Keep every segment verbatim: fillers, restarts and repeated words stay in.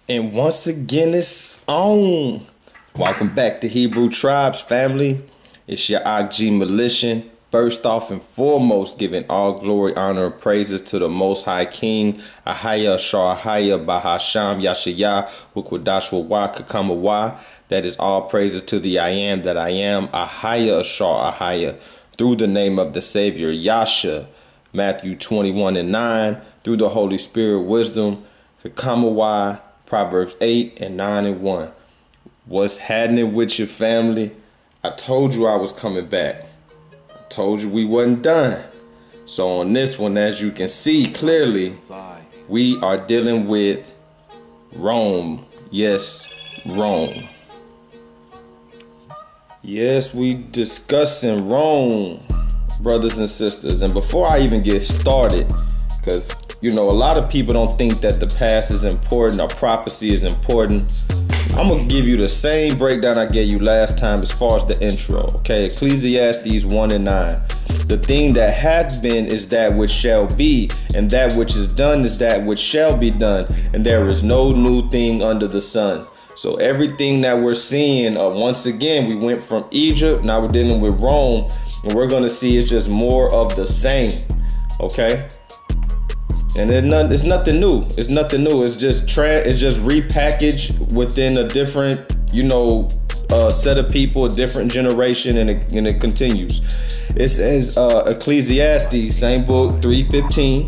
And once again, it's on. Welcome back to Hebrew Tribes, family. It's your I G Militia. First off and foremost, giving all glory, honor, and praises to the Most High King, Ahaya, Ashar, Ahaya, Bahasham, Yashaya, Wukwadash, Wawa, Kakamawa. That is all praises to the I Am that I Am, Ahaya, Ashar, Ahaya, through the name of the Savior, Yasha, Matthew twenty-one and nine, through the Holy Spirit, wisdom, Kakamawa, Proverbs eight and nine and one. What's happening with your family? I told you I was coming back. I told you we wasn't done. So on this one, as you can see clearly, we are dealing with Rome. Yes, Rome. Yes, we discussing Rome, brothers and sisters. And before I even get started, because you know, a lot of people don't think that the past is important or prophecy is important. I'm going to give you the same breakdown I gave you last time as far as the intro. Okay, Ecclesiastes one and nine. The thing that hath been is that which shall be, and that which is done is that which shall be done, and there is no new thing under the sun. So everything that we're seeing, uh, once again, we went from Egypt, now we're dealing with Rome, and we're going to see it's just more of the same. Okay? And it's, not, it's nothing new. It's nothing new. It's just tra it's just repackaged within a different, you know, uh, set of people, a different generation, and it, and it continues. It says uh, Ecclesiastes, same book, three fifteen.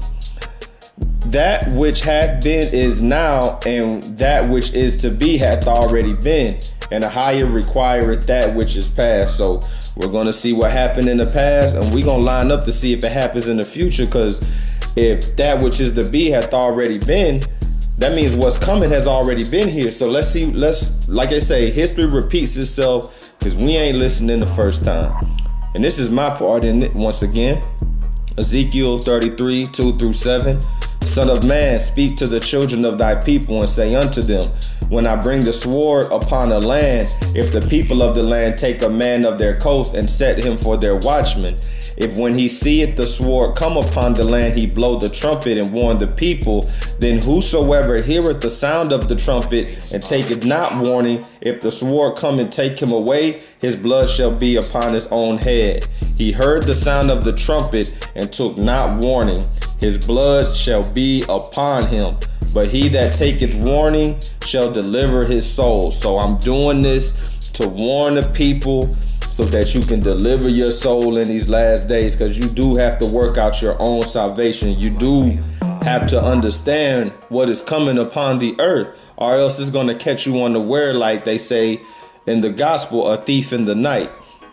That which hath been is now, and that which is to be hath already been, and a higher requireth that which is past. So we're going to see what happened in the past, and we're going to line up to see if it happens in the future, because if that which is to be hath already been, that means what's coming has already been here. So let's see, let's, like I say, history repeats itself, because we ain't listening the first time. And this is my part in it once again. Ezekiel thirty-three, two through seven. Son of man, speak to the children of thy people and say unto them, when I bring the sword upon a land, if the people of the land take a man of their coast and set him for their watchman, if when he seeth the sword come upon the land, he blow the trumpet and warn the people, then whosoever heareth the sound of the trumpet and taketh not warning, if the sword come and take him away, his blood shall be upon his own head. He heard the sound of the trumpet and took not warning, his blood shall be upon him. But he that taketh warning shall deliver his soul. So I'm doing this to warn the people, so that you can deliver your soul in these last days, because you do have to work out your own salvation. You do have to understand what is coming upon the earth, or else it's going to catch you unaware, like they say in the gospel, a thief in the night.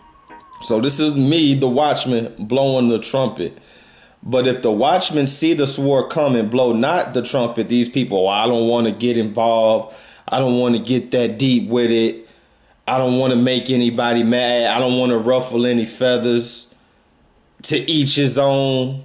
So this is me, the watchman, blowing the trumpet. But if the watchmen see the sword come and blow not the trumpet, these people, well, I don't want to get involved. I don't want to get that deep with it. I don't want to make anybody mad. I don't want to ruffle any feathers. To each his own.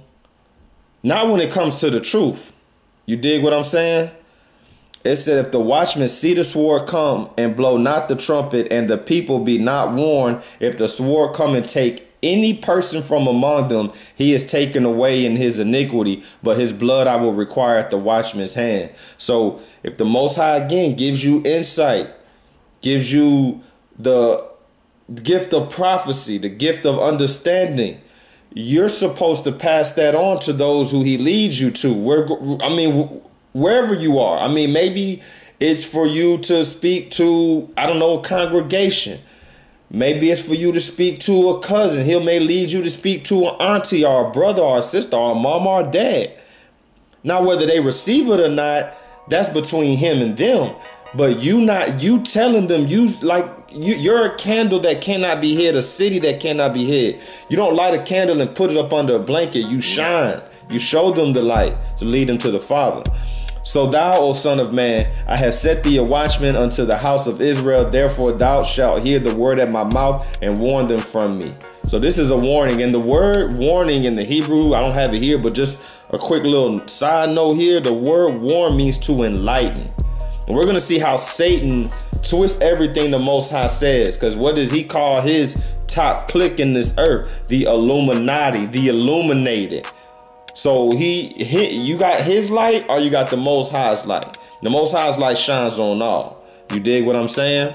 Not when it comes to the truth. You dig what I'm saying? It said, if the watchmen see the sword come and blow not the trumpet, and the people be not warned, if the sword come and take any person from among them, he is taken away in his iniquity, but his blood I will require at the watchman's hand. So if the Most High again gives you insight, gives you the gift of prophecy, the gift of understanding, you're supposed to pass that on to those who he leads you to. Where, I mean, wherever you are. I mean, maybe it's for you to speak to, I don't know, a congregation. Maybe it's for you to speak to a cousin. He may lead you to speak to an auntie or a brother or a sister or a mom or a dad. Now, whether they receive it or not, that's between him and them. But you not, you telling them, you like, you, you're a candle that cannot be hid, a city that cannot be hid. You don't light a candle and put it up under a blanket. You shine. You show them the light to lead them to the Father. So thou, O son of man, I have set thee a watchman unto the house of Israel. Therefore thou shalt hear the word at my mouth and warn them from me. So this is a warning. And the word warning in the Hebrew, I don't have it here, but just a quick little side note here. The word warn means to enlighten. And we're going to see how Satan twists everything the Most High says. Because what does he call his top clique in this earth? The Illuminati, the illuminated. So he, he you got his light or you got the Most High's light. The Most High's light shines on all. You dig what I'm saying?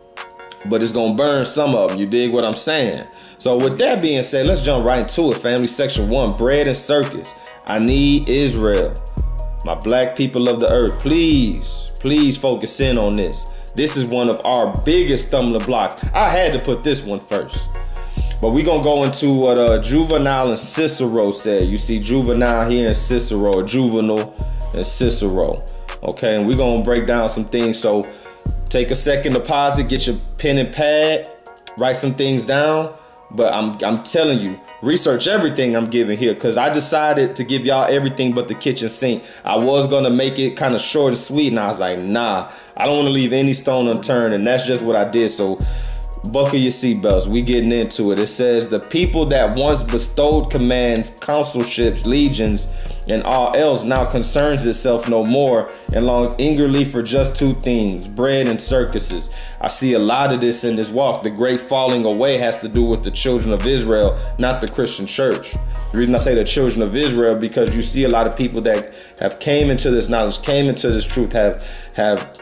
But it's gonna burn some of them. You dig what I'm saying? So with that being said, let's jump right into it, family. Section one, bread and circus. I need Israel. My black people of the earth, please, please focus in on this. This is one of our biggest stumbling blocks. I had to put this one first. But we're going to go into what uh, Juvenile and Cicero said. You see Juvenile here and Cicero, or Juvenal and Cicero. Okay, and we're going to break down some things. So take a second to pause it, get your pen and pad, write some things down. But I'm, I'm telling you, research everything I'm giving here, because I decided to give y'all everything but the kitchen sink. I was going to make it kind of short and sweet, and I was like, nah, I don't want to leave any stone unturned, and that's just what I did. So buckle your seatbelts. We getting into it. It says the people that once bestowed commands, consulships, legions, and all else now concerns itself no more and longs eagerly for just two things, bread and circuses. I see a lot of this in this walk. The great falling away has to do with the children of Israel, not the Christian church. The reason I say the children of Israel, because you see a lot of people that have came into this knowledge, came into this truth, have have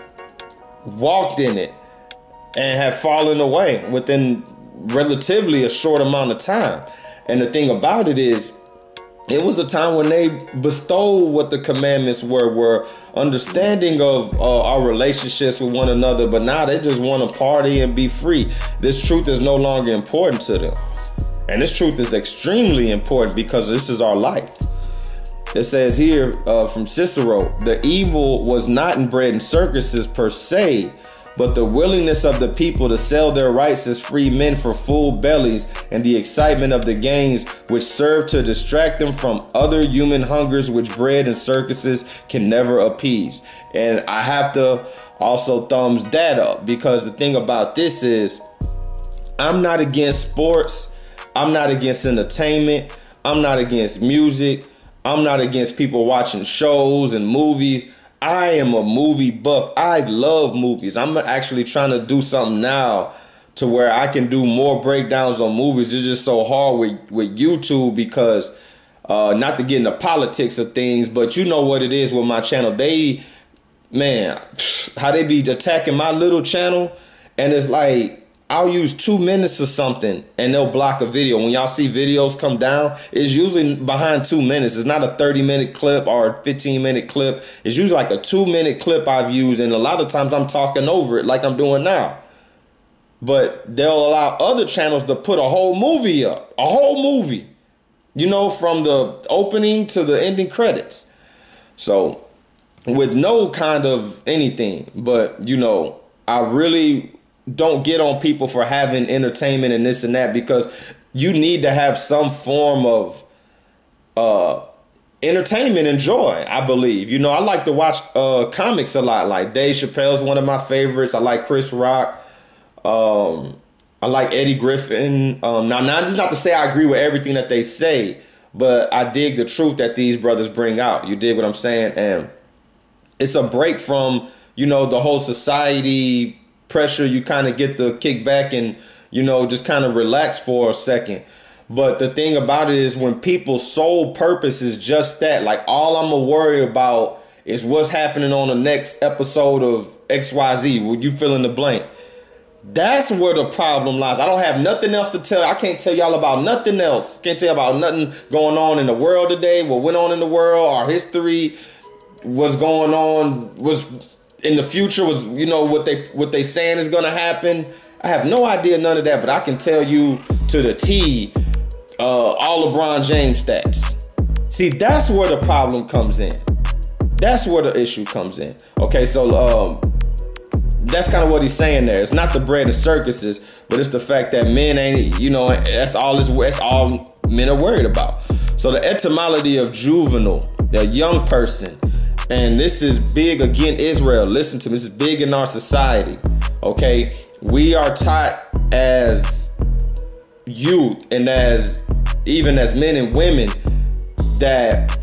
walked in it, and have fallen away within relatively a short amount of time. And the thing about it is, it was a time when they bestowed what the commandments were, were understanding of uh, our relationships with one another, but now they just want to party and be free. This truth is no longer important to them. And this truth is extremely important because this is our life. It says here uh, from Cicero, the evil was not in bread and circuses per se, but the willingness of the people to sell their rights as free men for full bellies and the excitement of the gains which serve to distract them from other human hungers which bread and circuses can never appease. And I have to also thumbs that up, because the thing about this is, I'm not against sports. I'm not against entertainment. I'm not against music. I'm not against people watching shows and movies. I am a movie buff. I love movies. I'm actually trying to do something now to where I can do more breakdowns on movies. It's just so hard with, with YouTube because, uh, not to get into politics of things, but you know what it is with my channel. They, man, how they be attacking my little channel. And it's like, I'll use two minutes or something and they'll block a video. When y'all see videos come down, it's usually behind two minutes. It's not a thirty minute clip or a fifteen minute clip. It's usually like a two minute clip I've used. And a lot of times I'm talking over it like I'm doing now. But they'll allow other channels to put a whole movie up, a whole movie, you know, from the opening to the ending credits. So with no kind of anything, but, you know, I really don't get on people for having entertainment and this and that, because you need to have some form of uh, entertainment and joy, I believe. You know, I like to watch uh, comics a lot. Like Dave Chappelle's one of my favorites. I like Chris Rock. Um, I like Eddie Griffin. Um, now, now, just not to say I agree with everything that they say, but I dig the truth that these brothers bring out. You dig what I'm saying? And it's a break from, you know, the whole society pressure. You kind of get the kick back and, you know, just kind of relax for a second. But the thing about it is, when people's sole purpose is just that, like, all I'm gonna worry about is what's happening on the next episode of X Y Z, would you fill in the blank? That's where the problem lies. I don't have nothing else to tell. I can't tell y'all about nothing else. Can't tell you about nothing going on in the world today, what went on in the world, our history, what's going on, what's in the future, was, you know, what they what they saying is gonna happen. I have no idea, none of that, but I can tell you to the T uh, all LeBron James stats. See, that's where the problem comes in. That's where the issue comes in. Okay, so um, that's kind of what he's saying there. It's not the bread and circuses, but it's the fact that men ain't, you know, that's all is that's all men are worried about. So the etymology of juvenile, the young person. And this is big again, Israel. Listen to me. This is big in our society. Okay, we are taught as youth and as even as men and women that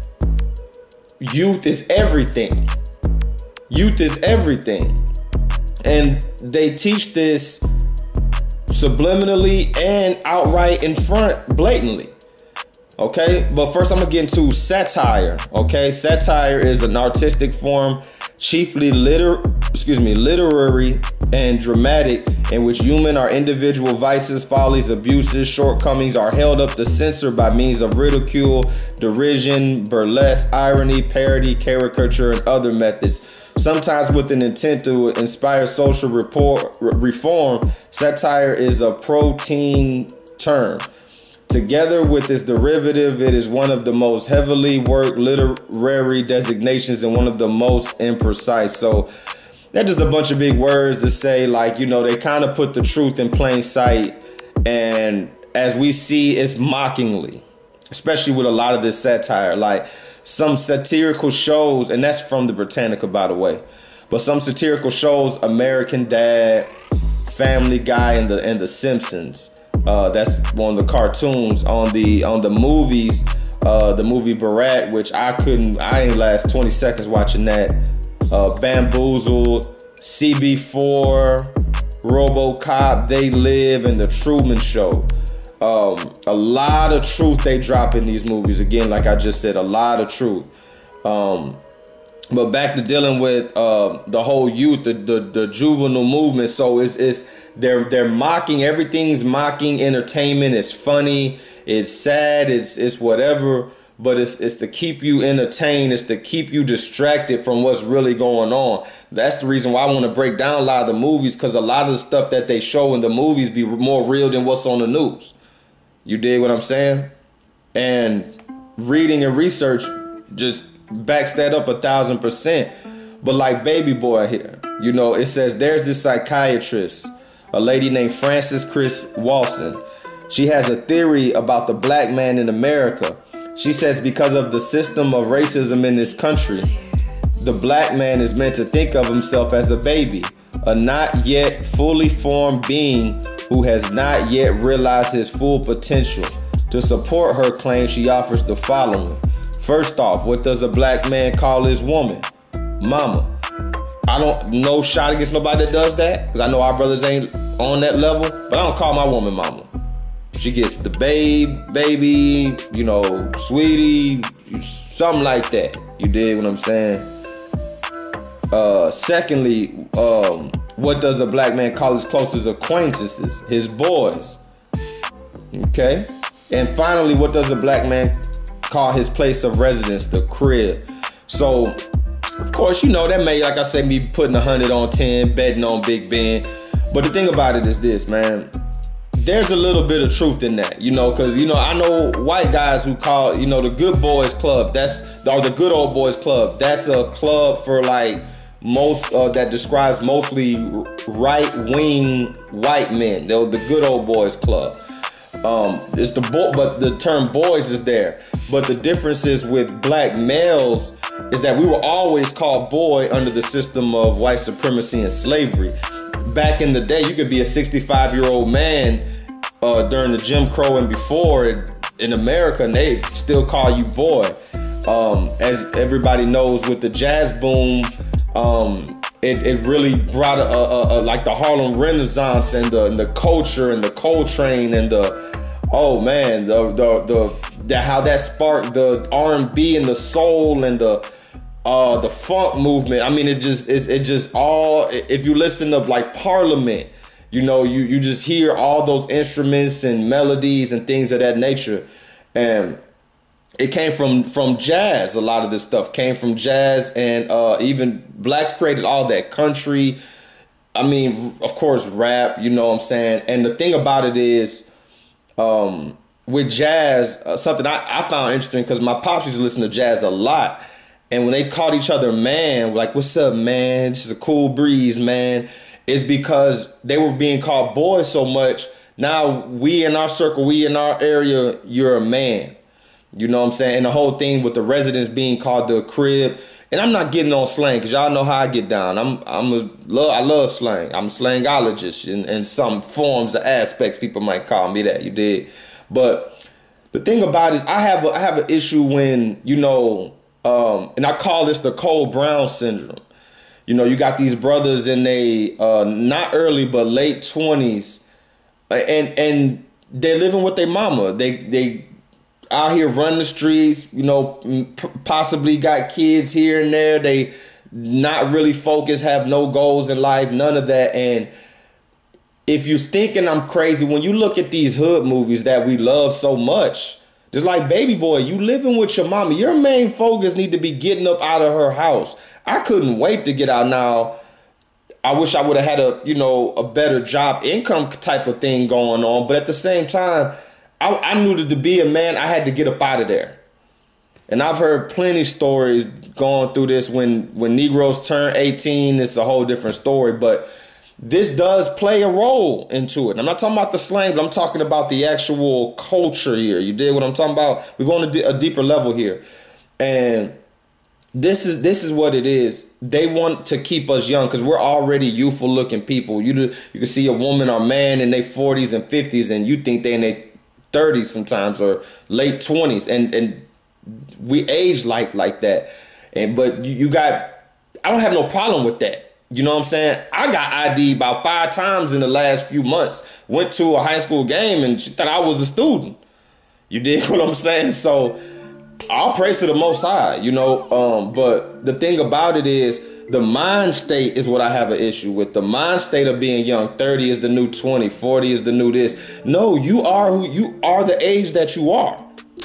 youth is everything. Youth is everything, and they teach this subliminally and outright in front, blatantly. Okay, but first I'm gonna get into satire. Okay, satire is an artistic form, chiefly liter excuse me, literary and dramatic, in which human or individual vices, follies, abuses, shortcomings are held up to censor by means of ridicule, derision, burlesque, irony, parody, caricature, and other methods. Sometimes with an intent to inspire social report, reform. Satire is a protein term. Together with its derivative, it is one of the most heavily worked literary designations and one of the most imprecise. So that is a bunch of big words to say, like, you know, they kind of put the truth in plain sight. And as we see, it's mockingly, especially with a lot of this satire, like some satirical shows, and that's from the Britannica, by the way, but some satirical shows, American Dad, Family Guy, and the and the Simpsons. Uh, that's one of the cartoons. On the on the movies, uh, the movie Barat, which I couldn't, I ain't last twenty seconds watching that. Uh, Bamboozled, C B four, RoboCop, They Live, and The Truman Show. Um, a lot of truth they drop in these movies. Again, like I just said, a lot of truth. Um, but back to dealing with uh, the whole youth, the, the the juvenile movement. So it's it's they're they're mocking. Everything's mocking entertainment. It's funny. It's sad. It's it's whatever. But it's it's to keep you entertained. It's to keep you distracted from what's really going on. That's the reason why I want to break down a lot of the movies, because a lot of the stuff that they show in the movies be more real than what's on the news. You dig what I'm saying? And reading and research just backs that up a thousand percent. But like Baby Boy here, you know, it says there's this psychiatrist, a lady named Frances Chris Walson. She has a theory about the black man in America. She says because of the system of racism in this country, the black man is meant to think of himself as a baby, a not yet fully formed being who has not yet realized his full potential. To support her claim, she offers the following. First off, what does a black man call his woman? Mama. I don't know shot against nobody that does that, because I know our brothers ain't on that level, but I don't call my woman mama. She gets the babe, baby, you know, sweetie, something like that. You dig what I'm saying? Uh, secondly, um, what does a black man call his closest acquaintances? His boys. Okay? And finally, what does a black man call his place of residence? The crib. So, of course, you know, that may, like I said, me putting a hundred on ten, betting on Big Ben. But the thing about it is this, man. There's a little bit of truth in that, you know, because, you know, I know white guys who call, you know, the Good Boys Club, that's, or the Good Old Boys Club, that's a club for, like, most, uh, that describes mostly right-wing white men. They're the Good Old Boys Club. Um, it's the, bo but the term boys is there. But the difference is with black males is that we were always called boy under the system of white supremacy and slavery. Back in the day, you could be a sixty-five-year-old man uh, during the Jim Crow and before it, in America, and they still call you boy. Um, as everybody knows, with the jazz boom, um, it, it really brought a, a, a, like the Harlem Renaissance and the, and the culture and the Coltrane and the, oh man, the the the, the how that sparked the R and B and the soul and the Uh, the funk movement. I mean, it just it's it just all. If you listen to like Parliament, you know, you you just hear all those instruments and melodies and things of that nature, and it came from from jazz. A lot of this stuff came from jazz, and uh, even blacks created all that country. I mean, of course, rap. You know what I'm saying? And the thing about it is, um, with jazz, uh, something I, I found interesting because my pops used to listen to jazz a lot. And when they called each other man, like, what's up, man? This is a cool breeze, man. It's because they were being called boys so much. Now we in our circle, we in our area, you're a man. You know what I'm saying? And the whole thing with the residents being called the crib. And I'm not getting on slang because y'all know how I get down. I'm I'm a love I love slang. I'm a slangologist in, in some forms or aspects. People might call me that. You did. But the thing about it is I have a, I have an issue when, you know, Um, and I call this the Cole Brown syndrome. You know, you got these brothers in they uh, not early but late twenties, and and they're living with their mama. They they, out here running the streets, you know, possibly got kids here and there. They not really focused, have no goals in life, none of that. And if you're thinking I'm crazy, when you look at these hood movies that we love so much, just like Baby Boy, you living with your mama, your main focus need to be getting up out of her house. I couldn't wait to get out now. I wish I would have had a, you know, a better job income type of thing going on. But at the same time, I, I knew that to be a man, I had to get up out of there. And I've heard plenty of stories going through this. When, when Negroes turn eighteen, it's a whole different story. But this does play a role into it. I'm not talking about the slang, but I'm talking about the actual culture here. You dig what I'm talking about? We're going to a deeper level here. And this is this is what it is. They want to keep us young because we're already youthful looking people. You do, you can see a woman or man in their forties and fifties and you think they're in their thirties sometimes or late twenties. And, and we age like like that. And but you, you got, I don't have no problem with that. You know what I'm saying? I got I D'd about five times in the last few months. Went to a high school game and she thought I was a student. You dig what I'm saying? So I'll praise to the Most High, you know. Um, but the thing about it is the mind state is what I have an issue with. The mind state of being young. thirty is the new twenty. forty is the new this. No, you are who you are, the age that you are.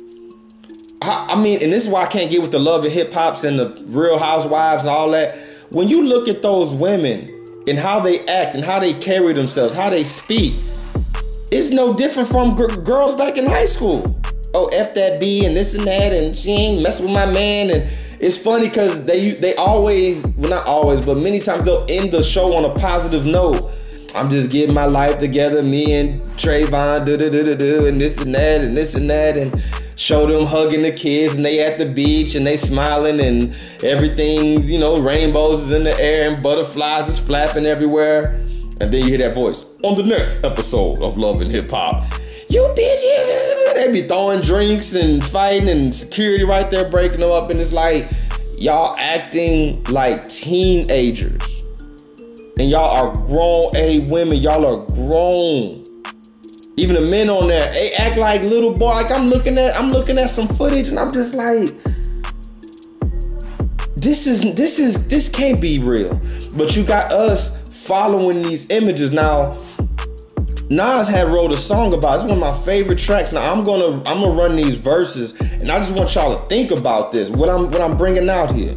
I, I mean, and this is why I can't get with the Love and Hip Hops and the Real Housewives and all that. When you look at those women and how they act and how they carry themselves, how they speak, it's no different from gr girls back in high school. Oh, F that B and this and that, and she ain't messing with my man. And it's funny because they they always, well not always, but many times they'll end the show on a positive note. I'm just getting my life together, me and Trayvon, do do do do do, and this and that, and this and that, and show them hugging the kids, and they at the beach, and they smiling, and everything, you know, rainbows is in the air, and butterflies is flapping everywhere. And then you hear that voice, on the next episode of Love and Hip Hop, you bitch, they be throwing drinks and fighting, and security right there breaking them up, and it's like, y'all acting like teenagers. And y'all are grown, hey women, y'all are grown. Even the men on there, they act like little boy. Like I'm looking at, I'm looking at some footage, and I'm just like, this is, this is, this can't be real. But you got us following these images. Now, Nas had wrote a song about it. It's one of my favorite tracks. Now I'm gonna, I'm gonna run these verses, and I just want y'all to think about this. What I'm, what I'm bringing out here.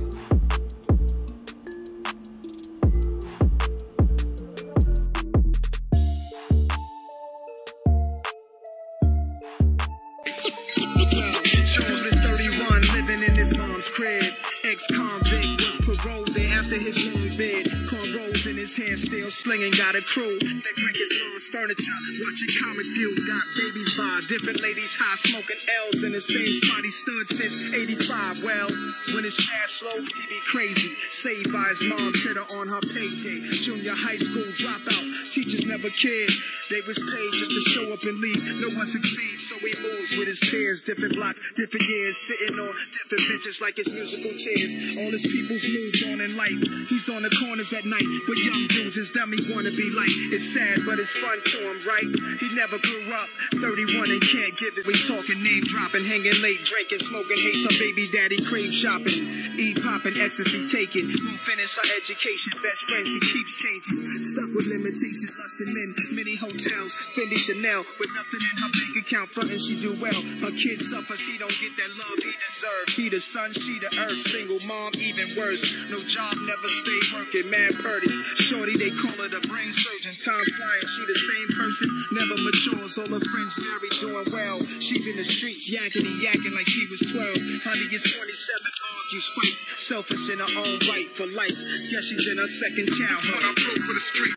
Ex-convict was paroled there after his long bid. Cornrows in his hand, still slinging, got a crew that crank his mom's furniture, watching Comic View. Got babies by different ladies high, smoking L's in the same spot he stood since eighty-five. Well, when his cash slow, he be crazy. Saved by his mom's hitter on her payday. Junior high school dropout, teachers never cared. They was paid just to show up and leave. No one succeeds, so he moves with his peers. Different blocks, different years, sitting on different benches like his musical chairs. All his people's moved on in life. He's on the corners at night with young dudes his dummy wanna be like. It's sad, but it's fun to him, right? He never grew up, thirty-one and can't give it. We talking name dropping, hanging late, drinking, smoking, hates her baby daddy, crave shopping, eat popping, ecstasy taking. Won't finish her education, best friends he keeps changing. Stuck with limitations, lusting men, many hotels, Fendi Chanel with nothing in her bank account, frontin' she do well. Her kid suffers, he don't get that love he deserves. He the sun, she the earth, single mom, even worse. No job, never stay working, man purdy. Shorty, they call her the brain surgeon. Time flying, she the same person, never matures. All her friends married, doing well. She's in the streets, yakety yakking like she was twelve. Honey is twenty-seven, argues, fights, selfish in her own right for life. Guess she's in her second childhood. I broke for the street.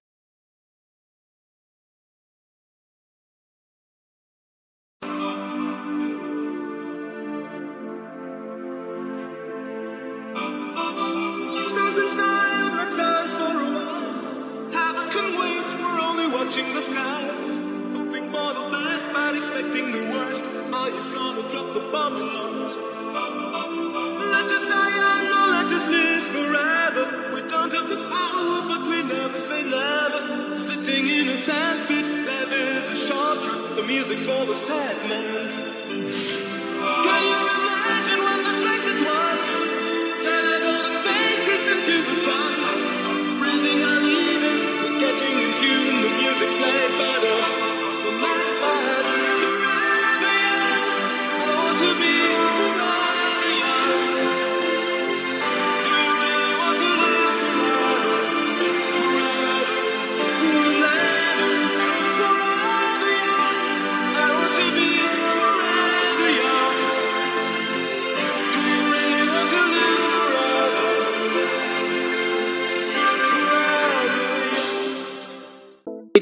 Watching the skies, hoping for the best, but expecting the worst. Are you gonna drop the bomb or not? Let us die young or let us live forever. We don't have the power, but we never say never. Sitting in a sandpit, there is a short trip. The music's for the sad man.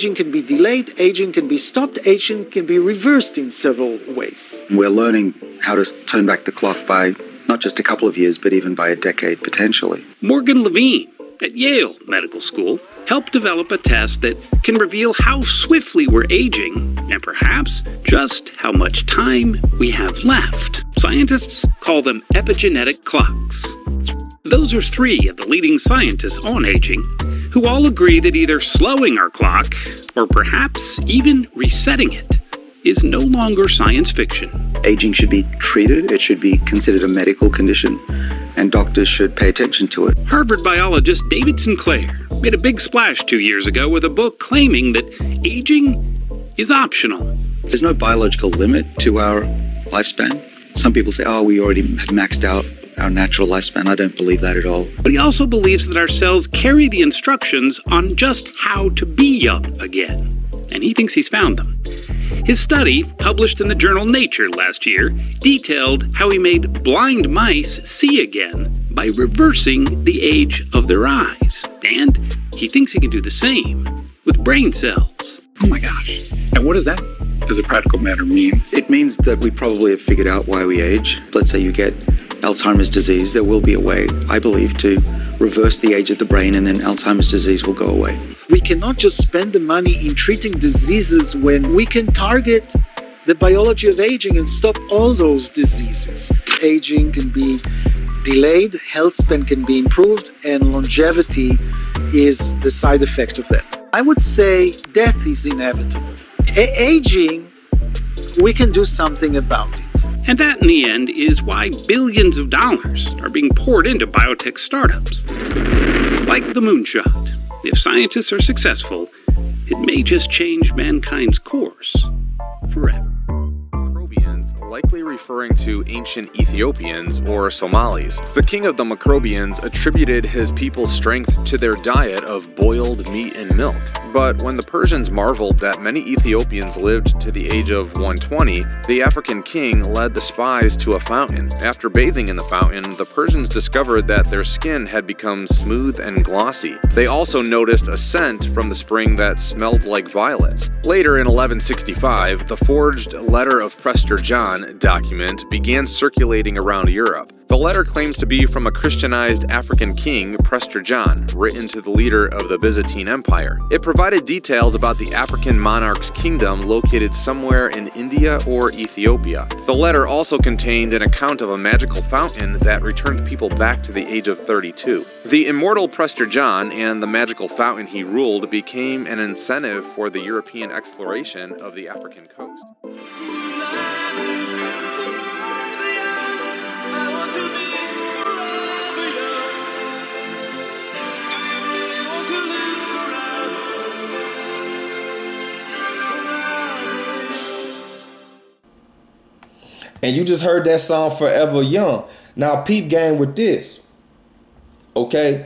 Aging can be delayed, aging can be stopped, aging can be reversed in several ways. We're learning how to turn back the clock by not just a couple of years, but even by a decade potentially. Morgan Levine at Yale Medical School helped develop a test that can reveal how swiftly we're aging and perhaps just how much time we have left. Scientists call them epigenetic clocks. Those are three of the leading scientists on aging who all agree that either slowing our clock or perhaps even resetting it is no longer science fiction. Aging should be treated, it should be considered a medical condition, and doctors should pay attention to it. Harvard biologist David Sinclair made a big splash two years ago with a book claiming that aging is optional. There's no biological limit to our lifespan. Some people say, oh, we already have maxed out our natural lifespan. I don't believe that at all. But he also believes that our cells carry the instructions on just how to be young again. And he thinks he's found them. His study, published in the journal Nature last year, detailed how he made blind mice see again by reversing the age of their eyes. And he thinks he can do the same with brain cells. Oh my gosh. And what does that, as a practical matter, mean? It means that we probably have figured out why we age. Let's say you get Alzheimer's disease, there will be a way, I believe, to reverse the age of the brain, and then Alzheimer's disease will go away. We cannot just spend the money in treating diseases when we can target the biology of aging and stop all those diseases. Aging can be delayed, health span can be improved, and longevity is the side effect of that. I would say death is inevitable. A- aging, we can do something about it. And that, in the end, is why billions of dollars are being poured into biotech startups. Like the moonshot, if scientists are successful, it may just change mankind's course forever. Macrobians, likely referring to ancient Ethiopians or Somalis. The king of the Macrobians attributed his people's strength to their diet of boiled meat and milk. But when the Persians marveled that many Ethiopians lived to the age of one hundred twenty, the African king led the spies to a fountain. After bathing in the fountain, the Persians discovered that their skin had become smooth and glossy. They also noticed a scent from the spring that smelled like violets. Later in eleven sixty-five, the forged Letter of Prester John document began circulating around Europe. The letter claims to be from a Christianized African king, Prester John, written to the leader of the Byzantine Empire. It provided details about the African monarch's kingdom located somewhere in India or Ethiopia. The letter also contained an account of a magical fountain that returned people back to the age of thirty-two. The immortal Prester John and the magical fountain he ruled became an incentive for the European exploration of the African coast. And you just heard that song Forever Young. Now peep gang with this. Okay?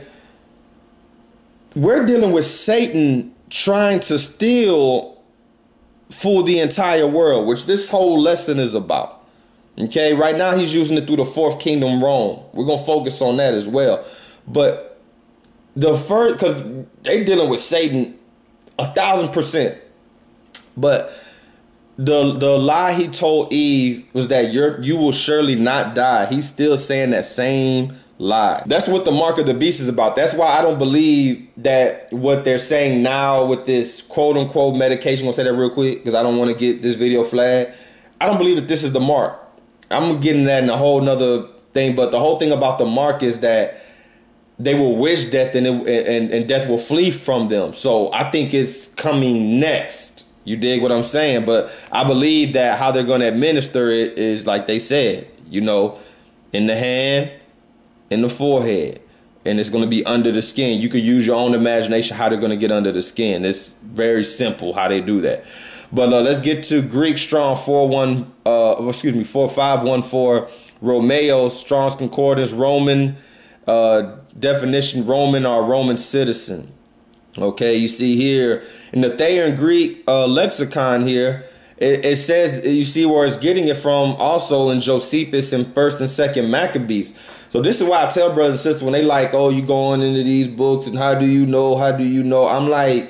We're dealing with Satan trying to steal fool the entire world, which this whole lesson is about. Okay? Right now he's using it through the fourth kingdom Rome. We're going to focus on that as well. But the first, because they're dealing with Satan a thousand percent. But The the lie he told Eve was that you're, you will surely not die. He's still saying that same lie. That's what the mark of the beast is about. That's why I don't believe that what they're saying now with this quote unquote medication. I'm gonna say that real quick because I don't want to get this video flagged. I don't believe that this is the mark. I'm getting that in a whole nother thing. But the whole thing about the mark is that they will wish death and, it, and, and death will flee from them. So I think it's coming next. You dig what I'm saying? But I believe that how they're going to administer it is like they said, you know, in the hand, in the forehead, and it's going to be under the skin. You can use your own imagination how they're going to get under the skin. It's very simple how they do that. But uh, let's get to Greek Strong four one, uh, excuse me, four five one four, Romeo, Strong's Concordance, Roman uh, definition, Roman or Roman citizen. Okay, you see here in the Thayer's Greek uh, lexicon here, it, it says, you see where it's getting it from also in Josephus and first and second Maccabees. So this is why I tell brothers and sisters when they like, oh, you going into these books and how do you know, how do you know? I'm like,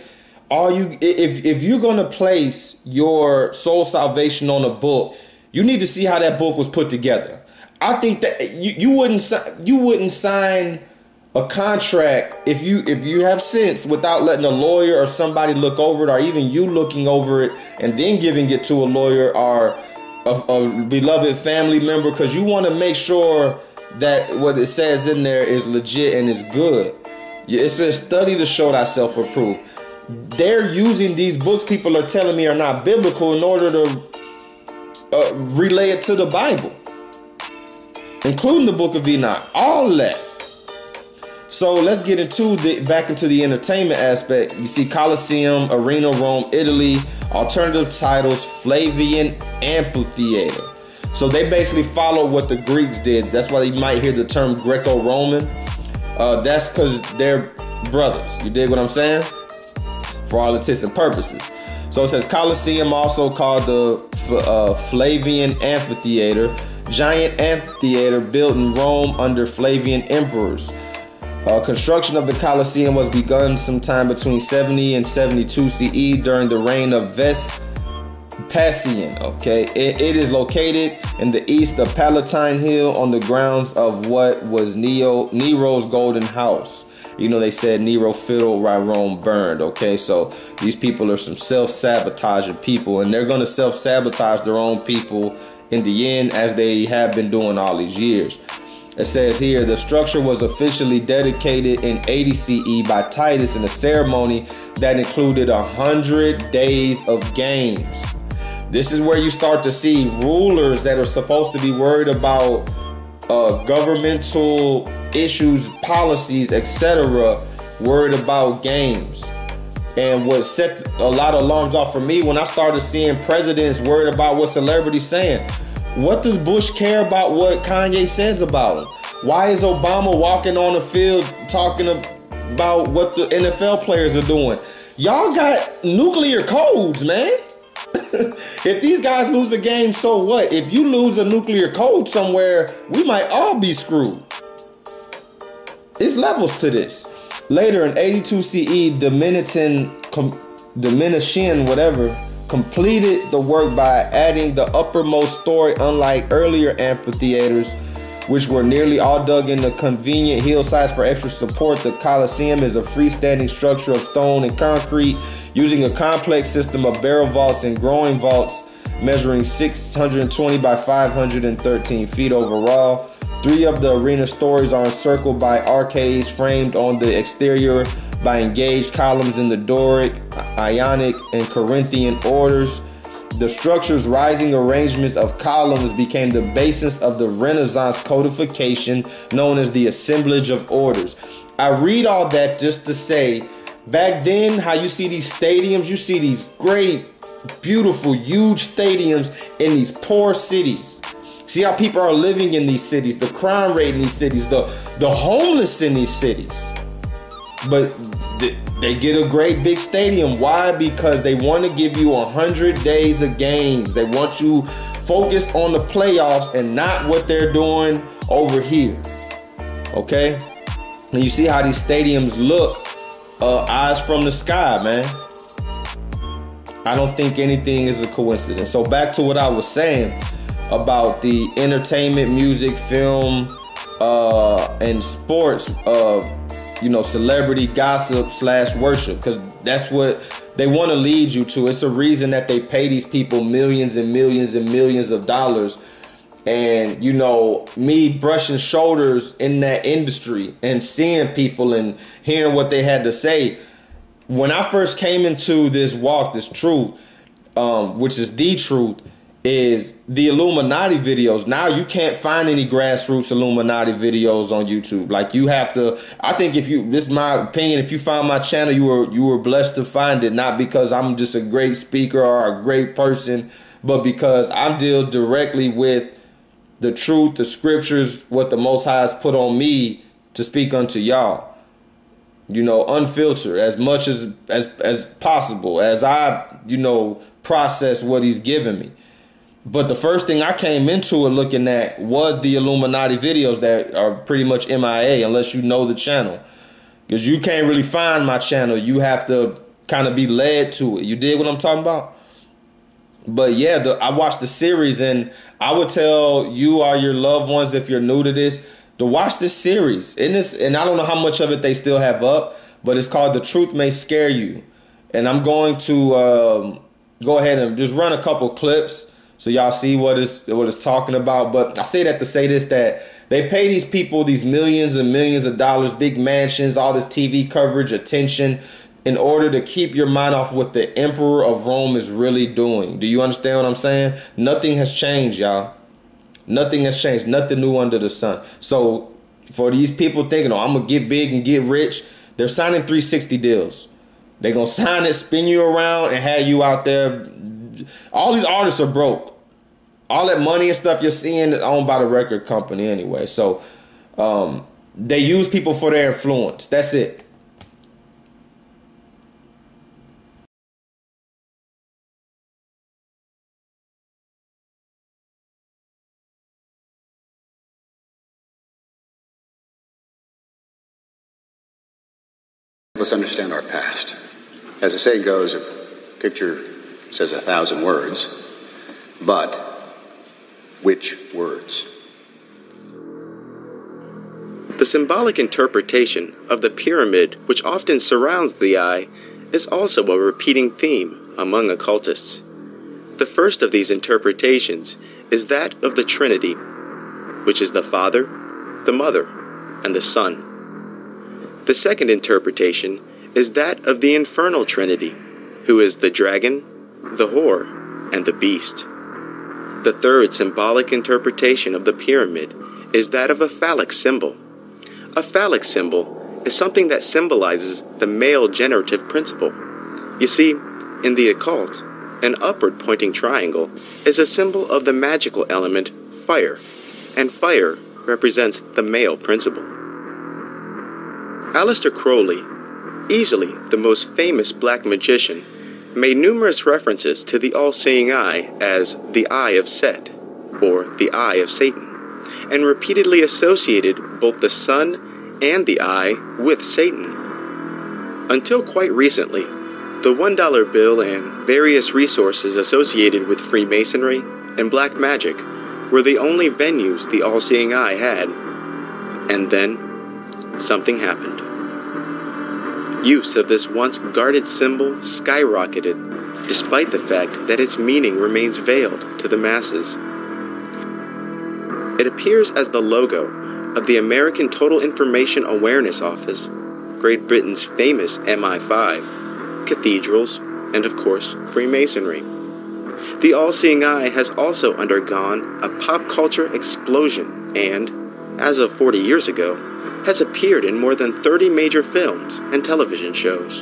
all you if if you're gonna place your soul salvation on a book, you need to see how that book was put together. I think that you, you wouldn't you wouldn't sign a contract if you if you have sense without letting a lawyer or somebody look over it, or even you looking over it and then giving it to a lawyer or a, a beloved family member, because you want to make sure that what it says in there is legit and is good. It's a study to show thyself approved. They're using these books people are telling me are not biblical in order to uh, relay it to the Bible, including the book of Enoch, all that. So let's get into the back into the entertainment aspect. You see Colosseum, Arena, Rome, Italy, alternative titles, Flavian Amphitheater. So they basically follow what the Greeks did. That's why you might hear the term Greco-Roman. Uh, that's because they're brothers. You dig what I'm saying? For all intents and purposes. So it says Colosseum, also called the uh, Flavian Amphitheater, giant amphitheater built in Rome under Flavian emperors. Uh, construction of the Colosseum was begun sometime between seventy and seventy-two C E during the reign of Vespasian. Okay, it, it is located in the east of Palatine Hill on the grounds of what was Neo, Nero's Golden House. You know, they said Nero fiddled while Rome burned. Okay, so these people are some self-sabotaging people, and they're going to self-sabotage their own people in the end, as they have been doing all these years. It says here, the structure was officially dedicated in eighty C E by Titus in a ceremony that included a hundred days of games. This is where you start to see rulers that are supposed to be worried about uh, governmental issues, policies, et cetera, worried about games. And what set a lot of alarms off for me when I started seeing presidents worried about what celebrities saying. What does Bush care about what Kanye says about him? Why is Obama walking on the field talking about what the N F L players are doing? Y'all got nuclear codes, man. If these guys lose a game, so what? If you lose a nuclear code somewhere, we might all be screwed. It's levels to this. Later in eighty-two C E, Dominican, Dominican, whatever, completed the work by adding the uppermost story. Unlike earlier amphitheaters, which were nearly all dug into convenient hillsides for extra support, the Colosseum is a freestanding structure of stone and concrete using a complex system of barrel vaults and groin vaults measuring six hundred twenty by five hundred thirteen feet overall. Three of the arena stories are encircled by arcades framed on the exterior by engaged columns in the Doric, Ionic, and Corinthian orders. The structure's rising arrangements of columns became the basis of the Renaissance codification known as the assemblage of orders. I read all that just to say, back then, how you see these stadiums, you see these great, beautiful, huge stadiums in these poor cities. See how people are living in these cities, the crime rate in these cities, the, the homeless in these cities. But they get a great big stadium. Why? Because they want to give you a hundred days of games. They want you focused on the playoffs and not what they're doing over here. Okay? And you see how these stadiums look, uh, eyes from the sky, man. I don't think anything is a coincidence. So back to what I was saying about the entertainment, music, film, uh, and sports, uh, you know, celebrity gossip slash worship, because that's what they want to lead you to. It's a reason that they pay these people millions and millions and millions of dollars. And, you know, me brushing shoulders in that industry and seeing people and hearing what they had to say. When I first came into this walk, this truth, um, which is the truth, is the Illuminati videos. Now you can't find any grassroots Illuminati videos on YouTube. Like, you have to, I think if you, this is my opinion, if you found my channel, you were you were blessed to find it, not because I'm just a great speaker or a great person, but because I deal directly with the truth, the scriptures, what the Most High has put on me to speak unto y'all. You know, unfiltered as much as as as possible as I, you know, process what he's given me. But the first thing I came into it looking at was the Illuminati videos that are pretty much M I A unless you know the channel. Because you can't really find my channel. You have to kind of be led to it. You dig what I'm talking about? But yeah, the, I watched the series, and I would tell you or your loved ones, if you're new to this, to watch this series. And this, and I don't know how much of it they still have up, but it's called The Truth May Scare You. And I'm going to um, go ahead and just run a couple clips so y'all see what it's, what it's talking about. But I say that to say this, that they pay these people these millions and millions of dollars, big mansions, all this T V coverage, attention, in order to keep your mind off what the Emperor of Rome is really doing. Do you understand what I'm saying? Nothing has changed, y'all. Nothing has changed. Nothing new under the sun. So for these people thinking, oh, I'm going to get big and get rich, they're signing three sixty deals. They're going to sign it, spin you around, and have you out there. All these artists are broke. All that money and stuff you're seeing is owned by the record company anyway. So um, they use people for their influence. That's it. Let's understand our past. As the saying goes, a picture says a thousand words, but which words? The symbolic interpretation of the pyramid, which often surrounds the eye, is also a repeating theme among occultists. The first of these interpretations is that of the Trinity, which is the Father, the Mother, and the Son. The second interpretation is that of the infernal trinity, who is the dragon, the whore, and the beast. The third symbolic interpretation of the pyramid is that of a phallic symbol. A phallic symbol is something that symbolizes the male generative principle. You see, in the occult, an upward pointing triangle is a symbol of the magical element fire, and fire represents the male principle. Aleister Crowley, easily the most famous black magician, made numerous references to the all-seeing eye as the Eye of Set, or the Eye of Satan, and repeatedly associated both the sun and the eye with Satan. Until quite recently, the one dollar bill and various resources associated with Freemasonry and black magic were the only venues the all-seeing eye had. And then, something happened. Use of this once guarded symbol skyrocketed, despite the fact that its meaning remains veiled to the masses. It appears as the logo of the American Total Information Awareness Office, Great Britain's famous M I five, cathedrals, and of course, Freemasonry. The all-seeing eye has also undergone a pop culture explosion and, as of forty years ago, has appeared in more than thirty major films and television shows.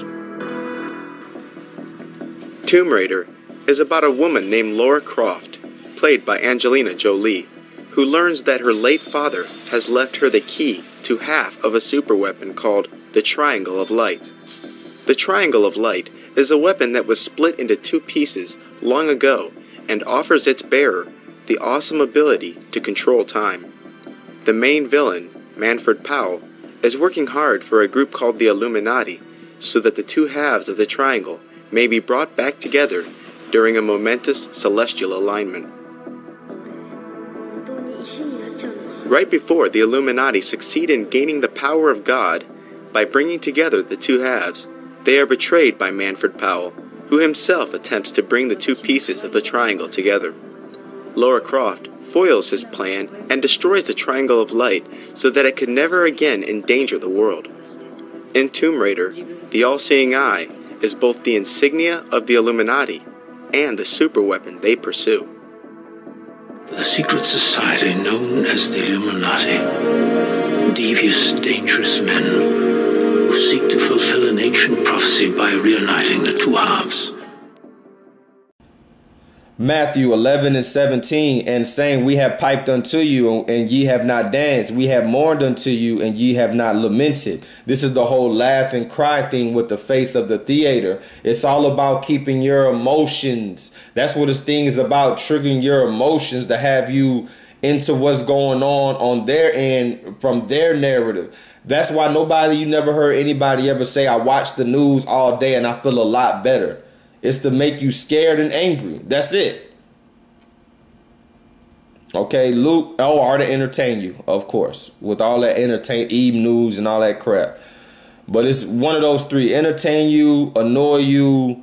Tomb Raider is about a woman named Lara Croft, played by Angelina Jolie, who learns that her late father has left her the key to half of a superweapon called the Triangle of Light. The Triangle of Light is a weapon that was split into two pieces long ago and offers its bearer the awesome ability to control time. The main villain, Manfred Powell, is working hard for a group called the Illuminati so that the two halves of the triangle may be brought back together during a momentous celestial alignment. Right before the Illuminati succeed in gaining the power of God by bringing together the two halves, they are betrayed by Manfred Powell, who himself attempts to bring the two pieces of the triangle together. Lara Croft foils his plan and destroys the Triangle of Light so that it could never again endanger the world. In Tomb Raider, the all-seeing eye is both the insignia of the Illuminati and the superweapon they pursue. The secret society known as the Illuminati, devious, dangerous men who seek to fulfill an ancient prophecy by reuniting the two halves. Matthew eleven and seventeen, and saying, we have piped unto you, and ye have not danced. We have mourned unto you, and ye have not lamented. This is the whole laugh and cry thing with the face of the theater. It's all about keeping your emotions. That's what this thing is about, triggering your emotions to have you into what's going on on their end from their narrative. That's why nobody, you never heard anybody ever say, I watch the news all day and I feel a lot better. It's to make you scared and angry. That's it. Okay, Luke, oh, or to entertain you, of course, with all that entertain, E! News and all that crap. But it's one of those three: entertain you, annoy you,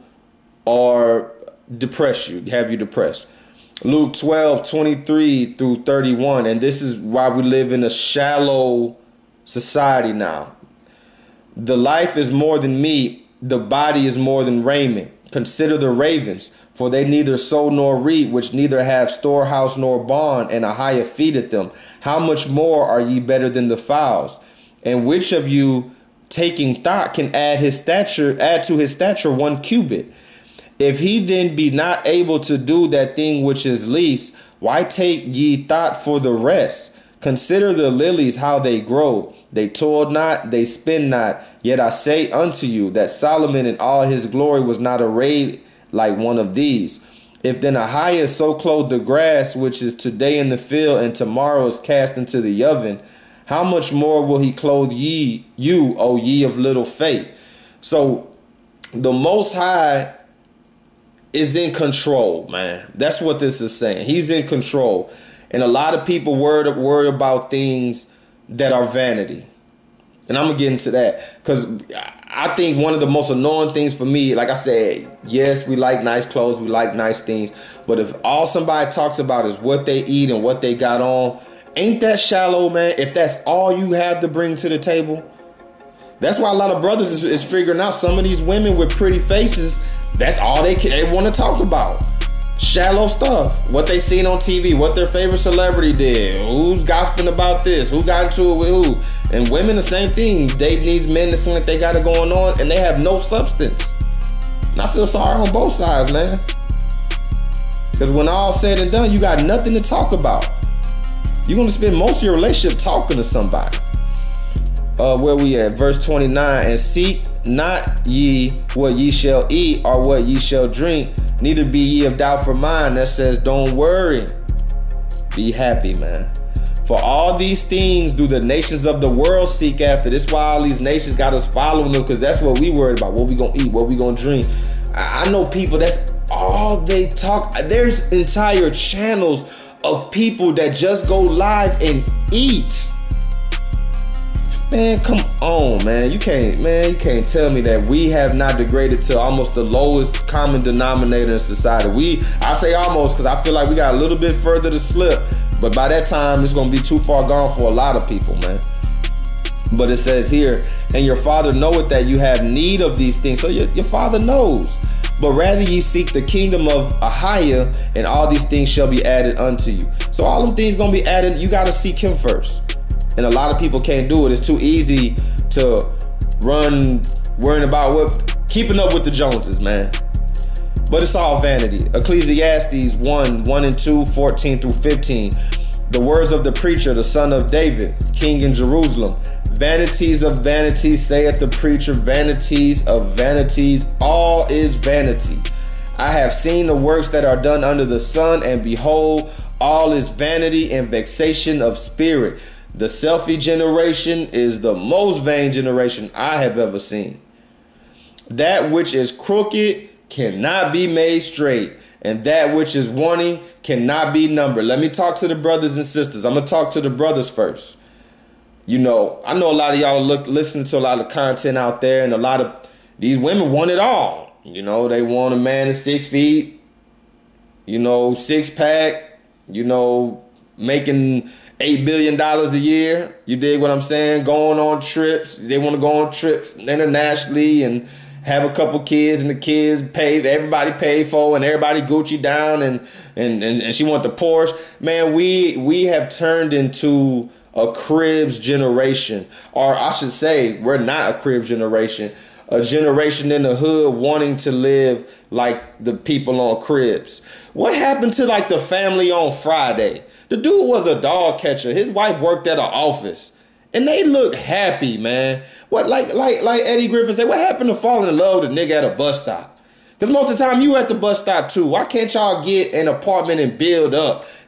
or depress you, have you depressed. Luke twelve, twenty-three through thirty-one. And this is why we live in a shallow society now. The life is more than meat, the body is more than raiment. Consider the ravens, for they neither sow nor reap, which neither have storehouse nor barn, and a higher feedeth them. How much more are ye better than the fowls? And which of you, taking thought, can add his stature, add to his stature one cubit? If he then be not able to do that thing which is least, why take ye thought for the rest? Consider the lilies, how they grow. They toil not, they spin not. Yet I say unto you that Solomon in all his glory was not arrayed like one of these. If then Ahiah so clothed the grass, which is today in the field and tomorrow is cast into the oven, how much more will he clothe ye, you, O ye of little faith? So the Most High is in control, man. That's what this is saying. He's in control. And a lot of people worry, worry about things that are vanity. And I'm going to get into that because I think one of the most annoying things for me, like I said, yes, we like nice clothes, we like nice things. But if all somebody talks about is what they eat and what they got on, ain't that shallow, man? If that's all you have to bring to the table. That's why a lot of brothers is, is figuring out some of these women with pretty faces, that's all they, they want to talk about. Shallow stuff. What they seen on T V, what their favorite celebrity did, who's gossiping about this, who got into it with who. And women, the same thing. Dating these men that seem like they got it going on and they have no substance. And I feel sorry on both sides, man. Because when all said and done, you got nothing to talk about. You're going to spend most of your relationship talking to somebody. Uh, where we at? Verse twenty-nine. And seek not ye what ye shall eat or what ye shall drink, neither be ye of doubtful mind. That says, don't worry. Be happy, man. For all these things do the nations of the world seek after. This is why all these nations got us following them, because that's what we worried about. What we gonna eat, what we gonna drink. I, I know people, that's all they talk. There's entire channels of people that just go live and eat. Man, come on, man. You can't, man, you can't tell me that we have not degraded to almost the lowest common denominator in society. We, I say almost because I feel like we got a little bit further to slip. But by that time, it's going to be too far gone for a lot of people, man. But it says here, and your father knoweth that you have need of these things. So your, your father knows. But rather ye seek the kingdom of Ahiah, and all these things shall be added unto you. So all them things going to be added. You got to seek him first. And a lot of people can't do it. It's too easy to run worrying about what, keeping up with the Joneses, man. But it's all vanity. Ecclesiastes one, one and two, fourteen through fifteen. The words of the preacher, the son of David, king in Jerusalem. Vanities of vanities, saith the preacher, vanities of vanities, all is vanity. I have seen the works that are done under the sun, and behold, all is vanity and vexation of spirit. The selfie generation is the most vain generation I have ever seen. That which is crooked cannot be made straight, and that which is wanting cannot be numbered. Let me talk to the brothers and sisters. I'm going to talk to the brothers first. You know, I know a lot of y'all look, listen to a lot of content out there, and a lot of these women want it all. You know, they want a man in six feet, you know, six pack, you know, making eight billion dollars a year. You dig what I'm saying? Going on trips. They want to go on trips internationally and have a couple kids, and the kids pay, everybody paid for, and everybody Gucci down, and and and, and she want the Porsche. Man, we we have turned into a cribs generation, or I should say, we're not a cribs generation. A generation in the hood wanting to live like the people on cribs. What happened to like the family on Friday? The dude was a dog catcher. His wife worked at an office, and they looked happy, man. What, like, like, like Eddie Griffin said, what happened to falling in love with a nigga at a bus stop? Because most of the time you at the bus stop too. Why can't y'all get an apartment and build up?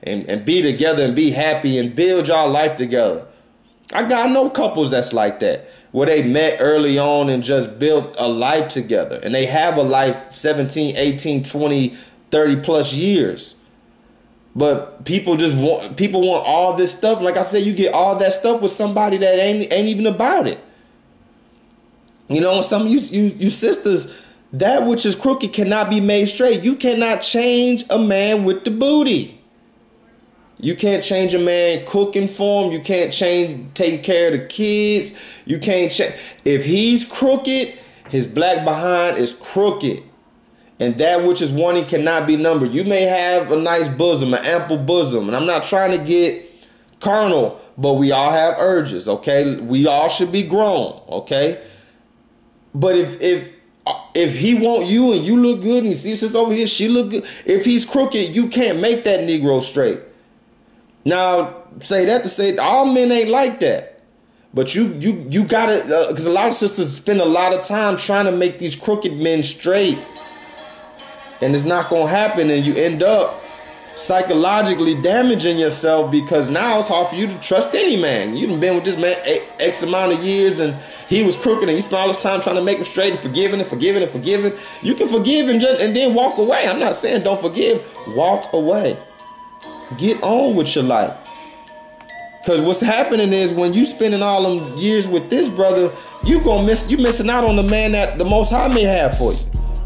and, and be together and be happy and build y'all life together. I got no couples that's like that, where they met early on and just built a life together. And they have a life seventeen, eighteen, twenty, thirty plus years. But people just want, people want all this stuff. Like I said, you get all that stuff with somebody that ain't, ain't even about it. You know, some of you, you, you sisters, that which is crooked cannot be made straight. You cannot change a man with the booty. You can't change a man cooking for him. You can't change taking care of the kids. You can't change. If he's crooked, his black behind is crooked. And that which is wanting cannot be numbered. You may have a nice bosom, an ample bosom. And I'm not trying to get carnal, but we all have urges, okay? We all should be grown, okay? But if if if he want you and you look good and he sees this over here, she look good. If he's crooked, you can't make that Negro straight. Now, say that to say all men ain't like that. But you you you gotta, because uh, a lot of sisters spend a lot of time trying to make these crooked men straight. And it's not gonna happen, and you end up psychologically damaging yourself, because now it's hard for you to trust any man. You've been with this man X amount of years and he was crooked and he spent all this time trying to make him straight and forgiving and forgiving and forgiving. You can forgive and just and then walk away. I'm not saying don't forgive. Walk away. Get on with your life. Because what's happening is when you spending all them years with this brother, you gonna miss you missing out on the man that the Most High may have for you.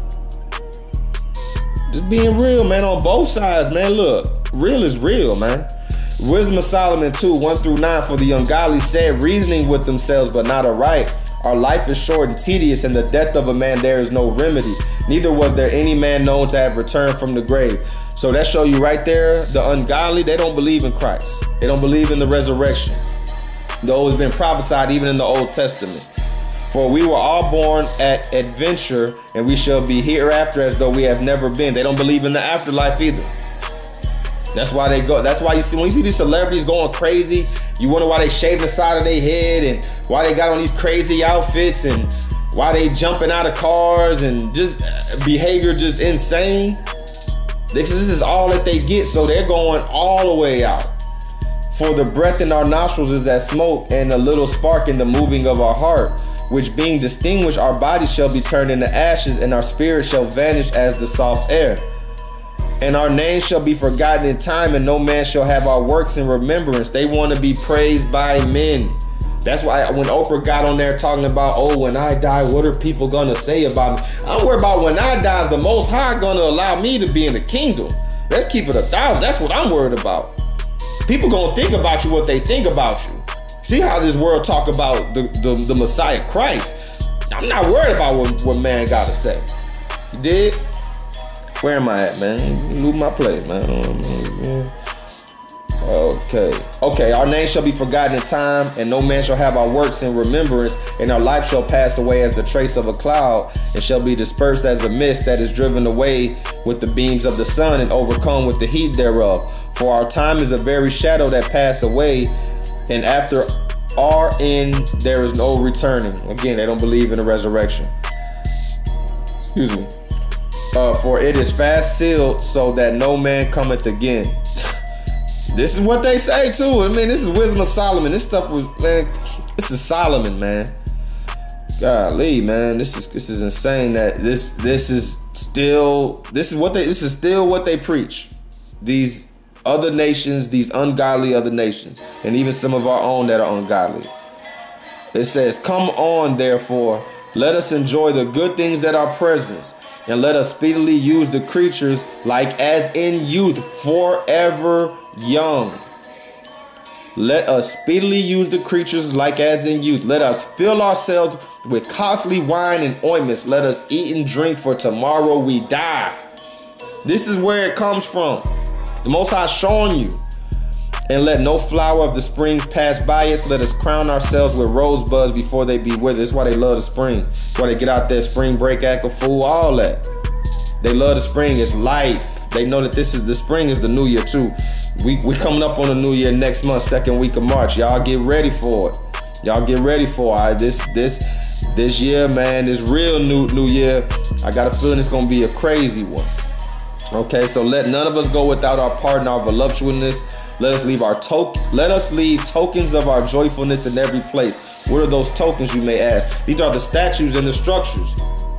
Just being real, man, on both sides, man. Look, real is real, man. Wisdom of Solomon two, one through nine, for the ungodly said, reasoning with themselves, but not aright. Our life is short and tedious, and the death of a man there is no remedy. Neither was there any man known to have returned from the grave. So that show you right there, the ungodly, they don't believe in Christ. They don't believe in the resurrection. Though it's been prophesied even in the Old Testament. For we were all born at adventure, and we shall be hereafter as though we have never been. They don't believe in the afterlife either. That's why they go. That's why you see when you see these celebrities going crazy, you wonder why they shaving the side of their head and why they got on these crazy outfits and why they jumping out of cars and just behavior just insane. Because this is all that they get, so they're going all the way out. For the breath in our nostrils is as smoke, and a little spark in the moving of our heart, which being distinguished, our bodies shall be turned into ashes, and our spirit shall vanish as the soft air. And our names shall be forgotten in time, and no man shall have our works in remembrance. They want to be praised by men. That's why when Oprah got on there talking about, oh, when I die, what are people going to say about me? I don't worry about when I die, is the Most High going to allow me to be in the kingdom? Let's keep it a thousand. That's what I'm worried about. People going to think about you what they think about you. See how this world talk about the, the, the Messiah Christ. I'm not worried about what, what man got to say. You did? Where am I at, man? Lose my place, man. Okay. Okay, our name shall be forgotten in time, and no man shall have our works in remembrance, and our life shall pass away as the trace of a cloud, and shall be dispersed as a mist that is driven away with the beams of the sun and overcome with the heat thereof. For our time is a very shadow that pass away, and after our end there is no returning. Again, they don't believe in the resurrection. Excuse me. Uh, for it is fast sealed, so that no man cometh again. This is what they say too. I mean, this is Wisdom of Solomon. This stuff was, man, this is Solomon, man. Golly, man, this is this is insane. That this this is still this is what they this is still what they preach. These other nations, these ungodly other nations, and even some of our own that are ungodly. It says, "Come on, therefore, let us enjoy the good things that are present, and let us speedily use the creatures like as in youth, forever young. Let us speedily use the creatures like as in youth. Let us fill ourselves with costly wine and ointments. Let us eat and drink, for tomorrow we die." This is where it comes from. The Most High showing you. "And let no flower of the spring pass by us. Let us crown ourselves with rosebuds before they be withered." That's why they love the spring. That's why they get out there, spring break, act a fool, all that. They love the spring. It's life. They know that this is the spring is the new year too. We we coming up on the new year next month, second week of March. Y'all get ready for it. Y'all get ready for it. Right, this this this year, man, this real new new year. I got a feeling it's gonna be a crazy one. Okay, so let none of us go without our part in our voluptuousness. Let us leave our token. Let us leave tokens of our joyfulness in every place. What are those tokens, you may ask? These are the statues and the structures.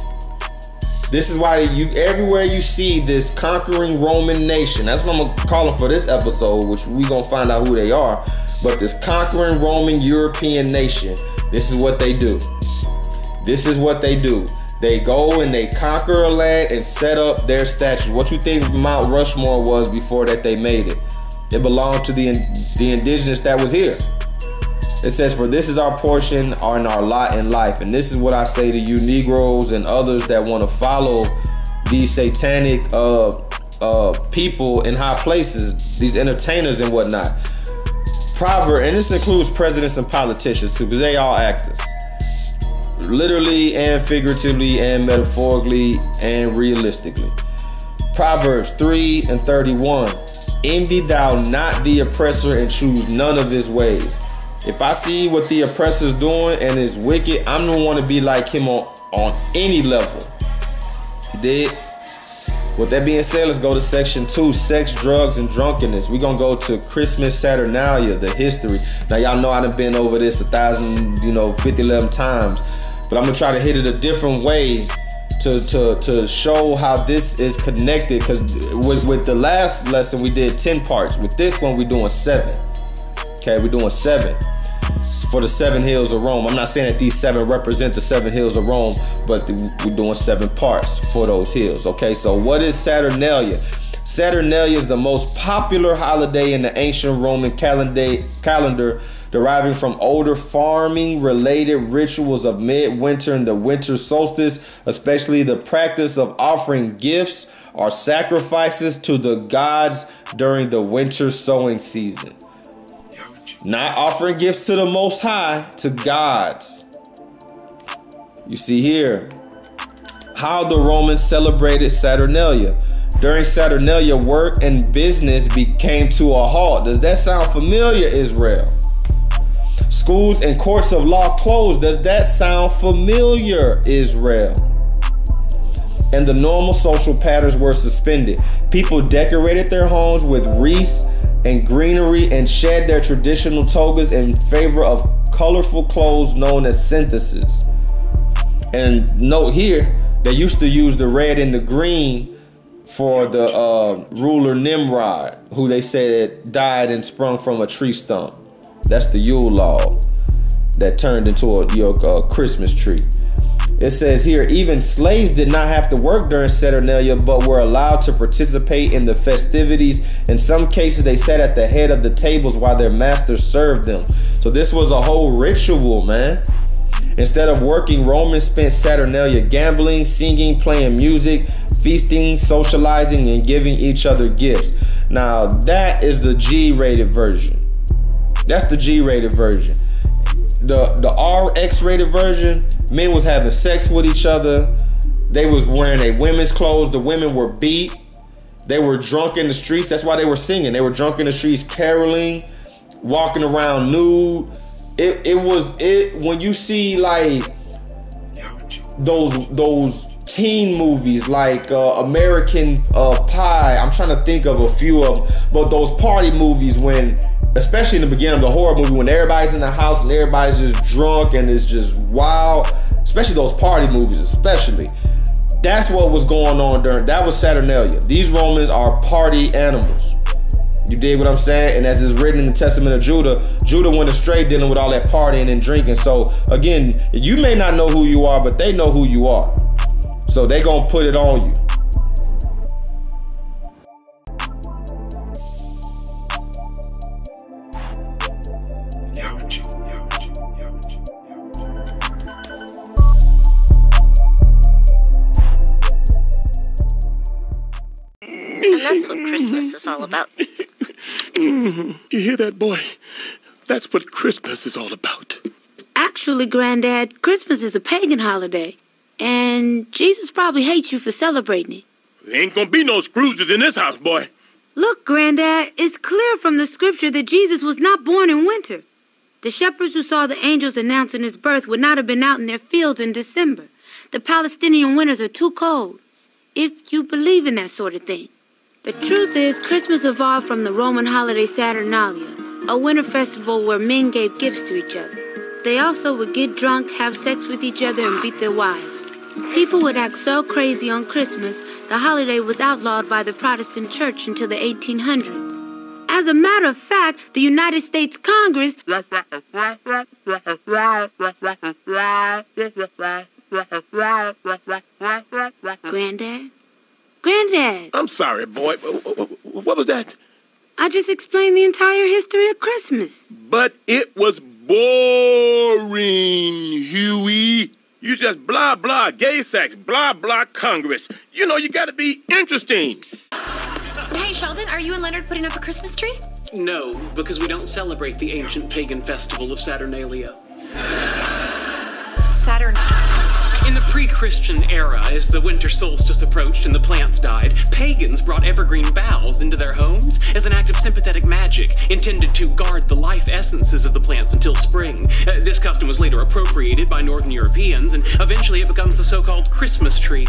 This is why you everywhere you see this conquering Roman nation. That's what I'm gonna call them for this episode, which we gonna find out who they are. But this conquering Roman European nation, this is what they do. This is what they do. They go and they conquer a land and set up their statues. What you think Mount Rushmore was before that they made it? It belonged to the, the indigenous that was here. It says, for this is our portion and our lot in life. And this is what I say to you Negroes and others that want to follow these satanic uh, uh, people in high places, these entertainers and whatnot. Proverb, and this includes presidents and politicians too, because they all actors. Literally and figuratively and metaphorically and realistically. Proverbs three and thirty-one. Envy thou not the oppressor and choose none of his ways. If I see what the oppressor's doing and is wicked, I'm gonna want to be like him on, on any level. You did? With that being said, let's go to section two, sex, drugs, and drunkenness. We're gonna go to Christmas Saturnalia, the history. Now y'all know I done been over this a thousand, you know, fifty, eleven times. But I'm gonna try to hit it a different way to to to show how this is connected. Because with, with the last lesson we did ten parts. With this one we're doing seven. Okay, we're doing seven for the seven hills of Rome. I'm not saying that these seven represent the seven hills of Rome, but we're doing seven parts for those hills. Okay, so what is Saturnalia? Saturnalia is the most popular holiday in the ancient Roman calendar calendar. Deriving from older farming-related rituals of midwinter and the winter solstice, especially the practice of offering gifts or sacrifices to the gods during the winter sowing season. Not offering gifts to the Most High, to gods. You see here how the Romans celebrated Saturnalia. During Saturnalia, work and business became to a halt. Does that sound familiar, Israel? Schools and courts of law closed. Does that sound familiar, Israel? And the normal social patterns were suspended. People decorated their homes with wreaths and greenery and shed their traditional togas in favor of colorful clothes known as synthesis. And note here, they used to use the red and the green for the uh, ruler Nimrod, who they said died and sprung from a tree stump. That's the Yule log that turned into a your uh, Christmas tree. It says here, even slaves did not have to work during Saturnalia, but were allowed to participate in the festivities. In some cases, they sat at the head of the tables while their masters served them. So this was a whole ritual, man. Instead of working, Romans spent Saturnalia gambling, singing, playing music, feasting, socializing, and giving each other gifts. Now, that is the G-rated version. That's the G-rated version. The the R X-rated version, men was having sex with each other. They was wearing their women's clothes. The women were beat. They were drunk in the streets. That's why they were singing. They were drunk in the streets, caroling, walking around nude. It it was it when you see like those those teen movies like uh, American uh, Pie. I'm trying to think of a few of them, but those party movies when, especially in the beginning of the horror movie, when everybody's in the house and everybody's just drunk and it's just wild, especially those party movies, especially. That's what was going on during, that was Saturnalia. These Romans are party animals. You dig what I'm saying? And as is written in the Testament of Judah, Judah went astray dealing with all that partying and drinking. So again, you may not know who you are, but they know who you are. So they gonna put it on you. And that's what Christmas is all about. You hear that, boy? That's what Christmas is all about. Actually, Granddad, Christmas is a pagan holiday. And Jesus probably hates you for celebrating it. There ain't gonna be no Scrooges in this house, boy. Look, Granddad, it's clear from the scripture that Jesus was not born in winter. The shepherds who saw the angels announcing his birth would not have been out in their fields in December. The Palestinian winters are too cold. If you believe in that sort of thing. The truth is, Christmas evolved from the Roman holiday Saturnalia, a winter festival where men gave gifts to each other. They also would get drunk, have sex with each other, and beat their wives. People would act so crazy on Christmas, the holiday was outlawed by the Protestant Church until the eighteen hundreds. As a matter of fact, the United States Congress... Granddad? Granddad! I'm sorry, boy. What was that? I just explained the entire history of Christmas. But it was boring, Huey. You just blah, blah, gay sex, blah, blah, Congress. You know, you gotta be interesting. Hey, Sheldon, are you and Leonard putting up a Christmas tree? No, because we don't celebrate the ancient pagan festival of Saturnalia. Saturn. In the pre-Christian era, as the winter solstice approached and the plants died, pagans brought evergreen boughs into their homes as an act of sympathetic magic intended to guard the life essences of the plants until spring. Uh, this custom was later appropriated by Northern Europeans, and eventually it becomes the so-called Christmas tree.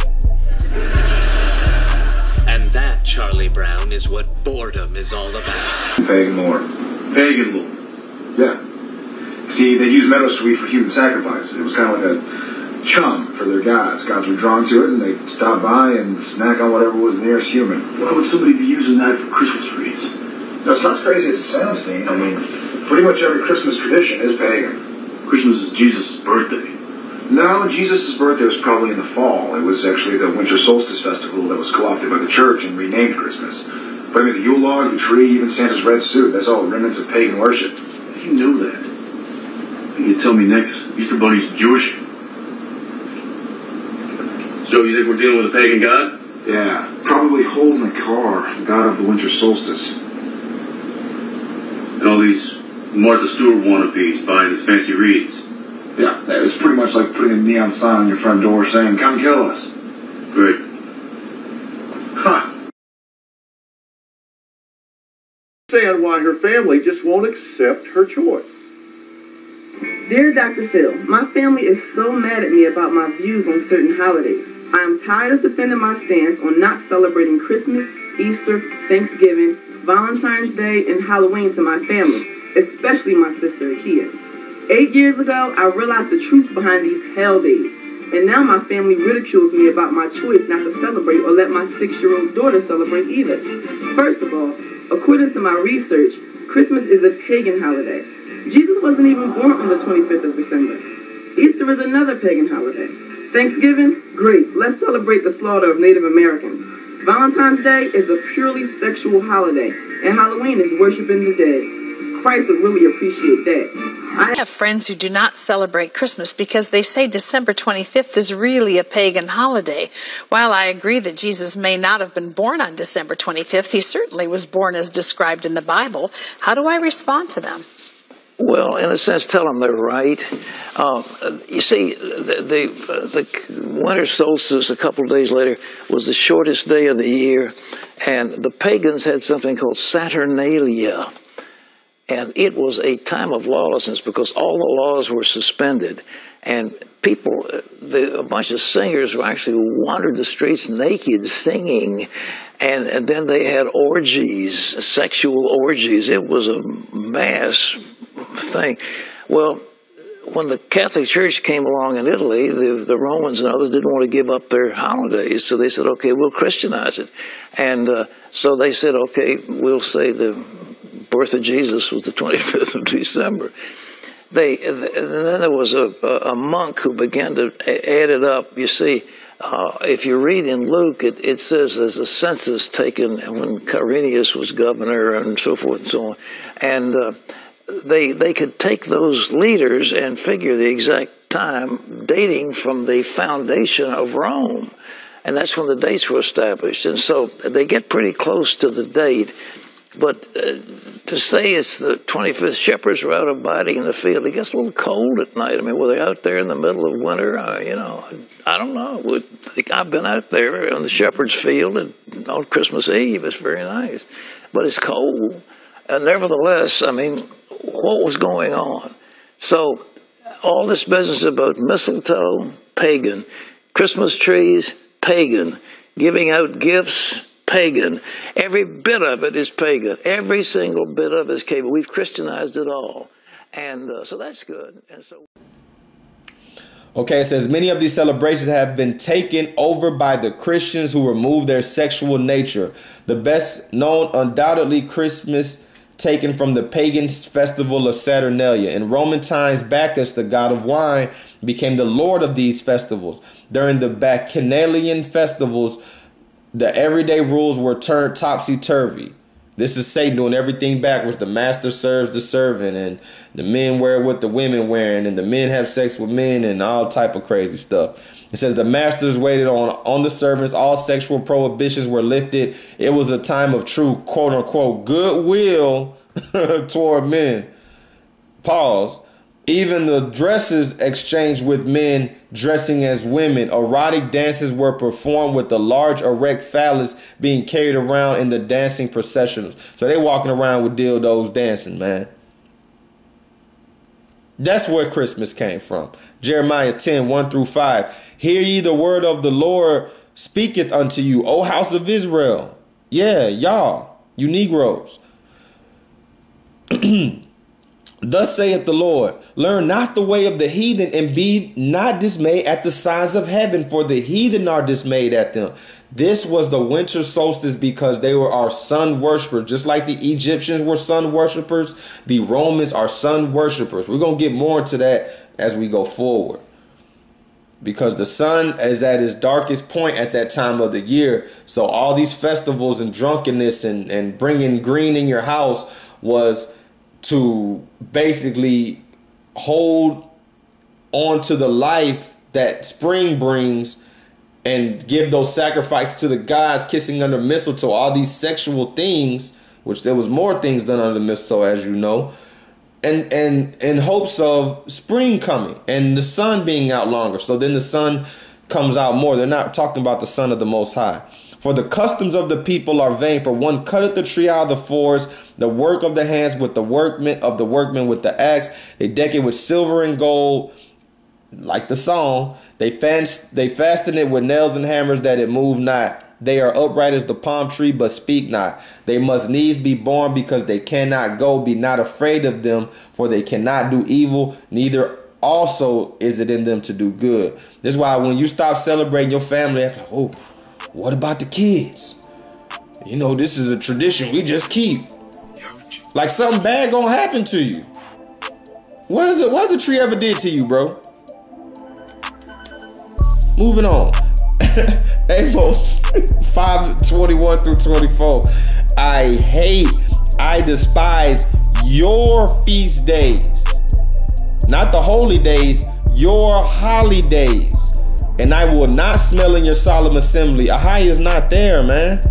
And that, Charlie Brown, is what boredom is all about. Pagan lore. Pagan lore. Yeah. See, they used meadowsweet for human sacrifice. It was kind of like a chum for their gods. Gods were drawn to it, and they'd stop by and snack on whatever was nearest human. Why would somebody be using that for Christmas trees? No, it's not as crazy as it sounds, Dean. I mean, pretty much every Christmas tradition is pagan. Christmas is Jesus' birthday. No, Jesus' birthday was probably in the fall. It was actually the winter solstice festival that was co-opted by the church and renamed Christmas. But I mean, the Yule log, the tree, even Santa's red suit, that's all remnants of pagan worship. You know that. And you tell me next, Easter Bunny's Jewish? So you think we're dealing with a pagan god? Yeah, probably holding the car, god of the winter solstice. And all these Martha Stewart wannabes buying his fancy reeds. Yeah, it was pretty much like putting a neon sign on your front door saying, "Come kill us." Great. Ha! Understand why her family just won't accept her choice. Dear Doctor Phil, my family is so mad at me about my views on certain holidays. I am tired of defending my stance on not celebrating Christmas, Easter, Thanksgiving, Valentine's Day, and Halloween to my family, especially my sister Akia. Eight years ago, I realized the truth behind these hell days, and now my family ridicules me about my choice not to celebrate or let my six-year-old daughter celebrate either. First of all, according to my research, Christmas is a pagan holiday. Jesus wasn't even born on the twenty-fifth of December. Easter is another pagan holiday. Thanksgiving? Great. Let's celebrate the slaughter of Native Americans. Valentine's Day is a purely sexual holiday, and Halloween is worshiping the dead. Christ would really appreciate that. I have friends who do not celebrate Christmas because they say December twenty-fifth is really a pagan holiday. While I agree that Jesus may not have been born on December twenty-fifth, he certainly was born as described in the Bible. How do I respond to them? Well, in a sense, tell them they're right. Um, you see, the, the, the winter solstice a couple of days later was the shortest day of the year, and the pagans had something called Saturnalia. And it was a time of lawlessness because all the laws were suspended. And people, the, a bunch of singers actually wandered the streets naked singing. And, and then they had orgies, sexual orgies. It was a mass thing. Well, when the Catholic Church came along in Italy, the, the Romans and others didn't want to give up their holidays. So they said, okay, we'll Christianize it. And uh, so they said, okay, we'll say the birth of Jesus was the twenty-fifth of December. They, and then there was a, a monk who began to add it up. You see, uh, if you read in Luke, it, it says there's a census taken when Quirinius was governor and so forth and so on. And uh, they, they could take those leaders and figure the exact time dating from the foundation of Rome. And that's when the dates were established. And so they get pretty close to the date. But uh, to say it's the twenty-fifth, shepherds were out abiding in the field. It gets a little cold at night. I mean, were they out there in the middle of winter? Uh, you know, I don't know. I've been out there on the shepherd's field and on Christmas Eve. It's very nice. But it's cold. And nevertheless, I mean, what was going on? So all this business about mistletoe, pagan. Christmas trees, pagan. Giving out gifts, pagan. Every bit of it is pagan. Every single bit of it is pagan. We've Christianized it all. And uh, so that's good. And so. Okay, it says many of these celebrations have been taken over by the Christians who remove their sexual nature. The best known, undoubtedly, Christmas taken from the pagan festival of Saturnalia. In Roman times, Bacchus, the god of wine, became the lord of these festivals. During the Bacchanalian festivals, the everyday rules were turned topsy-turvy. This is Satan doing everything backwards. The master serves the servant, and the men wear what the women wearing, and the men have sex with men, and all type of crazy stuff. It says the masters waited on, on the servants. All sexual prohibitions were lifted. It was a time of true, quote unquote, goodwill toward men. Pause. Even the dresses exchanged with men dressing as women. Erotic dances were performed with the large erect phallus being carried around in the dancing processionals. So they walking around with dildos dancing, man. That's where Christmas came from. Jeremiah ten, one through five. Hear ye the word of the Lord speaketh unto you, O house of Israel. Yeah, y'all, you Negroes. Thus saith the Lord, learn not the way of the heathen, and be not dismayed at the signs of heaven, for the heathen are dismayed at them. This was the winter solstice because they were our sun worshipers. Just like the Egyptians were sun worshipers, the Romans are sun worshipers. We're going to get more into that as we go forward. Because the sun is at its darkest point at that time of the year. So all these festivals and drunkenness and, and bringing green in your house was to basically hold on to the life that spring brings and give those sacrifices to the gods, kissing under mistletoe, all these sexual things, which there was more things done under mistletoe, as you know, and and in hopes of spring coming and the sun being out longer. So then the sun comes out more. They're not talking about the son of the Most High. For the customs of the people are vain, for one cutteth the tree out of the forest, the work of the hands with the workmen of the workmen with the axe. They deck it with silver and gold, like the song. They fast, they fasten it with nails and hammers that it move not. They are upright as the palm tree, but speak not. They must needs be born because they cannot go. Be not afraid of them, for they cannot do evil, neither also is it in them to do good. This is why when you stop celebrating your family, like, oh, what about the kids? You know, this is a tradition we just keep. Like something bad gonna happen to you. What is it? What has the tree ever did to you, bro? Moving on. Amos five twenty-one through twenty-four. I hate, I despise your feast days. Not the holy days, your holidays. And I will not smell in your solemn assembly. Ahai is not there, man.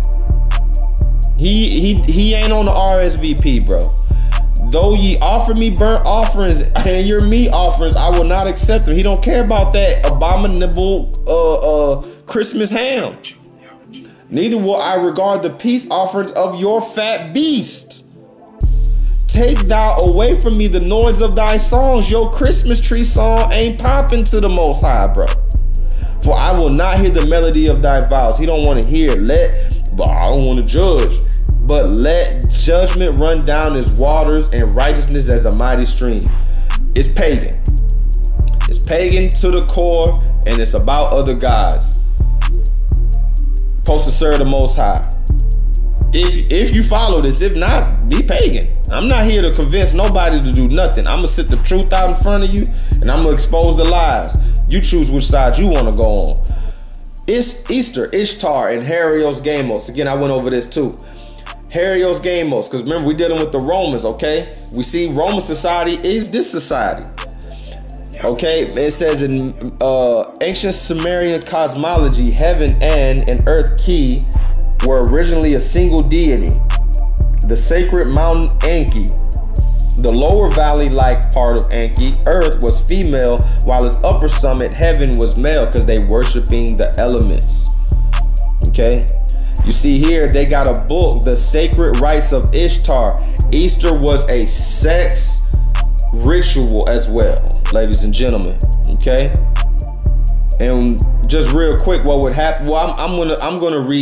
He he he ain't on the R S V P, bro. Though ye offer me burnt offerings and your meat offerings, I will not accept them. He don't care about that abominable uh uh Christmas ham. Neither will I regard the peace offerings of your fat beasts. Take thou away from me the noise of thy songs. Your Christmas tree song ain't popping to the Most High, bro. For I will not hear the melody of thy vows. He don't want to hear it. Let, but I don't want to judge. But let judgment run down as waters and righteousness as a mighty stream. It's pagan. It's pagan to the core, and it's about other gods. Supposed to serve the Most High. If, if you follow this, if not, be pagan. I'm not here to convince nobody to do nothing. I'm going to sit the truth out in front of you, and I'm going to expose the lies. You choose which side you want to go on. It's Easter, Ishtar, and Hieros Gamos. Again, I went over this too. Hieros Gamos, because remember, we're dealing with the Romans, okay? We see Roman society is this society. Okay, it says in uh, ancient Sumerian cosmology, heaven and an earth key were originally a single deity. The sacred mountain Enki. The lower valley-like part of Enki, earth, was female, while its upper summit, heaven, was male, because they worshiping the elements. Okay? You see here, they got a book, The Sacred Rites of Ishtar. Easter was a sex ritual as well, ladies and gentlemen. Okay? And just real quick, what would happen? Well, I'm, I'm gonna I'm gonna read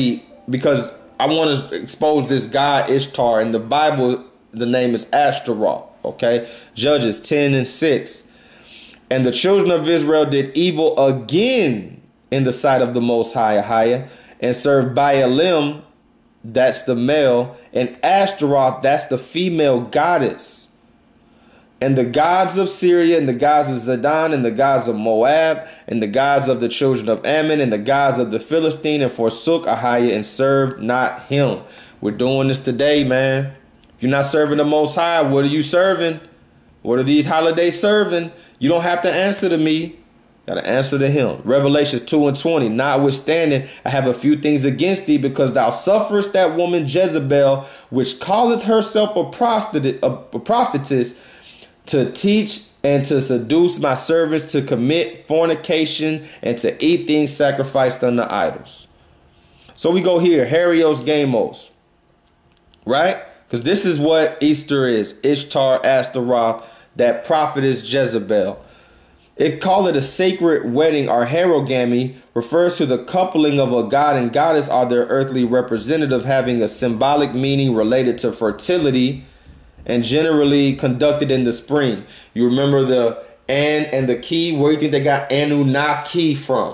because I want to expose this god Ishtar. In the Bible, the name is Ashtaroth. Okay, Judges ten and six. And the children of Israel did evil again in the sight of the Most High, High, and served Baalim, that's the male, and Ashtaroth, that's the female goddess. And the gods of Syria, and the gods of Zidon, and the gods of Moab, and the gods of the children of Ammon, and the gods of the Philistine, and forsook Ahiah and served not him. We're doing this today, man. If you're not serving the Most High, what are you serving? What are these holidays serving? You don't have to answer to me. Got to answer to him. Revelation two and twenty. Notwithstanding, I have a few things against thee, because thou sufferest that woman Jezebel, which calleth herself a, prostitute, a, a prophetess, to teach and to seduce my servants to commit fornication and to eat things sacrificed unto idols. So we go here, Hieros, Gamos, right? Because this is what Easter is. Ishtar, Ashtaroth, that prophetess Jezebel. It call it a sacred wedding, or herogamy, refers to the coupling of a god and goddess or their earthly representative, having a symbolic meaning related to fertility and generally conducted in the spring. You remember the An and the key? Where do you think they got Anunnaki from?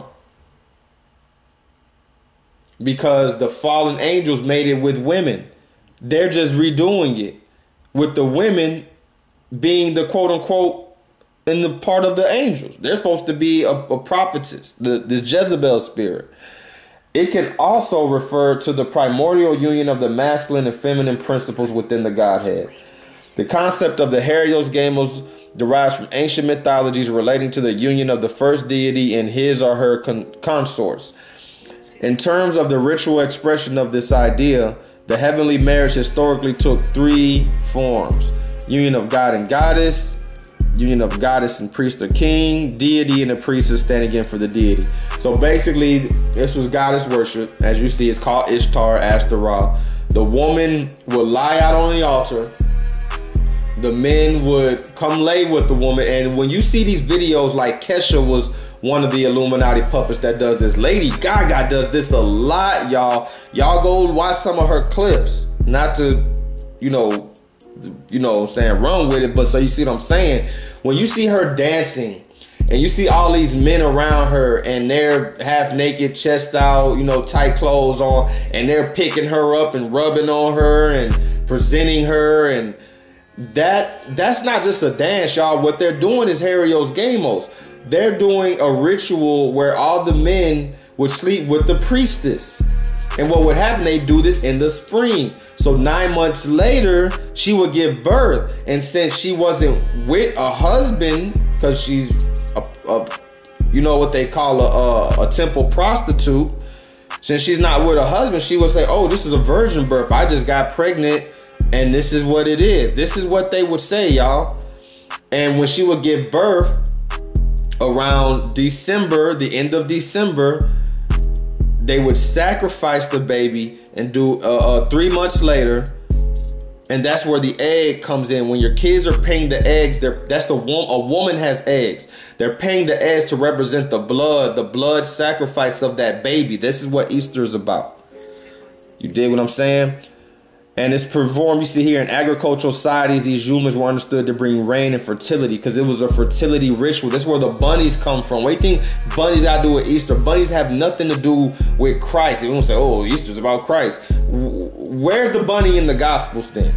Because the fallen angels made it with women. They're just redoing it with the women being the quote unquote in the part of the angels. They're supposed to be a, a prophetess, the, the Jezebel spirit. It can also refer to the primordial union of the masculine and feminine principles within the Godhead. The concept of the Hieros Gamos derives from ancient mythologies relating to the union of the first deity and his or her con consorts. In terms of the ritual expression of this idea, the heavenly marriage historically took three forms: union of God and goddess, union of goddess and priest or king, deity and the priestess standing in for the deity. So basically, this was goddess worship. As you see, it's called Ishtar, Ashtaroth. The woman would lie out on the altar. The men would come lay with the woman. And when you see these videos, like Kesha was one of the Illuminati puppets that does this. Lady Gaga does this a lot, y'all. Y'all go watch some of her clips. Not to, you know, you know what I'm saying, run with it, but so you see what I'm saying. When you see her dancing and you see all these men around her and they're half naked, chest out, you know, tight clothes on, and they're picking her up and rubbing on her and presenting her, and that that's not just a dance, y'all. What they're doing is Hieros Gamos. They're doing a ritual where all the men would sleep with the priestess. And what would happen, they do this in the spring. So nine months later, she would give birth. And since she wasn't with a husband, because she's, a, a, you know what they call a, a, a temple prostitute, since she's not with a husband, she would say, oh, this is a virgin birth. I just got pregnant and this is what it is. This is what they would say, y'all. And when she would give birth around December, the end of December, they would sacrifice the baby and do uh, uh, three months later. And that's where the egg comes in. When your kids are paying the eggs, they're, that's the wo a woman has eggs. They're paying the eggs to represent the blood, the blood sacrifice of that baby. This is what Easter is about. You dig what I'm saying? And it's performed, you see here, in agricultural societies, these humans were understood to bring rain and fertility because it was a fertility ritual. That's where the bunnies come from. What do you think bunnies got to do with Easter? Bunnies have nothing to do with Christ. You don't say, oh, Easter's about Christ. Where's the bunny in the Gospels then?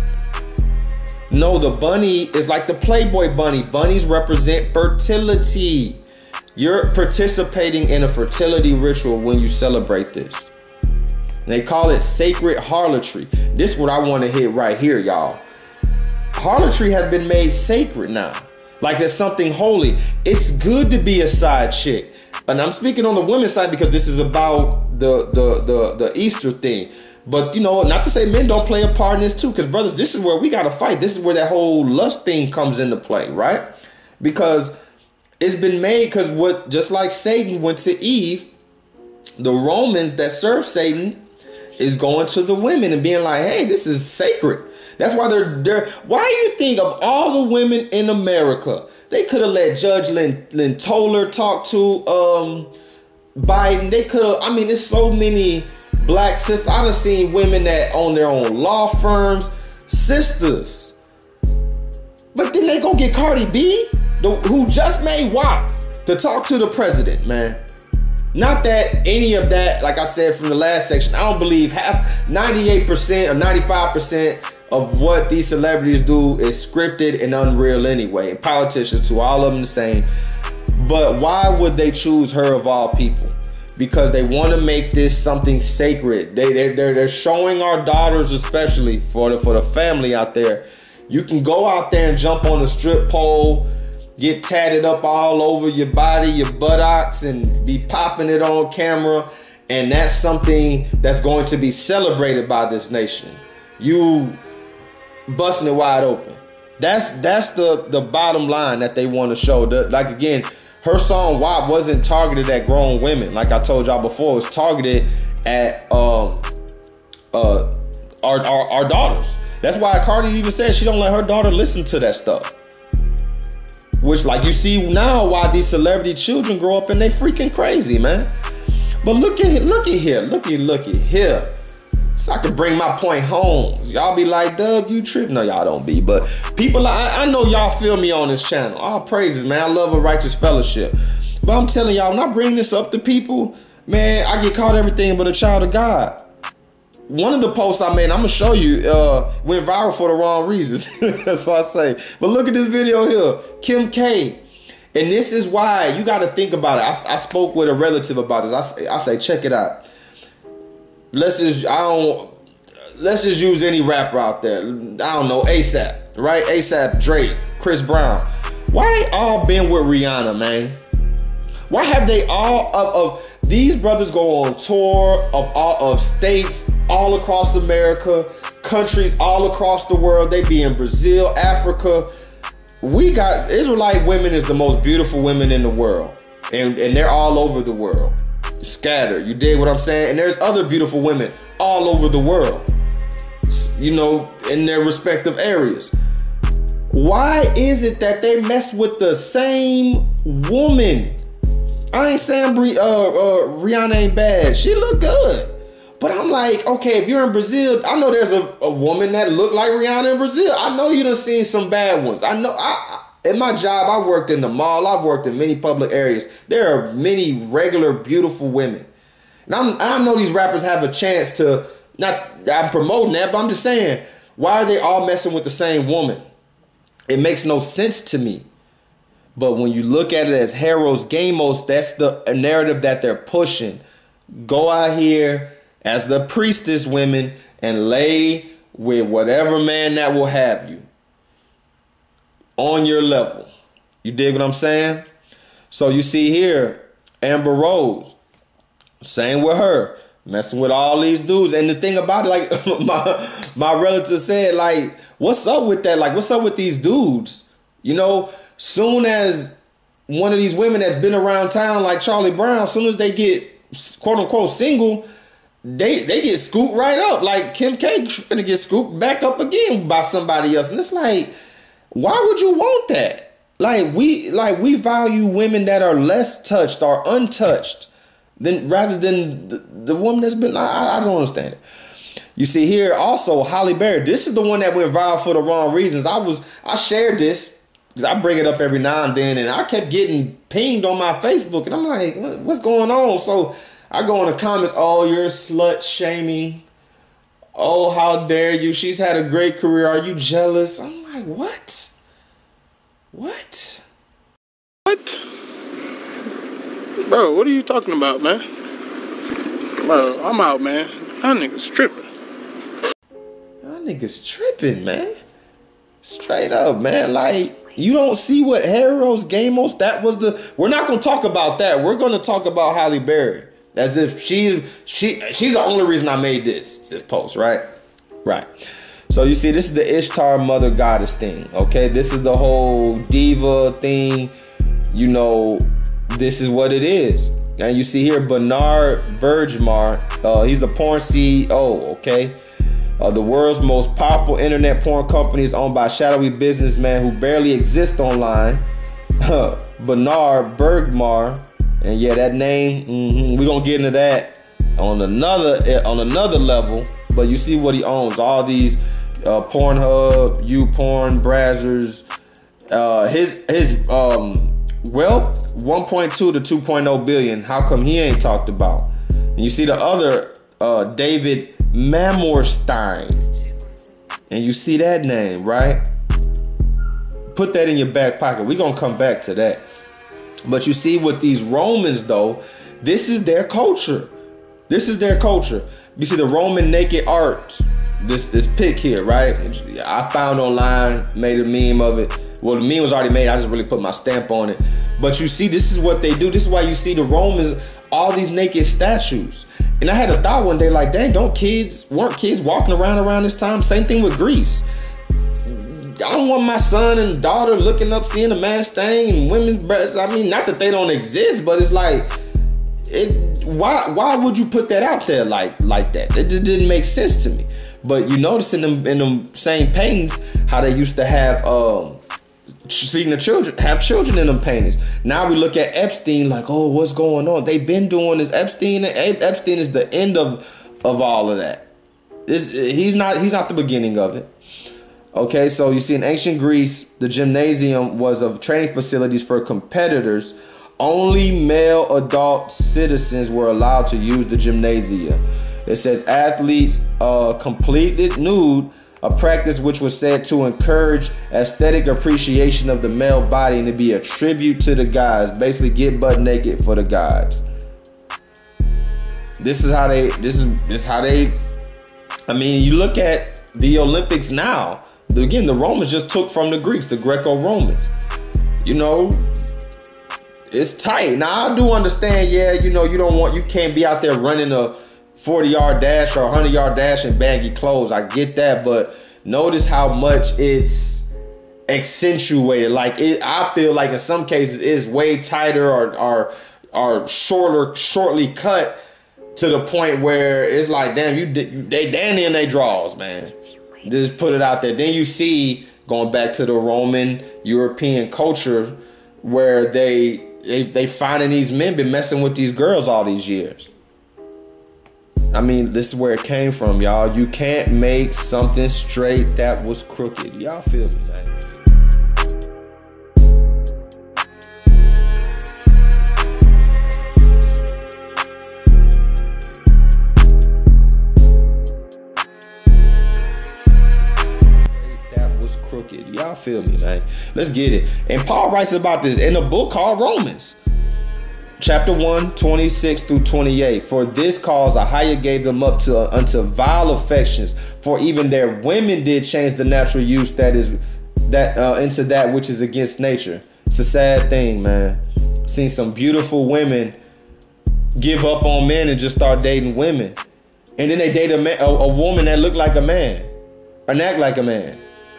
No, the bunny is like the Playboy bunny. Bunnies represent fertility. You're participating in a fertility ritual when you celebrate this. They call it sacred harlotry. This is what I want to hit right here, y'all. Harlotry has been made sacred now. Like it's something holy. It's good to be a side chick. And I'm speaking on the women's side because this is about the, the, the, the Easter thing. But, you know, not to say men don't play a part in this too. Because, brothers, this is where we got to fight. This is where that whole lust thing comes into play, right? Because it's been made because what, just like Satan went to Eve, the Romans that serve Satan is going to the women and being like, hey, this is sacred. That's why they're there. Why do you think of all the women in America, they could have let Judge Lynn, Lynn Toler talk to um, Biden. They could have, I mean, there's so many black sisters. I done seen women that own their own law firms, sisters. But then they go get Cardi B, the, who just made W A P, to talk to the president, man. Not that any of that, like I said from the last section, I don't believe half, ninety-eight percent or ninety-five percent of what these celebrities do is scripted and unreal anyway. And politicians too, all of them the same. But why would they choose her of all people? Because they want to make this something sacred. They, they're, they're, they're showing our daughters, especially for the, for the family out there, you can go out there and jump on a strip pole, get tatted up all over your body, your buttocks, and be popping it on camera. And that's something that's going to be celebrated by this nation. You busting it wide open. That's that's the, the bottom line that they want to show. The, like, again, her song W A P wasn't targeted at grown women. Like I told y'all before, it was targeted at um, uh, our, our, our daughters. That's why Cardi even said she don't let her daughter listen to that stuff. Which, like, you see now why these celebrity children grow up and they freaking crazy, man. But look at look at here, looky, looky here. So I can bring my point home. Y'all be like, Dub, you trip. No, y'all don't be. But people, I, I know y'all feel me on this channel. All praises, man. I love a righteous fellowship. But I'm telling y'all, when I bring this up to people, man, I get called everything but a child of God. One of the posts I made, I'm gonna show you, uh, went viral for the wrong reasons. So I say, but look at this video here, Kim K. And this is why you got to think about it. I, I spoke with a relative about this. I say, I say, check it out. Let's just, I don't, let's just use any rapper out there. I don't know, ASAP, right? ASAP, Drake, Chris Brown. Why they all been with Rihanna, man? Why have they all of, of these brothers go on tour of all of states all across America, countries all across the world? They be in Brazil, Africa. We got Israelite women is the most beautiful women in the world, and and they're all over the world, scattered. You dig what I'm saying? And there's other beautiful women all over the world, you know, in their respective areas. Why is it that they mess with the same woman? I ain't saying uh, uh, Rihanna ain't bad. She look good. But I'm like, okay, if you're in Brazil, I know there's a, a woman that looked like Rihanna in Brazil. I know you done seen some bad ones. I know, I, I, in my job, I worked in the mall. I've worked in many public areas. There are many regular, beautiful women. And I'm, I know these rappers have a chance to, not, I'm promoting that, but I'm just saying, why are they all messing with the same woman? It makes no sense to me. But when you look at it as Hieros, Gamos, that's the narrative that they're pushing. Go out here as the priestess women and lay with whatever man that will have you on your level. You dig what I'm saying? So you see here, Amber Rose, same with her, messing with all these dudes. And the thing about it, like my, my relative said, like, what's up with that? Like, what's up with these dudes? You know, soon as one of these women that's been around town, like Charlie Brown, soon as they get quote unquote single, They they get scooped right up. Like Kim K finna get scooped back up again by somebody else. And it's like, why would you want that? Like we like we value women that are less touched or untouched than rather than the, the woman that's been. I, I don't understand it. You see here also Halle Berry. This is the one that went viral for the wrong reasons. I was I shared this because I bring it up every now and then, and I kept getting pinged on my Facebook, and I'm like, what's going on? So I go in the comments, oh, you're slut shaming. Oh, how dare you? She's had a great career. Are you jealous? I'm like, what? What? What? Bro, what are you talking about, man? Bro, I'm out, man. That nigga's tripping. That nigga's tripping, man. Straight up, man. Like, you don't see what Hieros, Gamos, that was the... We're not going to talk about that. We're going to talk about Halle Berry. As if she she she's the only reason I made this this post, right? Right. So you see, this is the ISHTAR mother goddess thing, okay? This is the whole diva thing. You know, this is what it is. And you see here, Bernard Bergmar, uh, he's the porn C E O, okay? Uh, the world's most powerful internet porn company is owned by a shadowy businessman who barely exists online. Bernard Bergmar. And yeah, that name, mm-hmm, we're going to get into that. on another on another level, but you see what he owns. All these uh, Pornhub, YouPorn, Brazzers. Uh, his his um, wealth, one point two to two point oh billion. How come he ain't talked about? And you see the other uh, David Mamorstein. And you see that name, right? Put that in your back pocket. We're going to come back to that. But you see with these Romans, though, this is their culture. This is their culture. You see the Roman naked art, this this pic here, right? I found online, made a meme of it. Well, the meme was already made. I just really put my stamp on it. But you see, this is what they do. This is why you see the Romans, all these naked statues. And I had a thought one day, like, dang, don't kids, weren't kids walking around around this time? Same thing with Greece. I don't want my son and daughter looking up, seeing a man's thing and women's breasts. I mean, not that they don't exist, but it's like, it. Why? Why would you put that out there like like that? It just didn't make sense to me. But you notice in them in them same paintings how they used to have, um, speaking of children, have children in them paintings. Now we look at Epstein like, oh, what's going on? They've been doing this. Epstein. Epstein is the end of of all of that. This, he's not. He's not the beginning of it. Okay, so you see in ancient Greece, the gymnasium was of training facilities for competitors. Only male adult citizens were allowed to use the gymnasia. It says athletes uh, completed nude, a practice which was said to encourage aesthetic appreciation of the male body and to be a tribute to the gods. Basically, get butt naked for the gods. This is how they. This is this is how they. I mean, you look at the Olympics now. Again, the Romans just took from the Greeks, the Greco-Romans. You know, it's tight. Now I do understand. Yeah, you know, you don't want. You can't be out there running a forty yard dash or a hundred yard dash in baggy clothes. I get that, but notice how much it's accentuated. Like it, I feel like in some cases it's way tighter or or or shorter, shortly cut to the point where it's like, damn, you, you they dandy in their draws, man. Just put it out there. Then you see going back to the Roman European culture where they they they finding these men been messing with these girls all these years. I mean, this is where it came from, y'all. You can't make something straight that was crooked. Y'all feel me, man? That was crooked. Y'all feel me, man? Let's get it. And Paul writes about this in a book called Romans. Chapter one, twenty-six through twenty-eight. For this cause a hire gave them up to uh, unto vile affections. For even their women did change the natural use that is that uh, into that which is against nature. It's a sad thing, man. Seen some beautiful women give up on men and just start dating women, and then they date a man, a, a woman that look like a man, and act like a man.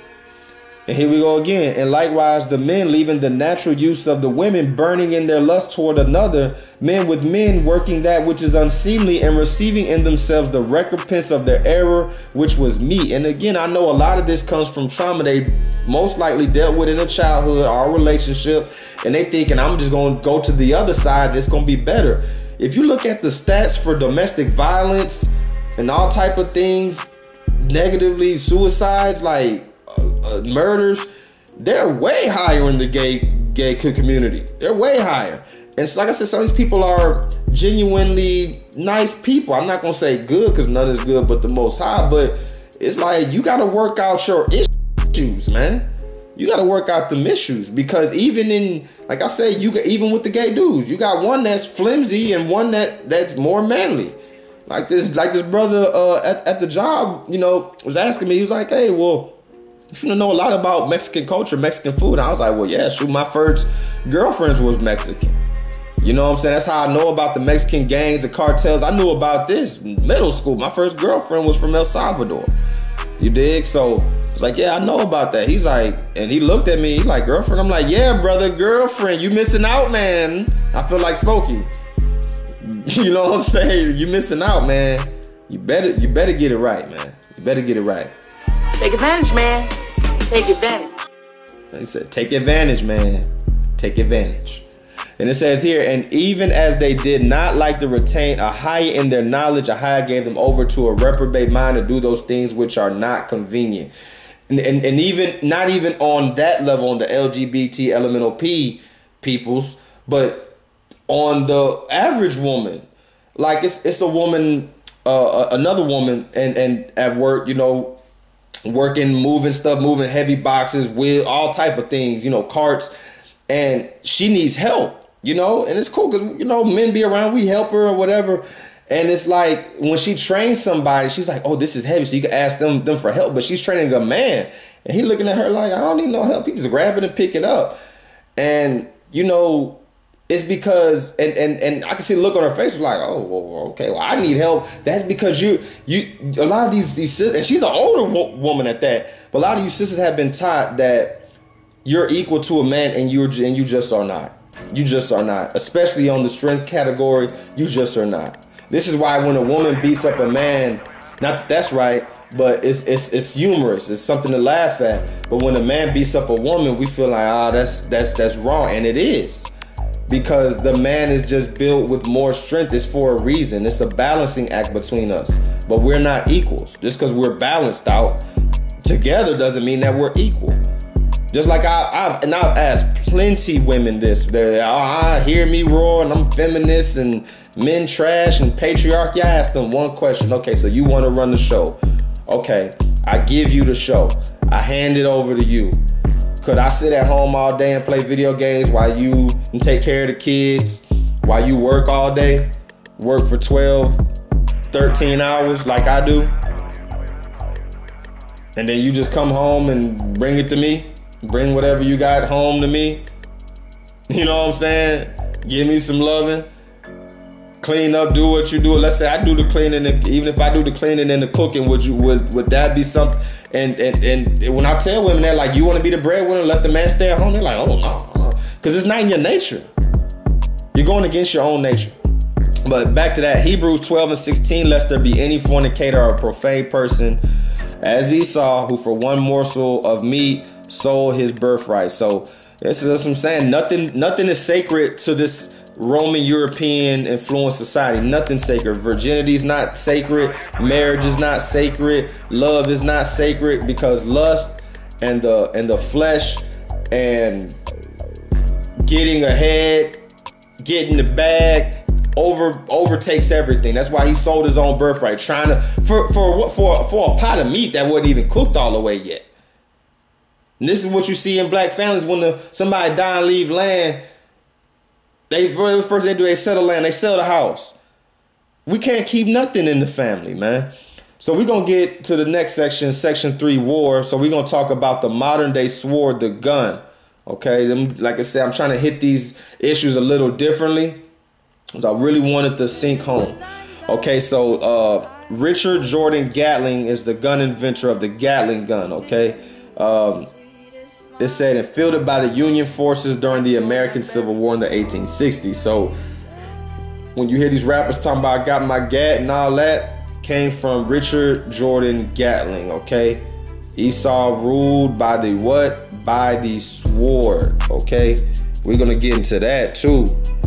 And here we go again. And likewise, the men leaving the natural use of the women, burning in their lust toward another, men with men working that which is unseemly and receiving in themselves the recompense of their error, which was meat. And again, I know a lot of this comes from trauma they most likely dealt with in a childhood or relationship. And they thinking, I'm just going to go to the other side. It's going to be better. If you look at the stats for domestic violence and all type of things, negatively suicides, like Uh, murders, they're way higher in the gay gay community. They're way higher. And so, like I said, some of these people are genuinely nice people. I'm not gonna say good because none is good but the Most High, but it's like you gotta work out your issues, man. You gotta work out the issues, because even in, like I said, you got, even with the gay dudes, you got one that's flimsy and one that that's more manly. Like this, like this brother uh, at at the job, you know, was asking me. He was like, "Hey, well, you seem to know a lot about Mexican culture, Mexican food." And I was like, well, yeah, shoot, my first girlfriend was Mexican. You know what I'm saying? That's how I know about the Mexican gangs, the cartels. I knew about this in middle school. My first girlfriend was from El Salvador. You dig? So it's like, yeah, I know about that. He's like, and he looked at me, he's like, girlfriend? I'm like, yeah, brother, girlfriend. You missing out, man. I feel like Smokey. You know what I'm saying? You missing out, man. You better, you better get it right, man. You better get it right. Take advantage, man. Take advantage. He said, take advantage, man. Take advantage. And it says here, and even as they did not like to retain a higher in their knowledge, a higher gave them over to a reprobate mind to do those things which are not convenient. And, and, and even not even on that level, on the L G B T elemental P peoples, but on the average woman. Like it's it's a woman, uh, another woman, and and at work, you know, working, moving stuff, moving heavy boxes, with all type of things, you know, carts, and she needs help, you know, and it's cool because, you know, men be around, we help her or whatever. And it's like when she trains somebody, she's like, oh, this is heavy, so you can ask them them for help. But she's training a man, and he looking at her like, I don't need no help. He just grab it and pick it up. And, you know, it's because, and, and, and I can see the look on her face, like, oh, well, okay, well, I need help. That's because you, you, a lot of these, these sisters, and she's an older wo woman at that, but a lot of you sisters have been taught that you're equal to a man, and you're, and you just are not. You just are not. Especially on the strength category, you just are not. This is why when a woman beats up a man, not that that's right, but it's it's it's humorous. It's something to laugh at. But when a man beats up a woman, we feel like, ah, oh, that's that's that's wrong, and it is. Because the man is just built with more strength. It's for a reason. It's a balancing act between us. But we're not equals. Just because we're balanced out together doesn't mean that we're equal. Just like I, I've, and I've asked plenty women this. They're, oh, I hear me roar and I'm feminist and men trash and patriarchy. I asked them one question. Okay, so you want to run the show. Okay, I give you the show. I hand it over to you. Could I sit at home all day and play video games while you take care of the kids, while you work all day, work for twelve, thirteen hours like I do? And then you just come home and bring it to me? Bring whatever you got home to me? You know what I'm saying? Give me some loving. Clean up, do what you do. Let's say I do the cleaning, and even if I do the cleaning and the cooking, would you would would that be something? And and and when I tell women that, like, you want to be the breadwinner, let the man stay at home, they're like, oh no, because it's not in your nature. You're going against your own nature. But back to that, Hebrews twelve and sixteen, lest there be any fornicator or profane person, as Esau, who for one morsel of meat sold his birthright. So this is what I'm saying. Nothing, nothing is sacred to this Roman European influenced society. Nothing sacred. Virginity is not sacred. Marriage is not sacred. Love is not sacred, because lust and the and the flesh and getting ahead, getting the bag over overtakes everything. That's why he sold his own birthright, trying to for for for for a pot of meat that wasn't even cooked all the way yet. And this is what you see in black families when the somebody die and leave land. They first they do they sell the land, they sell the house. We can't keep nothing in the family, man. So we're gonna get to the next section, section three, war. So we're gonna talk about the modern day sword, the gun. Okay, like I said, I'm trying to hit these issues a little differently, because I really wanted to sink home. Okay, so uh, Richard Jordan Gatling is the gun inventor of the Gatling gun. Okay. Um, It said, and fielded by the Union forces during the American Civil War in the eighteen sixties. So when you hear these rappers talking about I got my gat and all that, came from Richard Jordan Gatling, okay? Esau ruled by the what? By the sword, okay? We're going to get into that too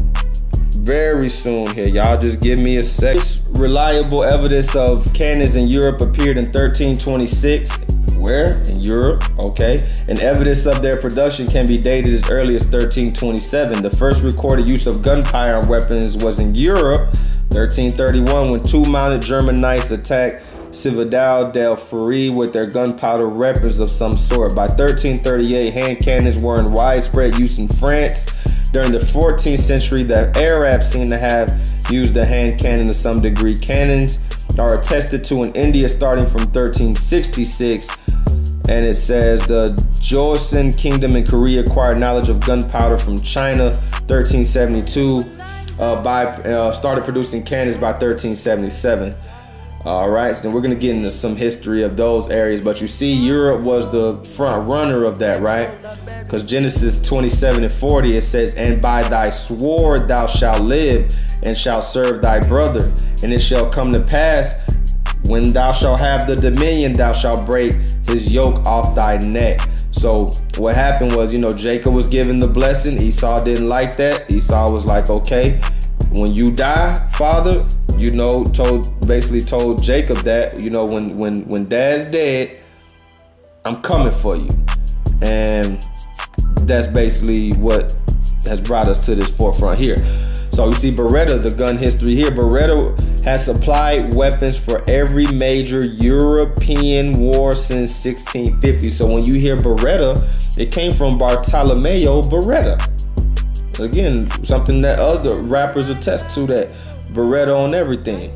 very soon here. Y'all just give me a sec. Reliable evidence of cannons in Europe appeared in thirteen twenty-six. Where? In Europe, okay. And evidence of their production can be dated as early as thirteen twenty-seven. The first recorded use of gunpowder weapons was in Europe, thirteen thirty-one, when two mounted German knights attacked Cividale del Fury with their gunpowder weapons of some sort. By thirteen thirty-eight, hand cannons were in widespread use in France. During the fourteenth century, the Arabs seem to have used the hand cannon to some degree. Cannons are attested to in India starting from thirteen sixty-six. And it says the Joseon Kingdom in Korea acquired knowledge of gunpowder from China, thirteen seventy-two. Uh, by uh, started producing cannons by thirteen seventy-seven. All right, so we're gonna get into some history of those areas. But you see, Europe was the front runner of that, right? Because Genesis twenty-seven and forty, it says, and by thy sword thou shalt live, and shalt serve thy brother. And it shall come to pass, when thou shalt have the dominion, thou shalt break his yoke off thy neck. So what happened was, you know, Jacob was given the blessing. Esau didn't like that. Esau was like, okay, when you die, father, you know, told basically told Jacob that, you know, when when when dad's dead, I'm coming for you. And that's basically what has brought us to this forefront here. So you see Beretta, the gun history here. Beretta has supplied weapons for every major European war since sixteen fifty. So when you hear Beretta, it came from Bartolomeo Beretta. Again, something that other rappers attest to, that Beretta on everything.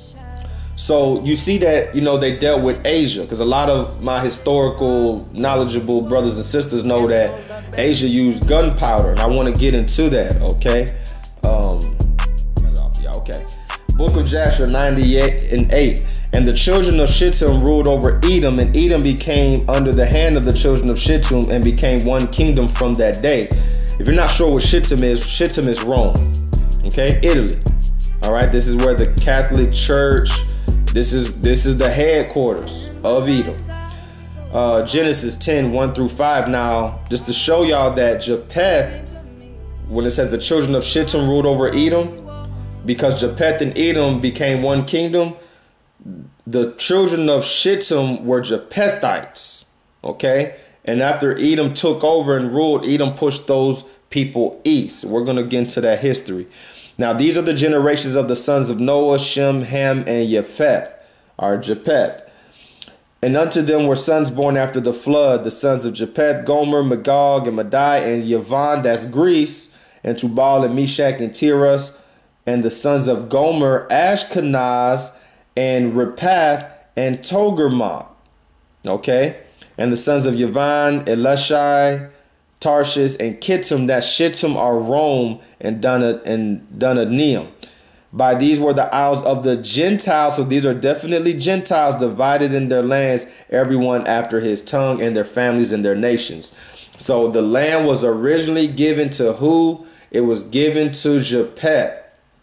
So you see that, you know, they dealt with Asia, because a lot of my historical knowledgeable brothers and sisters know that Asia used gunpowder, and I want to get into that, okay? Um, yeah, okay. Book of Jasher ninety-eight and eight. And the children of Shittim ruled over Edom, and Edom became under the hand of the children of Shittim and became one kingdom from that day. If you're not sure what Shittim is, Shittim is Rome, okay? Italy. All right, this is where the Catholic Church, this is this is the headquarters of Edom. Uh, Genesis ten, one through five. Now, just to show y'all that Japheth, when it says the children of Shittim ruled over Edom, because Japheth and Edom became one kingdom, the children of Shittim were Japhethites, okay? And after Edom took over and ruled, Edom pushed those people east. We're going to get into that history. Now, these are the generations of the sons of Noah, Shem, Ham, and Japheth, or Japheth. And unto them were sons born after the flood, the sons of Japheth, Gomer, Magog, and Madai, and Yavon, that's Greece, and Tubal, and Meshach, and Tiras, and the sons of Gomer, Ashkenaz, and Repath, and Togarmah. Okay? And the sons of Yavon, Elishai, Tarshish, and Kittim, that Shittim are Rome, and Dunad and Dunadneam. By these were the isles of the Gentiles. So these are definitely Gentiles divided in their lands, everyone after his tongue, and their families and their nations. So the land was originally given to who? It was given to Japheth.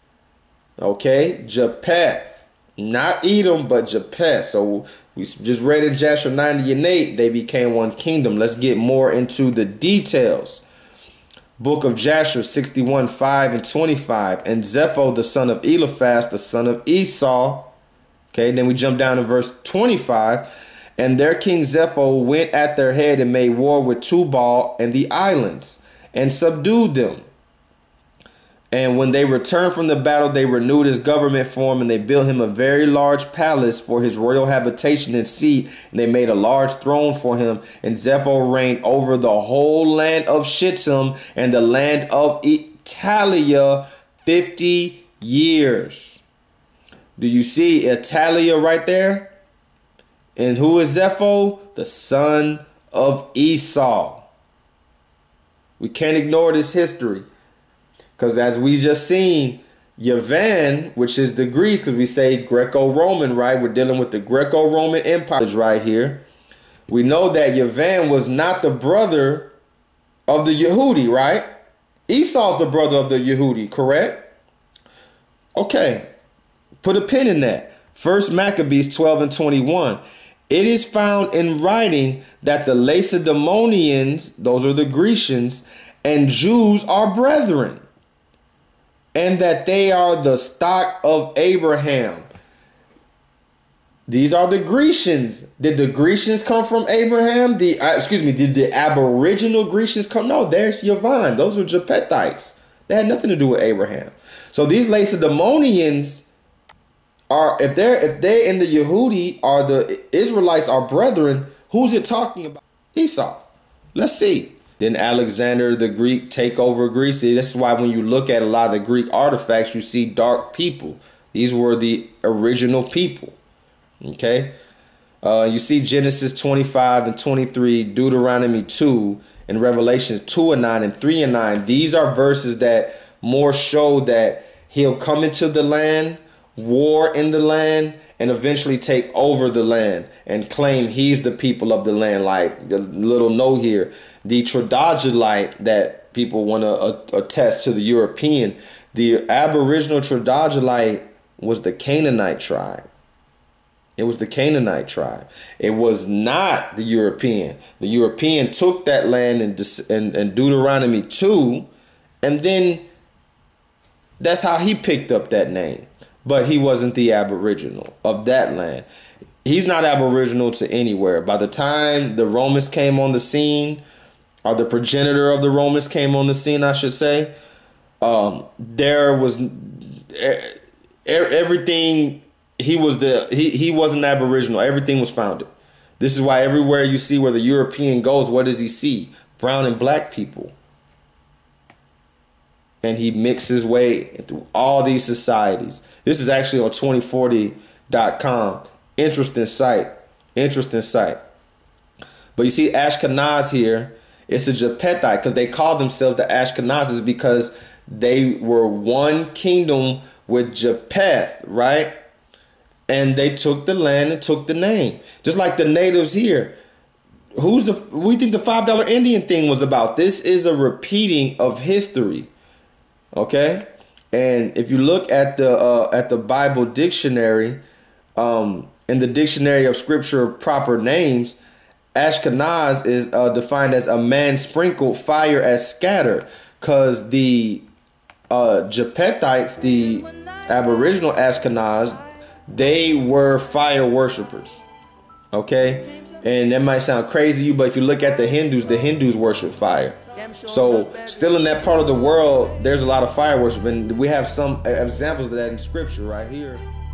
Okay, Japheth. Not Edom, but Japheth. So we just read in Jasher ninety and eight, they became one kingdom. Let's get more into the details. Book of Jasher sixty-one, five and twenty-five. And Zepho, the son of Eliphaz, the son of Esau. Okay, then we jump down to verse twenty-five. And their king Zepho went at their head and made war with Tubal and the islands, and subdued them. And when they returned from the battle, they renewed his government for him, and they built him a very large palace for his royal habitation and seat, and they made a large throne for him. And Zepho reigned over the whole land of Shittim and the land of Italia fifty years. Do you see Italia right there? And who is Zepho? The son of Esau. We can't ignore this history. Because as we just seen, Yavin, which is the Greece, because we say Greco-Roman, right? We're dealing with the Greco-Roman Empire right here. We know that Yavin was not the brother of the Yehudi, right? Esau's the brother of the Yehudi, correct? Okay, put a pin in that. First Maccabees twelve and twenty-one. It is found in writing that the Lacedaemonians, those are the Grecians, and Jews are brethren, and that they are the stock of Abraham. These are the Grecians. Did the Grecians come from Abraham? The uh, excuse me, did the Aboriginal Grecians come? No, there's Yavon. Those were Japhethites. They had nothing to do with Abraham. So these Lacedaemonians are, if they're if they and the Yehudi are the Israelites are brethren, who's it talking about? Esau. Let's see. Then Alexander the Greek take over Greece. That's why when you look at a lot of the Greek artifacts, you see dark people. These were the original people. Okay. Uh, you see Genesis twenty-five and twenty-three, Deuteronomy two, and Revelation two and nine and three and nine. These are verses that more show that he'll come into the land, war in the land, and eventually take over the land and claim he's the people of the land. Like the little note here, the Troglodyte that people want to uh, attest to the European, the Aboriginal Troglodyte was the Canaanite tribe. It was the Canaanite tribe. It was not the European. The European took that land in, in, in Deuteronomy two, and then that's how he picked up that name. But he wasn't the aboriginal of that land. He's not aboriginal to anywhere. By the time the Romans came on the scene, or the progenitor of the Romans came on the scene, I should say, um, there was everything. He was the he he wasn't aboriginal. Everything was founded. This is why everywhere you see where the European goes, what does he see? Brown and black people. And he mixed his way through all these societies. This is actually on twenty forty dot com. Interesting site. Interesting site. But you see Ashkenaz here. It's a Japhethite because they call themselves the Ashkenazes because they were one kingdom with Japheth, right? And they took the land and took the name. Just like the natives here. Who's the, we think the five dollar Indian thing was about. This is a repeating of history. Okay? And if you look at the uh, at the Bible dictionary, um, in the dictionary of scripture of proper names, Ashkenaz is uh, defined as a man sprinkled, fire as scattered. Because the uh, Japhethites, the aboriginal Ashkenaz, they were fire worshipers, okay? And that might sound crazy to you, but if you look at the Hindus, the Hindus worship fire. So still in that part of the world, there's a lot of fire worship. And we have some examples of that in scripture right here.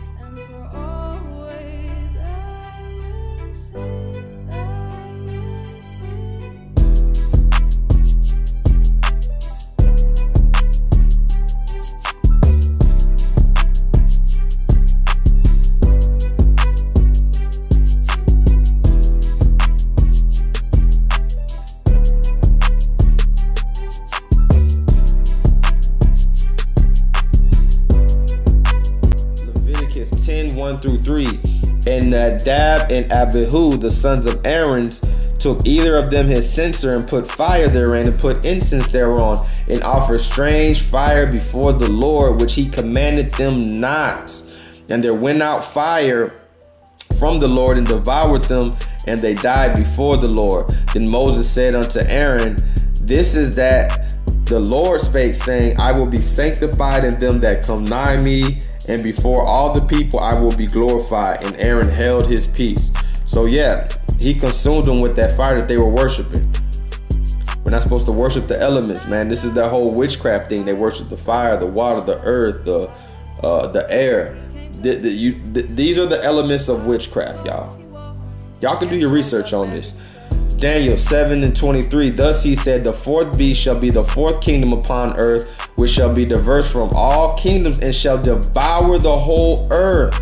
Through three, and Nadab and Abihu, the sons of Aaron, took either of them his censer and put fire therein and put incense thereon and offered strange fire before the Lord, which he commanded them not. And there went out fire from the Lord and devoured them, and they died before the Lord. Then Moses said unto Aaron, this is that the Lord spake, saying, I will be sanctified in them that come nigh me, and before all the people I will be glorified. And Aaron held his peace. So yeah, he consumed them with that fire that they were worshiping. We're not supposed to worship the elements, man. This is that whole witchcraft thing. They worship the fire, the water, the earth, the uh, the air. The, the, you, the, these are the elements of witchcraft, y'all. Y'all can do your research on this. Daniel seven and twenty-three, thus he said, the fourth beast shall be the fourth kingdom upon earth, which shall be diverse from all kingdoms and shall devour the whole earth.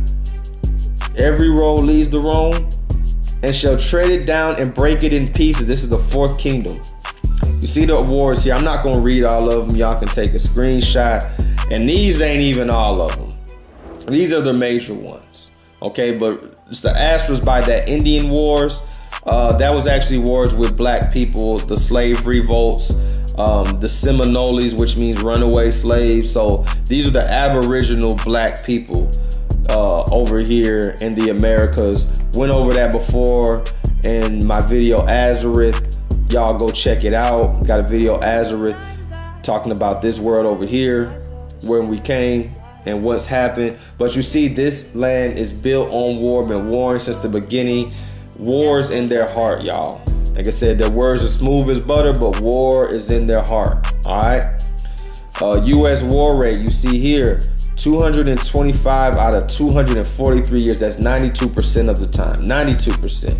Every road leads the Rome, and shall tread it down and break it in pieces. This is the fourth kingdom. You see the awards here. I'm not going to read all of them. Y'all can take a screenshot. And these ain't even all of them. These are the major ones. Okay, but it's the asterisks by that Indian Wars. Uh, that was actually wars with black people, the slave revolts, um, the Seminoles, which means runaway slaves. So these are the aboriginal black people uh, over here in the Americas. Went over that before in my video Azareth. Y'all go check it out. Got a video Azareth talking about this world over here, where we came and what's happened. But you see, this land is built on war, been warring since the beginning. War's in their heart, y'all. Like I said, their words are smooth as butter, but war is in their heart. All right. Uh, U S war rate, you see here, two hundred twenty-five out of two hundred forty-three years. That's ninety-two percent of the time. ninety-two percent.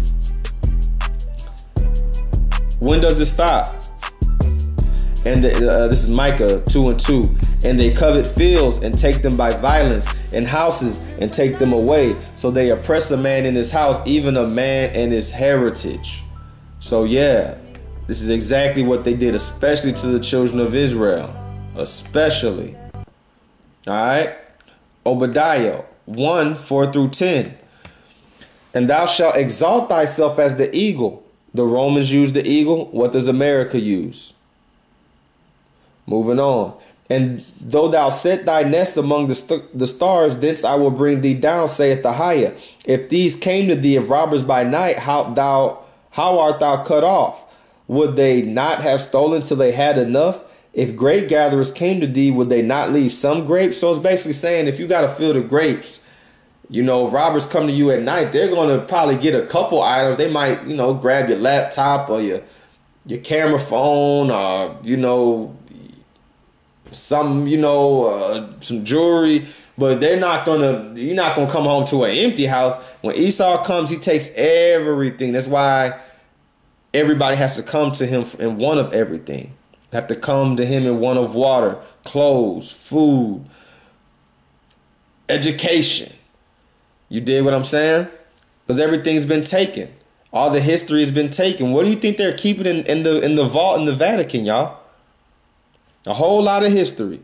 When does it stop? And the, uh, this is Micah two and two. And they covet fields and take them by violence, and houses and take them away. So they oppress a man in his house, even a man and his heritage. So yeah, this is exactly what they did, especially to the children of Israel. Especially. All right. Obadiah one, four through ten. And thou shalt exalt thyself as the eagle. The Romans use the eagle. What does America use? Moving on. And though thou set thy nest among the, st the stars, thence I will bring thee down, saith the higher. If these came to thee of robbers by night, how thou how art thou cut off? Would they not have stolen till they had enough? If grape gatherers came to thee, would they not leave some grapes? So it's basically saying, if you got a field of grapes, you know, robbers come to you at night, they're going to probably get a couple items. They might, you know, grab your laptop or your your camera phone, or, you know, some, you know, uh, some jewelry. But they're not going to, you're not going to come home to an empty house. When Esau comes, he takes everything. That's why everybody has to come to him in one of everything. Have to come to him in one of water, clothes, food, education. You dig what I'm saying? Because everything's been taken. All the history has been taken. What do you think they're keeping in, in the in the vault in the Vatican, y'all? A whole lot of history.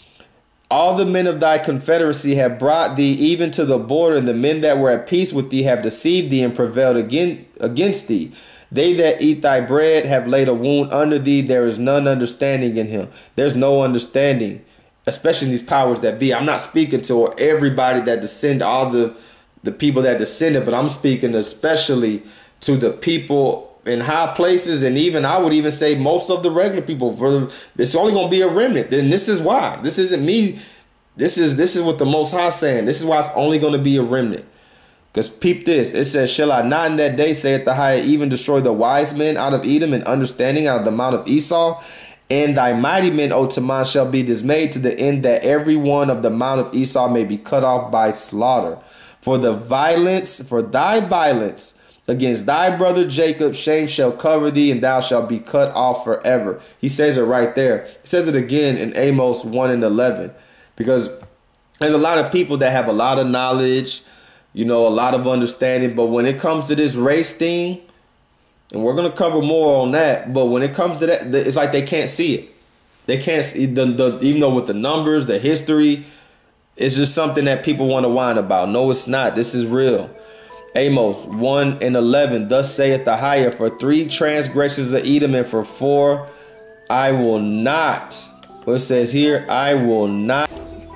All the men of thy confederacy have brought thee even to the border, and the men that were at peace with thee have deceived thee and prevailed again against thee. They that eat thy bread have laid a wound under thee. There is none understanding in him. There's no understanding, especially in these powers that be. I'm not speaking to everybody that descend, all the, the people that descended, but I'm speaking especially to the people in high places, and even, I would even say, most of the regular people. For it's only going to be a remnant. Then this is why. This isn't me. This is, this is what the Most High saying. This is why it's only going to be a remnant. Because peep this, it says, shall I not in that day, saith the higher, even destroy the wise men out of Edom and understanding out of the mount of Esau? And thy mighty men, O Taman, shall be dismayed to the end that every one of the mount of Esau may be cut off by slaughter. For the violence, for thy violence against thy brother Jacob, shame shall cover thee, and thou shalt be cut off forever. He says it right there. He says it again in Amos one and eleven. Because there's a lot of people that have a lot of knowledge, you know, a lot of understanding, but when it comes to this race thing, and we're going to cover more on that, but when it comes to that, it's like they can't see it. They can't see, the, the, even though with the numbers, the history, it's just something that people want to whine about. No, it's not. This is real. Amos one and eleven, thus saith the higher, for three transgressions of Edom, and for four I will not, what it says here, I will not,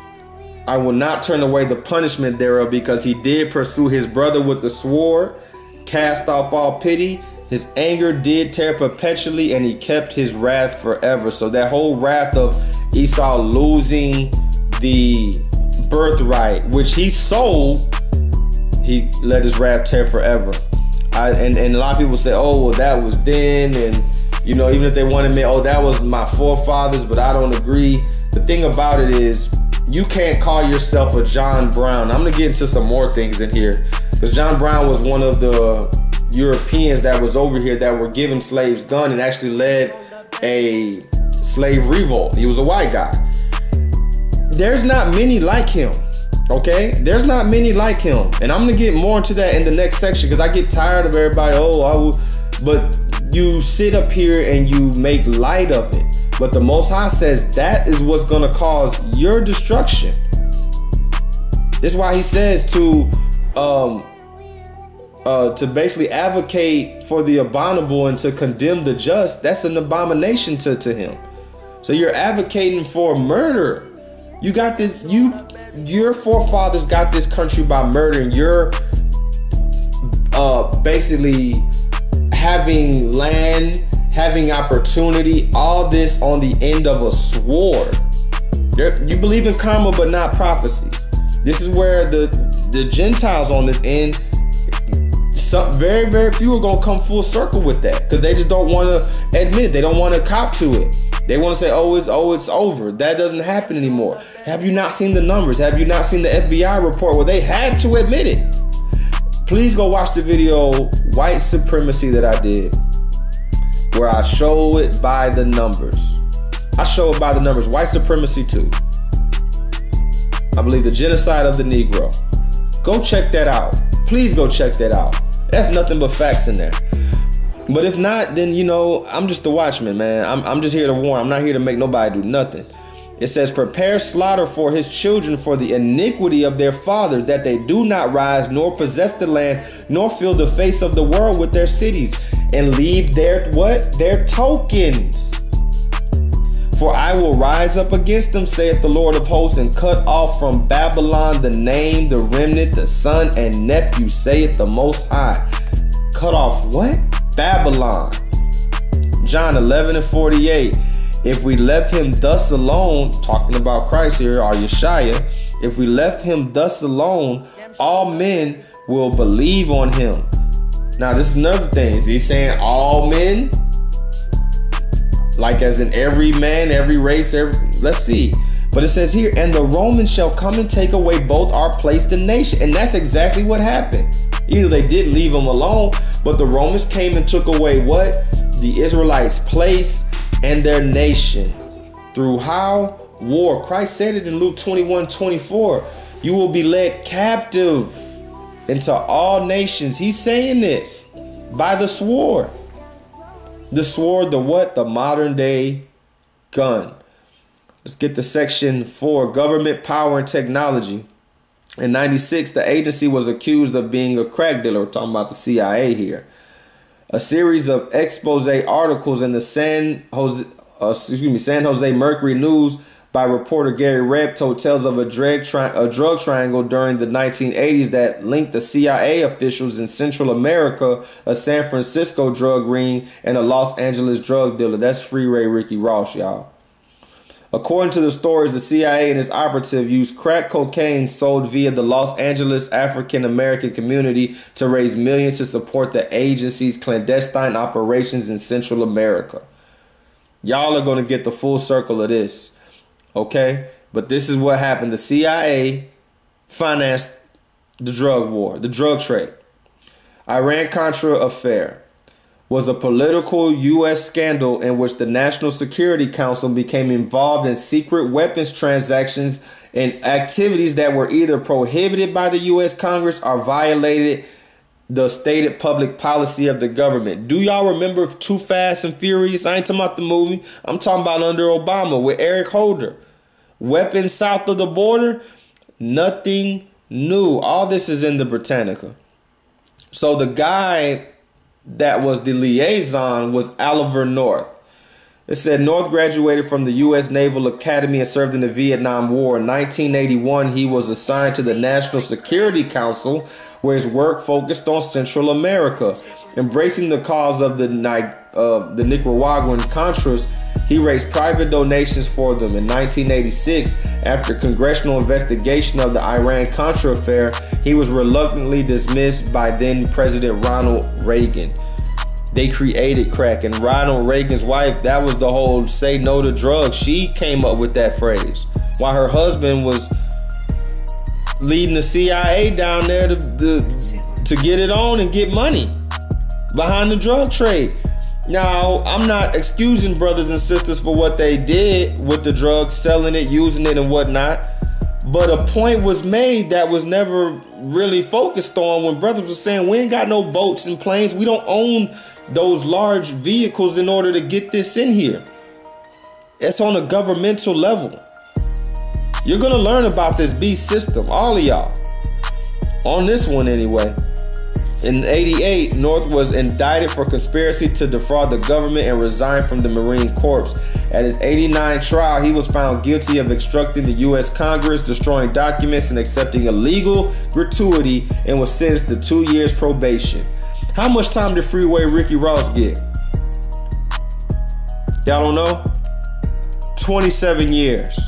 I will not turn away the punishment thereof, because he did pursue his brother with the sword, cast off all pity. His anger did tear perpetually, and he kept his wrath forever. So that whole wrath of Esau losing the birthright, which he sold, he let his wrath tear forever. I, and, and a lot of people say, oh, well, that was then. And, you know, even if they wanted me, oh, that was my forefathers, but I don't agree. The thing about it is, you can't call yourself a John Brown. I'm going to get into some more things in here. Because John Brown was one of the Europeans that was over here that were giving slaves guns and actually led a slave revolt. He was a white guy. There's not many like him. Okay, there's not many like him, and I'm gonna get more into that in the next section, because I get tired of everybody. Oh, I will, but you sit up here and you make light of it. But the Most High says that is what's gonna cause your destruction. This is why He says to, um, uh, to basically advocate for the abominable and to condemn the just. That's an abomination to to Him. So you're advocating for murder. You got this. You. Your forefathers got this country by murder, and you're uh, basically having land, having opportunity, all this on the end of a sword. You're, you believe in karma, but not prophecy. This is where the, the Gentiles on this end, some, very, very few are going to come full circle with that, because they just don't want to admit it. They don't want to cop to it. They want to say, oh, it's, oh, it's over. That doesn't happen anymore. Have you not seen the numbers? Have you not seen the F B I report where they had to admit it? Please go watch the video, White Supremacy, that I did, where I show it by the numbers. I show it by the numbers. White Supremacy two. I believe the genocide of the Negro. Go check that out. Please go check that out. That's nothing but facts in there. But if not, then, you know, I'm just the watchman, man. I'm, I'm just here to warn. I'm not here to make nobody do nothing. It says, prepare slaughter for his children for the iniquity of their fathers, that they do not rise, nor possess the land, nor fill the face of the world with their cities, and leave their, what? Their tokens. For I will rise up against them, saith the Lord of hosts, and cut off from Babylon the name, the remnant, the son and nephew, saith the Most High. Cut off what? Babylon. John eleven and forty-eight. If we left him thus alone, talking about Christ here, or Yeshua, if we left him thus alone, all men will believe on him. Now, this is another thing. Is he saying all men? Like as in every man, every race, every, let's see. But it says here, and the Romans shall come and take away both our place and nation. And that's exactly what happened. Either they did leave them alone, but the Romans came and took away what? The Israelites' place and their nation. Through how? War. Christ said it in Luke twenty-one twenty-four. You will be led captive into all nations. He's saying this by the sword. The sword, the what? The modern day gun. Let's get to section four, government power and technology. In ninety-six, the agency was accused of being a crack dealer. We're talking about the C I A here. A series of expose articles in the San Jose, uh, excuse me, San Jose Mercury News by reporter Gary Repto tells of a drug, tri a drug triangle during the nineteen eighties that linked the C I A officials in Central America, a San Francisco drug ring, and a Los Angeles drug dealer. That's Freeway Ricky Ross, y'all. According to the stories, the C I A and its operative used crack cocaine sold via the Los Angeles African American community to raise millions to support the agency's clandestine operations in Central America. Y'all are going to get the full circle of this. Okay, but this is what happened. The C I A financed the drug war, the drug trade. Iran-Contra affair was a political U S scandal in which the National Security Council became involved in secret weapons transactions and activities that were either prohibited by the U S Congress or violated the stated public policy of the government. Do y'all remember Too Fast and Furious? I ain't talking about the movie. I'm talking about under Obama with Eric Holder. Weapons south of the border, nothing new. All this is in the Britannica. So the guy that was the liaison was Oliver North. It said North graduated from the U S Naval Academy and served in the Vietnam War. In nineteen eighty-one, he was assigned to the National Security Council, where his work focused on Central America. Embracing the cause of the, uh, the Nicaraguan Contras, he raised private donations for them. In nineteen eighty-six, after congressional investigation of the Iran-Contra affair, he was reluctantly dismissed by then President Ronald Reagan. They created crack, and Ronald Reagan's wife, that was the whole say no to drugs. She came up with that phrase, while her husband was leading the C I A down there to, to, to get it on and get money behind the drug trade. Now, I'm not excusing brothers and sisters for what they did with the drugs, selling it, using it, and whatnot. But a point was made that was never really focused on when brothers were saying, we ain't got no boats and planes. We don't own those large vehicles in order to get this in here. It's on a governmental level. You're going to learn about this beast system, all of y'all. On this one anyway. In eighty-eight, North was indicted for conspiracy to defraud the government and resigned from the Marine Corps. At his eighty-nine trial, he was found guilty of obstructing the U S Congress, destroying documents, and accepting illegal gratuity, and was sentenced to two years probation. How much time did Freeway Ricky Ross get? Y'all don't know? twenty-seven years.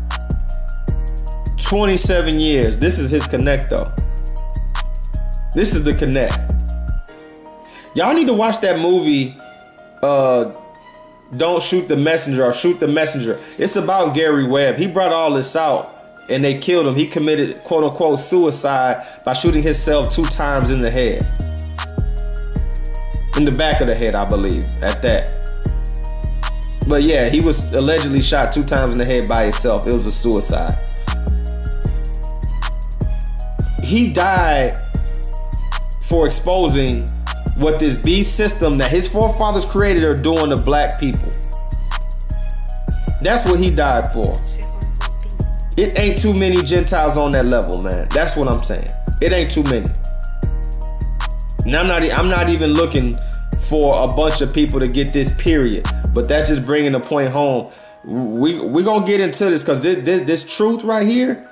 twenty-seven years. This is his connect though. This is the connect. Y'all need to watch that movie, uh, Don't Shoot the Messenger or Shoot the Messenger. It's about Gary Webb. He brought all this out and they killed him. He committed quote unquote suicide by shooting himself two times in the head. In the back of the head, I believe, at that. But yeah, he was allegedly shot two times in the head by himself. It was a suicide. He died for exposing what this beast system that his forefathers created are doing to black people. That's what he died for. It ain't too many Gentiles on that level, man. That's what I'm saying. It ain't too many. And I'm not, I'm not even looking for a bunch of people to get this, period. But that's just bringing the point home. we we gonna get into this because this, this this truth right here.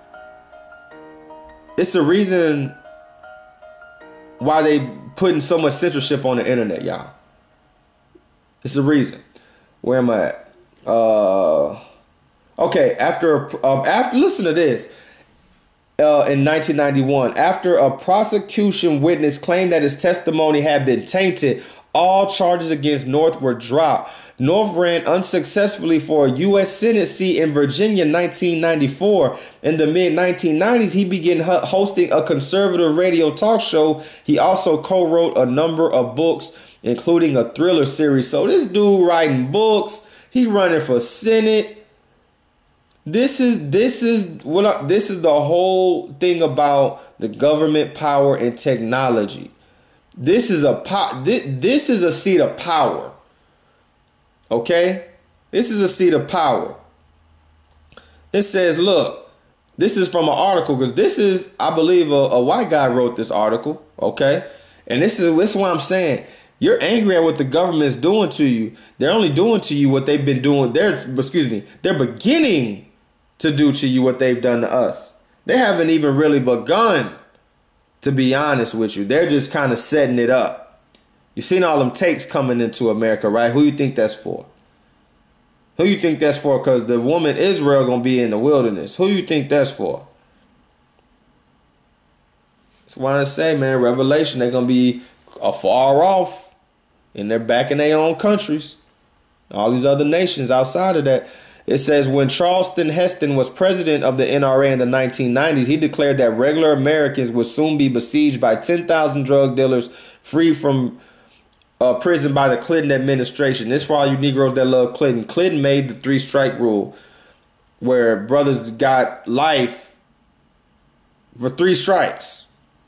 It's the reason why they putting so much censorship on the internet, y'all. It's the reason. Where am I at? Uh, okay, after uh, after listen to this. Uh, in nineteen ninety-one, after a prosecution witness claimed that his testimony had been tainted, all charges against North were dropped. North ran unsuccessfully for a U S Senate seat in Virginia in nineteen ninety-four. In the mid nineteen nineties, he began hosting a conservative radio talk show. He also co-wrote a number of books, including a thriller series. So this dude writing books, he running for Senate. This is this is what I, this is the whole thing about the government, power, and technology. This is a po- this, this is a seat of power. Okay, this is a seat of power. It says, look, this is from an article because this is, I believe, a, a white guy wrote this article. Okay, and this is this is what I'm saying. You're angry at what the government's doing to you. They're only doing to you what they've been doing. They're excuse me. They're beginning to do to you what they've done to us. They haven't even really begun, to be honest with you. They're just kind of setting it up. You've seen all them takes coming into America, right? Who you think that's for? Who you think that's for? Because the woman Israel gonna be in the wilderness. Who you think that's for? That's why I say, man, Revelation, they're gonna be afar off, and they're back in their own countries. All these other nations outside of that. It says, when Charleston Heston was president of the N R A in the nineteen nineties, he declared that regular Americans would soon be besieged by ten thousand drug dealers free from uh, prison by the Clinton administration. This for all you Negroes that love Clinton. Clinton made the three-strike rule where brothers got life for three strikes.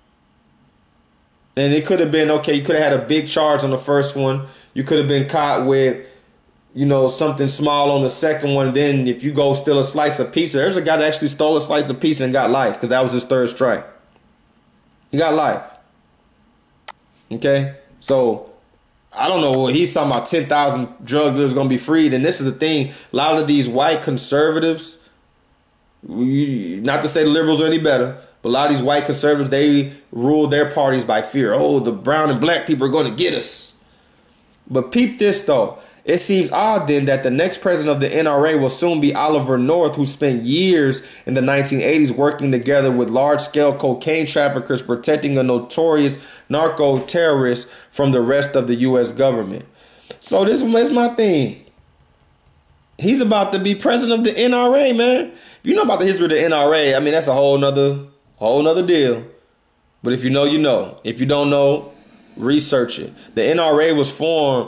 And it could have been, okay, you could have had a big charge on the first one. You could have been caught with, you know, something small on the second one. Then if you go steal a slice of pizza, there's a guy that actually stole a slice of pizza and got life because that was his third strike. He got life. Okay? So, I don't know. He's talking about ten thousand drug dealers going to be freed. And this is the thing. A lot of these white conservatives, not to say the liberals are any better, but a lot of these white conservatives, they rule their parties by fear. Oh, the brown and black people are going to get us. But peep this, though. It seems odd then that the next president of the N R A will soon be Oliver North, who spent years in the nineteen eighties working together with large-scale cocaine traffickers, protecting a notorious narco-terrorist from the rest of the U S government. So this is my thing. He's about to be president of the N R A, man. If you know about the history of the N R A, I mean, that's a whole nother, whole nother deal. But if you know, you know. If you don't know, research it. The N R A was formed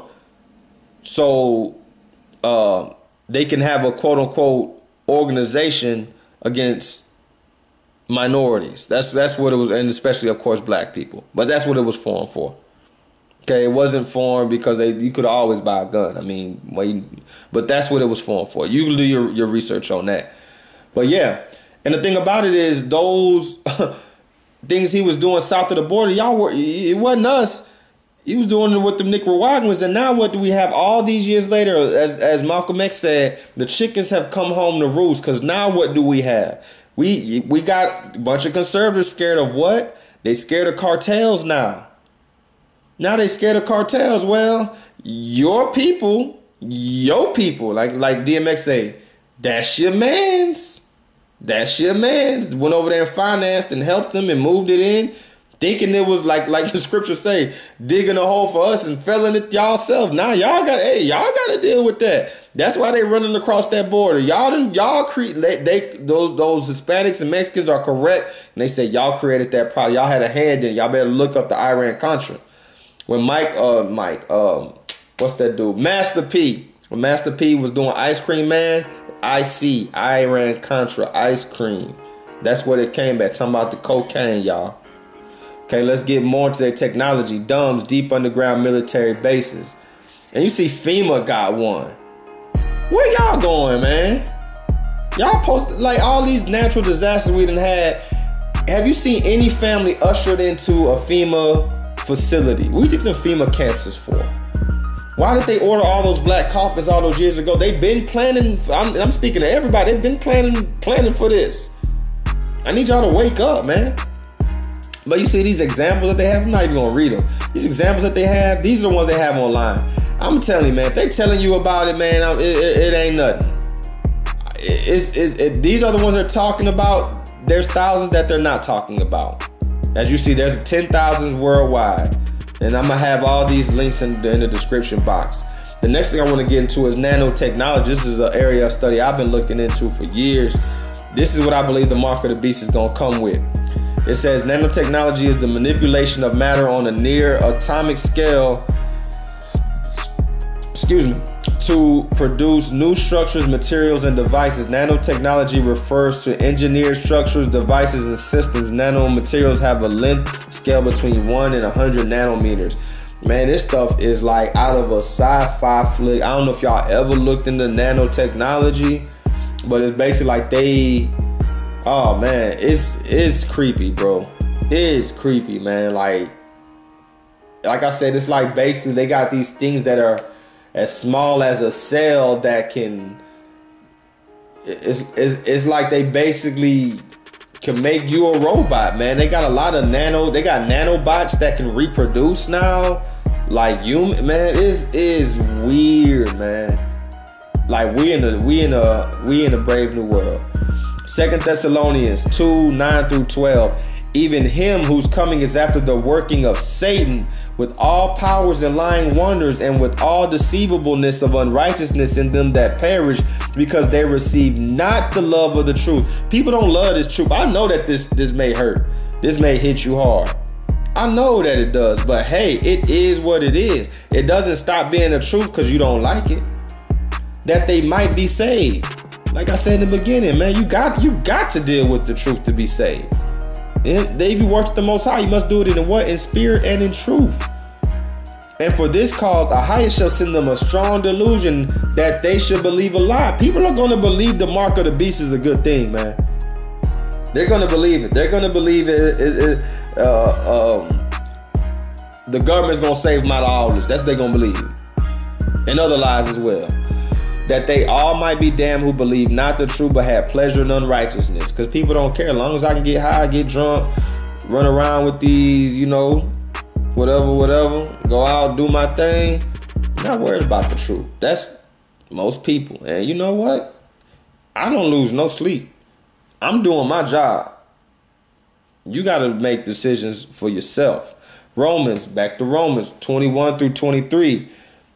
so uh, they can have a quote-unquote organization against minorities. That's that's what it was, and especially, of course, black people. But that's what it was formed for. Okay, it wasn't formed because they you could always buy a gun. I mean, but that's what it was formed for. You can do your, your research on that. But yeah, and the thing about it is those things he was doing south of the border, y'all were, it wasn't us. He was doing it with the Nicaraguans, and now what do we have all these years later? As as Malcolm X said, the chickens have come home to roost, because now what do we have? We we got a bunch of conservatives scared of what? They scared of cartels now. Now they scared of cartels. Well, your people, your people, like like D M X say, that's your mans. That's your mans. Went over there and financed and helped them and moved it in. Thinking it was like like the scripture say, digging a hole for us and fell in it y'all self. Now y'all got hey y'all got to deal with that. That's why they running across that border. Y'all didn't y'all create they, they those those Hispanics and Mexicans are correct, and they say y'all created that problem. Y'all had a hand in it. Y'all better look up the Iran Contra. When Mike uh Mike um what's that dude Master P when Master P was doing Ice Cream Man, I see Iran Contra ice cream. That's what it came back talking about the cocaine, y'all. Okay, let's get more into their technology. D U M S, deep underground military bases. And you see FEMA got one. Where y'all going, man? Y'all posted, like, all these natural disasters we done had. Have you seen any family ushered into a FEMA facility? What do you think the FEMA camps is for? Why did they order all those black coffins all those years ago? They've been planning. I'm, I'm speaking to everybody. They've been planning, planning for this. I need y'all to wake up, man. But you see these examples that they have. I'm not even gonna read them. These examples that they have. These are the ones they have online. I'm telling you, man. If they telling you about it, man, it, it, it ain't nothing. It's, it's, it, these are the ones they're talking about. There's thousands that they're not talking about. As you see, there's ten thousand worldwide. And I'm gonna have all these links in the, in the description box. The next thing I want to get into is nanotechnology. This is an area of study I've been looking into for years. This is what I believe the mark of the beast is gonna come with. It says nanotechnology is the manipulation of matter on a near atomic scale, excuse me, to produce new structures, materials, and devices. Nanotechnology refers to engineered structures, devices, and systems. Nanomaterials have a length scale between one and one hundred nanometers. Man, this stuff is like out of a sci-fi flick. I don't know if y'all ever looked into nanotechnology, but it's basically like they, oh man, it's it's creepy, bro. It's creepy, man. Like, like I said, it's like basically they got these things that are as small as a cell that can, it's, it's, it's like they basically can make you a robot, man. They got a lot of nano, they got nanobots that can reproduce now. Like you, man, it is weird, man. Like we in a, we in a, we in a brave new world. Second Thessalonians two, nine through twelve. Even him whose coming is after the working of Satan, with all powers and lying wonders, and with all deceivableness of unrighteousness in them that perish, because they receive not the love of the truth. People don't love this truth. I know that this this may hurt. This may hit you hard. I know that it does, but hey, it is what it is. It doesn't stop being the truth because you don't like it. That they might be saved. Like I said in the beginning, man, you got you got to deal with the truth to be saved. And if you worship the Most High, you must do it in what? In spirit and in truth. And for this cause, Ahia shall send them a strong delusion that they should believe a lie. People are going to believe the mark of the beast is a good thing, man. They're going to believe it. They're going to believe it. it, it uh, um, the government's going to save them out of all this. That's what they're going to believe. And other lies as well. That they all might be damned who believe not the truth, but have pleasure in unrighteousness. Because people don't care. As long as I can get high, get drunk, run around with these, you know, whatever, whatever, go out, do my thing. I'm not worried about the truth. That's most people. And you know what? I don't lose no sleep. I'm doing my job. You got to make decisions for yourself. Romans, back to Romans twenty-one through twenty-three.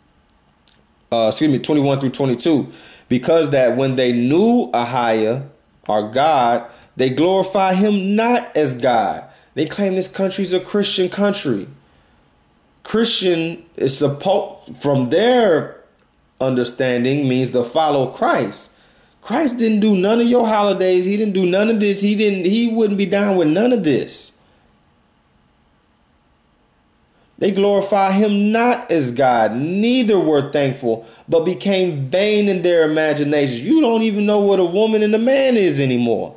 Uh, excuse me, twenty-one through twenty-two. Because that when they knew Ahia, our God, they glorify him not as God. They claim this country's a Christian country. Christian is supposed, from their understanding, means to follow Christ. Christ didn't do none of your holidays. He didn't do none of this. He didn't, he wouldn't be down with none of this. They glorify him not as God, neither were thankful, but became vain in their imaginations. You don't even know what a woman and a man is anymore.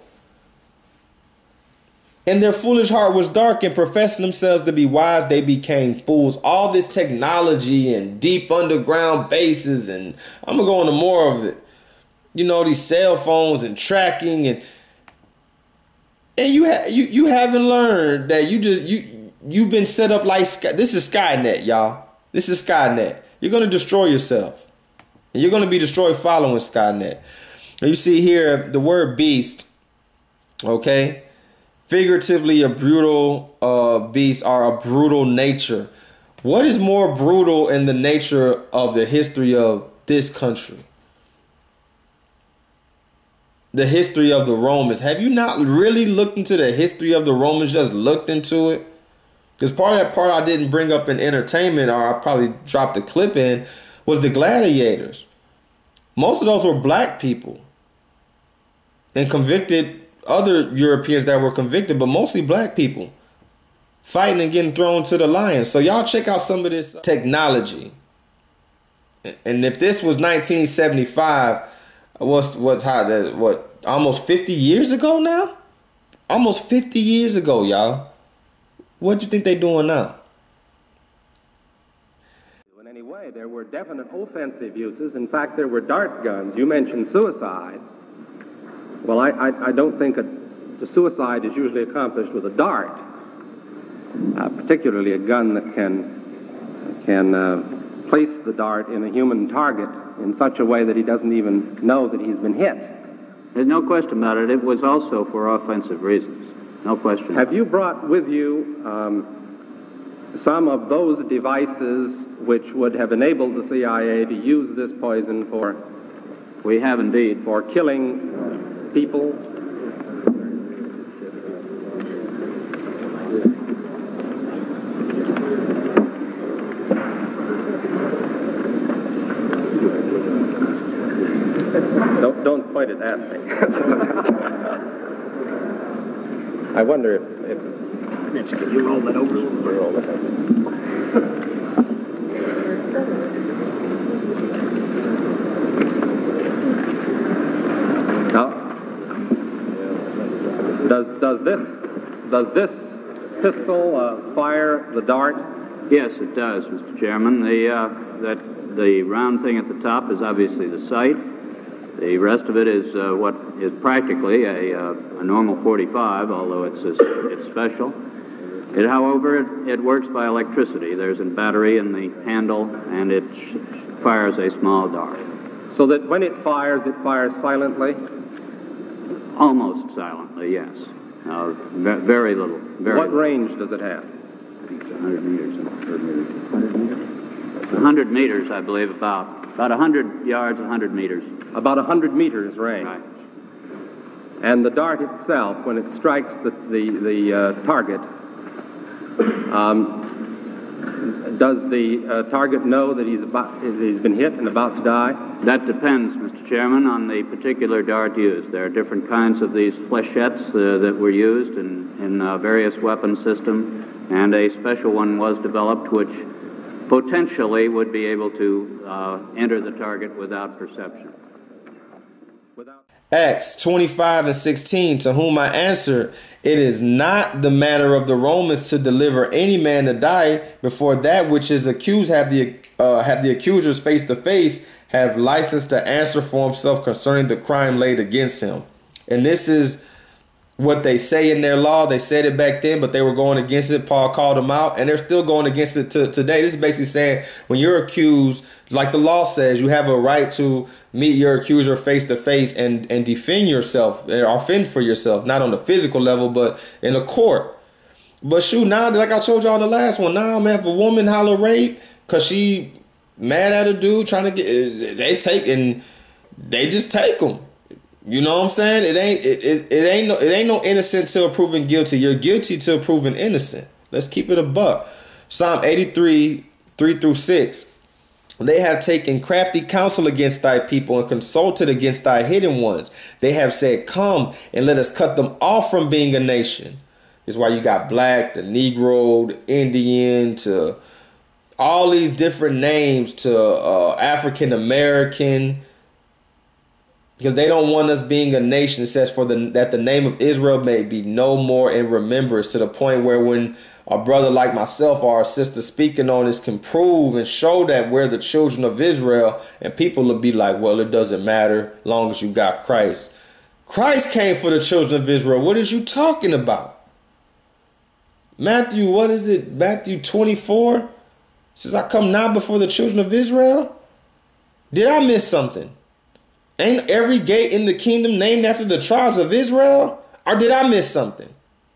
And their foolish heart was dark, and professing themselves to be wise, they became fools. All this technology and deep underground bases, and I'm going to go into more of it. You know, these cell phones and tracking, and and you ha you you haven't learned that you just you you've been set up like Sky. This is Skynet, y'all. This is Skynet. You're going to destroy yourself, and you're going to be destroyed following Skynet. Now you see here the word beast, okay? Figuratively, a brutal uh, beast or a brutal nature. What is more brutal in the nature of the history of this country? The history of the Romans. Have you not really looked into the history of the Romans? Just looked into it? Because part of that part I didn't bring up in entertainment, or I probably dropped a clip in, was the gladiators. Most of those were black people and convicted other Europeans that were convicted, but mostly black people fighting and getting thrown to the lions. So y'all check out some of this technology. And if this was nineteen seventy-five, what's what's how that what almost fifty years ago now? Almost fifty years ago, y'all. What do you think they doing now? Anyway. say, there were definite offensive uses. In fact, there were dart guns. You mentioned suicides. Well, I, I, I don't think a, a suicide is usually accomplished with a dart, uh, particularly a gun that can, can uh, place the dart in a human target in such a way that he doesn't even know that he's been hit. There's no question about it. It was also for offensive reasons. No question. Have you brought with you um, some of those devices which would have enabled the C I A to use this poison for... We have indeed. For killing people? Don't, don't point it at me. I wonder if... if Mitch, can you roll that over a little bit? Roll it over. Now, does, does this, does this pistol uh, fire the dart? Yes, it does, Mister Chairman. The, uh, that, the round thing at the top is obviously the sight. The rest of it is uh, what is practically a, uh, a normal forty-five, although it's, a, it's special. It, however, it, it works by electricity. There's a battery in the handle, and it fires a small dart. So that when it fires, it fires silently? Almost silently, yes. Uh, very little. Very what little. range does it have? one hundred meters. one hundred meters, I believe, about. About one hundred yards, one hundred meters. About one hundred meters range. Right. And the dart itself, when it strikes the, the, the uh, target, um, does the uh, target know that he's, about, he's been hit and about to die? That depends, Mister Chairman, on the particular dart used. There are different kinds of these flechettes uh, that were used in, in uh, various weapon systems, and a special one was developed which potentially would be able to uh, enter the target without perception. Without Acts twenty-five and sixteen, to whom I answered, it is not the manner of the Romans to deliver any man to die before that which is accused have the uh, have the accusers face to face, have license to answer for himself concerning the crime laid against him. And this is what they say in their law. They said it back then, but they were going against it. Paul called them out, and they're still going against it to today. This is basically saying when you're accused, like the law says, you have a right to meet your accuser face to face and and defend yourself or fend for yourself, not on the physical level, but in a court. But shoot, now, like I told y'all in the last one, now man, if a woman holler rape because she mad at a dude trying to get, they take and they just take them. You know what I'm saying? It ain't it, it, it ain't no it ain't no innocent till proven guilty. You're guilty till proven innocent. Let's keep it a buck. Psalm eighty-three, three through six. They have taken crafty counsel against thy people and consulted against thy hidden ones. They have said, come and let us cut them off from being a nation. This is why you got black, the Negro, the Indian, to all these different names, to uh, African American. Because they don't want us being a nation. It says for the that the name of Israel may be no more in remembrance, to the point where when a brother like myself or a sister speaking on this can prove and show that we're the children of Israel, and people will be like, well, it doesn't matter as long as you got Christ. Christ came for the children of Israel. What is you talking about? Matthew, what is it? Matthew twenty-four says, I come now before the children of Israel. Did I miss something? Ain't every gate in the kingdom named after the tribes of Israel? Or did I miss something?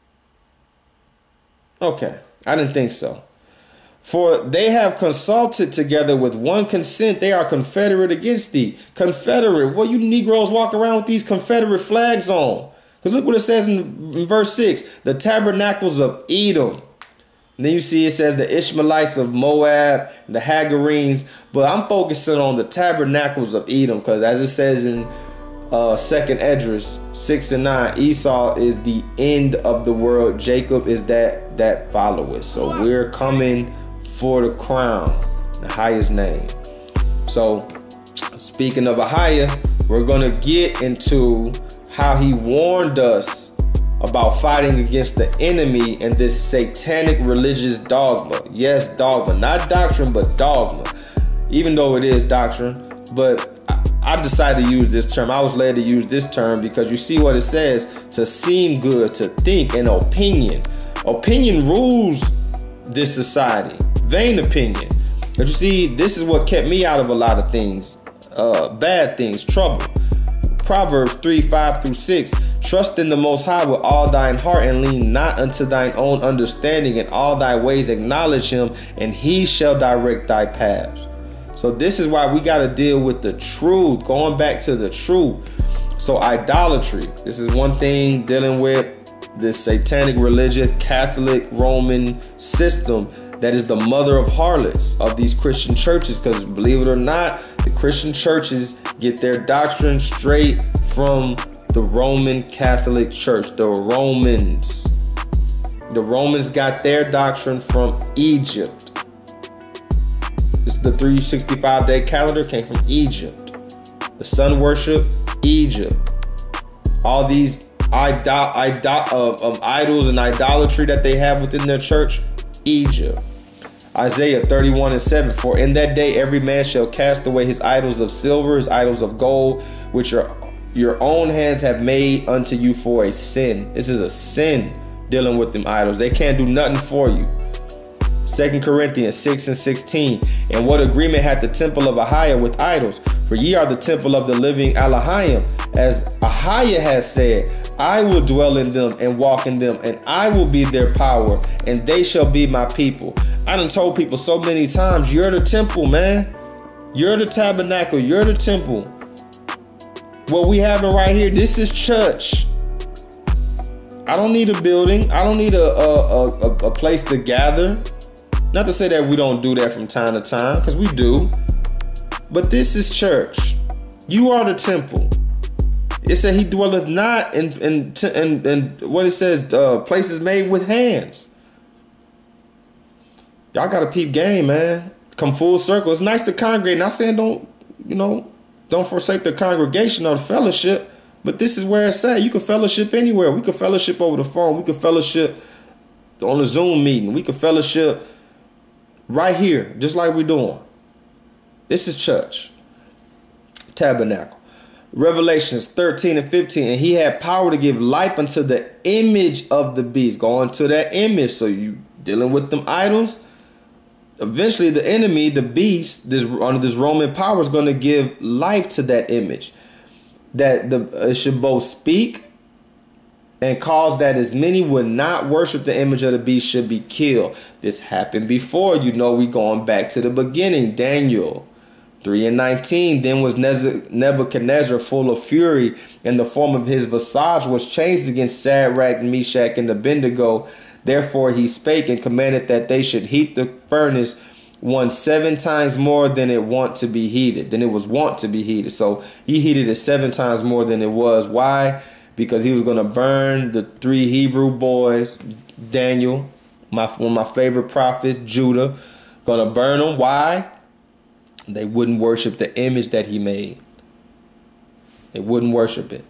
Okay, I didn't think so. For they have consulted together with one consent. They are confederate against thee. Confederate. Well, you Negroes walk around with these Confederate flags on. Because look what it says in, in verse six. The tabernacles of Edom. And then you see it says the Ishmaelites of Moab, the Hagarenes. But I'm focusing on the tabernacles of Edom, because as it says in uh, Second Esdras six and nine, Esau is the end of the world. Jacob is that that followeth. So we're coming for the crown, the highest name. So speaking of Ahia, we're going to get into how he warned us about fighting against the enemy and this satanic religious dogma. Yes, dogma, not doctrine, but dogma. even though it is doctrine. But I, I decided to use this term. I was led to use this term because you see what it says: to seem good, to think, and opinion. Opinion rules this society. Vain opinion. But you see, this is what kept me out of a lot of things, uh, bad things, trouble. Proverbs three, five through six. Trust in the Most High with all thine heart, and lean not unto thine own understanding. In all thy ways acknowledge him, and he shall direct thy paths. So this is why we got to deal with the truth, going back to the truth. So idolatry, this is one thing dealing with this satanic religious Catholic Roman system that is the mother of harlots of these Christian churches. Because believe it or not, the Christian churches get their doctrine straight from the Roman Catholic Church, the Romans. The Romans got their doctrine from Egypt. This is the three hundred sixty-five day calendar, came from Egypt. The sun worship, Egypt. All these idol, idol, uh, um, idols and idolatry that they have within their church, Egypt. Isaiah thirty-one and seven. For in that day every man shall cast away his idols of silver, his idols of gold, which are your own hands have made unto you for a sin. This is a sin dealing with them idols. They can't do nothing for you. Second Corinthians six and sixteen. And what agreement hath the temple of Ahiah with idols? For ye are the temple of the living Elohim. As Ahiah has said, I will dwell in them and walk in them, and I will be their power, and they shall be my people. I done told people so many times, you're the temple, man. You're the tabernacle. You're the temple. What we having right here, this is church. I don't need a building. I don't need a, a, a, a place to gather. Not to say that we don't do that from time to time, because we do. But this is church. You are the temple. It said he dwelleth not in, in, in, in what it says, uh, places made with hands. Y'all got to peep game, man. Come full circle. It's nice to congregate. Not saying don't, you know, don't forsake the congregation or the fellowship. But this is where it's at. You can fellowship anywhere. We can fellowship over the phone. We can fellowship on a Zoom meeting. We can fellowship right here, just like we're doing. This is church. Tabernacle. Revelations thirteen and fifteen. And he had power to give life unto the image of the beast. Going to that image. So you dealing with them idols. Eventually the enemy, the beast, this under this Roman power is going to give life to that image. That the it should both speak and cause that as many would not worship the image of the beast should be killed. This happened before. You know, we going back to the beginning. Daniel three and nineteen. Then was Nebuchadnezzar full of fury, and the form of his visage was changed against Shadrach, Meshach, and Abednego. Therefore he spake and commanded that they should heat the furnace one seven times more than it want to be heated, than it was wont to be heated. So he heated it seven times more than it was. Why? Because he was going to burn the three Hebrew boys, Daniel, my one of my favorite prophets, Judah, going to burn them. Why? They wouldn't worship the image that he made. They wouldn't worship it.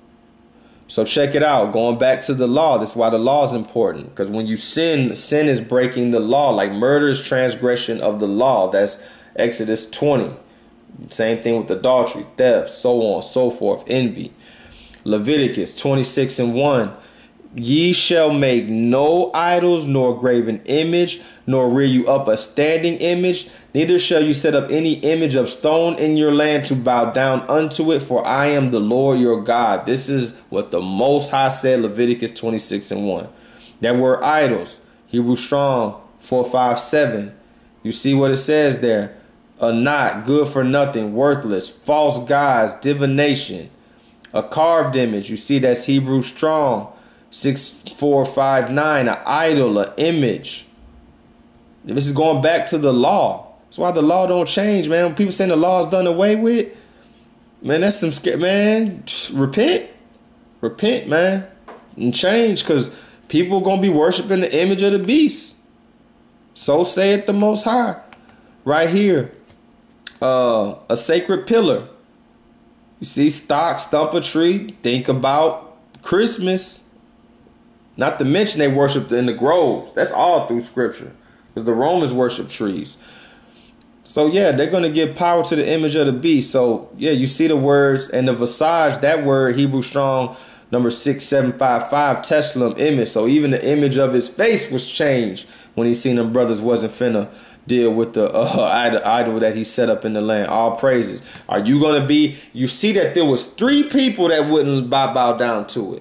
So check it out. Going back to the law. That's why the law is important. Because when you sin, sin is breaking the law. Like murder is transgression of the law. That's Exodus twenty. Same thing with adultery, theft, so on, so forth, envy. Leviticus twenty-six and one. Ye shall make no idols, nor graven image, nor rear you up a standing image. Neither shall you set up any image of stone in your land to bow down unto it, for I am the Lord your God. This is what the Most High said, Leviticus twenty-six and one. That word idols, Hebrew Strong four five seven. You see what it says there. A not, good for nothing, worthless, false gods, divination. A carved image, you see that's Hebrew Strong six four five nine. An idol, an image. This is going back to the law. That's why the law don't change, man. When people saying the law is done away with, man, that's some scare, man. Repent, repent, man, and change, because people gonna be worshiping the image of the beast. So saith the Most High, right here. Uh, a sacred pillar. You see, stock, stump a tree. Think about Christmas. Not to mention they worshiped in the groves. That's all through Scripture, because the Romans worship trees. So yeah, they're going to give power to the image of the beast. So yeah, you see the words and the visage, that word, Hebrew Strong number six seven five five, Teshlum, image. So even the image of his face was changed when he seen them brothers wasn't finna deal with the uh, idol, idol that he set up in the land. All praises. Are you going to be, you see that there was three people that wouldn't bow, bow down to it.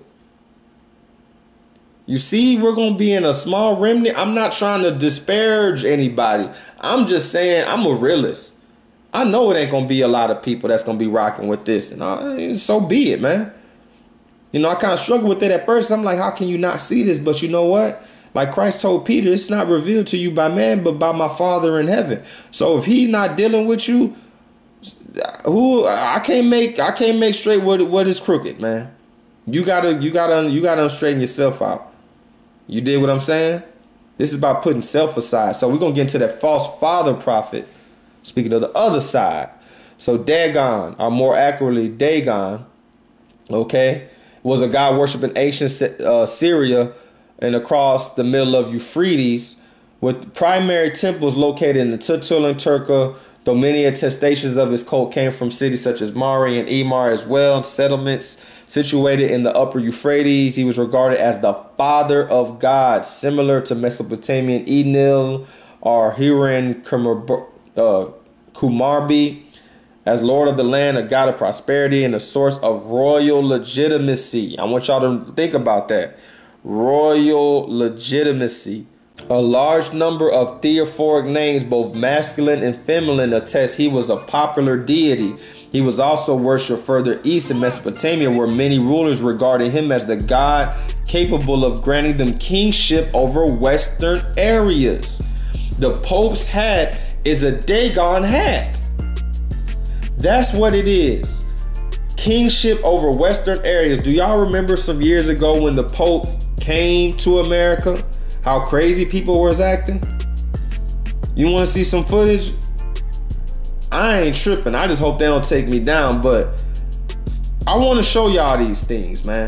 You see, we're going to be in a small remnant. I'm not trying to disparage anybody. I'm just saying I'm a realist. I know it ain't going to be a lot of people that's going to be rocking with this. And I, so be it, man. You know, I kind of struggle with it at first. I'm like, how can you not see this? But you know what? Like Christ told Peter, it's not revealed to you by man, but by my Father in heaven. So if he's not dealing with you, who I can't make, I can't make straight what what is crooked, man. You gotta, you gotta, you gotta straighten yourself out. You did what I'm saying? This is about putting self aside. So we're going to get into that false father prophet. Speaking of the other side. So Dagon, or more accurately Dagon, okay, was a god worshiping ancient uh, Syria and across the middle of Euphrates, with primary temples located in the Tutul and Turka. Though many attestations of his cult came from cities such as Mari and Emar as well, settlements situated in the upper Euphrates. He was regarded as the father of gods, similar to Mesopotamian Enlil or Hiran uh, Kumarbi, as lord of the land, a god of prosperity, and a source of royal legitimacy. I want y'all to think about that. Royal legitimacy. A large number of theophoric names, both masculine and feminine, attest he was a popular deity. He was also worshipped further east in Mesopotamia, where many rulers regarded him as the god capable of granting them kingship over western areas. The Pope's hat is a Dagon hat. That's what it is. Kingship over western areas. Do y'all remember some years ago when the Pope came to America? How crazy people was acting? You want to see some footage? I ain't tripping. I just hope they don't take me down, but I want to show y'all these things, man.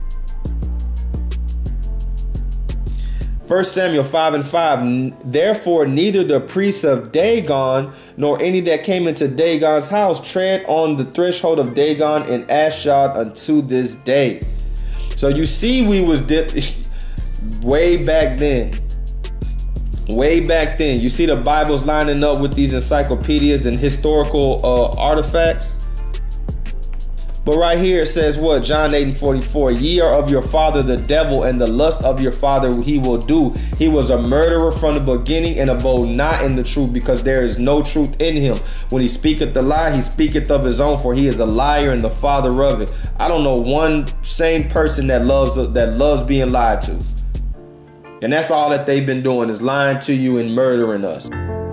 First Samuel five and five. Therefore, neither the priests of Dagon nor any that came into Dagon's house tread on the threshold of Dagon in Ashdod unto this day. So you see, we was dipped way back then. Way back then. You see the Bible's lining up with these encyclopedias and historical uh, artifacts. But right here it says what? John eight and forty-four. Ye are of your father the devil, and the lust of your father he will do. He was a murderer from the beginning, and abode not in the truth, because there is no truth in him. When he speaketh the lie, he speaketh of his own, for he is a liar and the father of it. I don't know one sane person that loves that loves being lied to. And that's all that they've been doing, is lying to you and murdering us.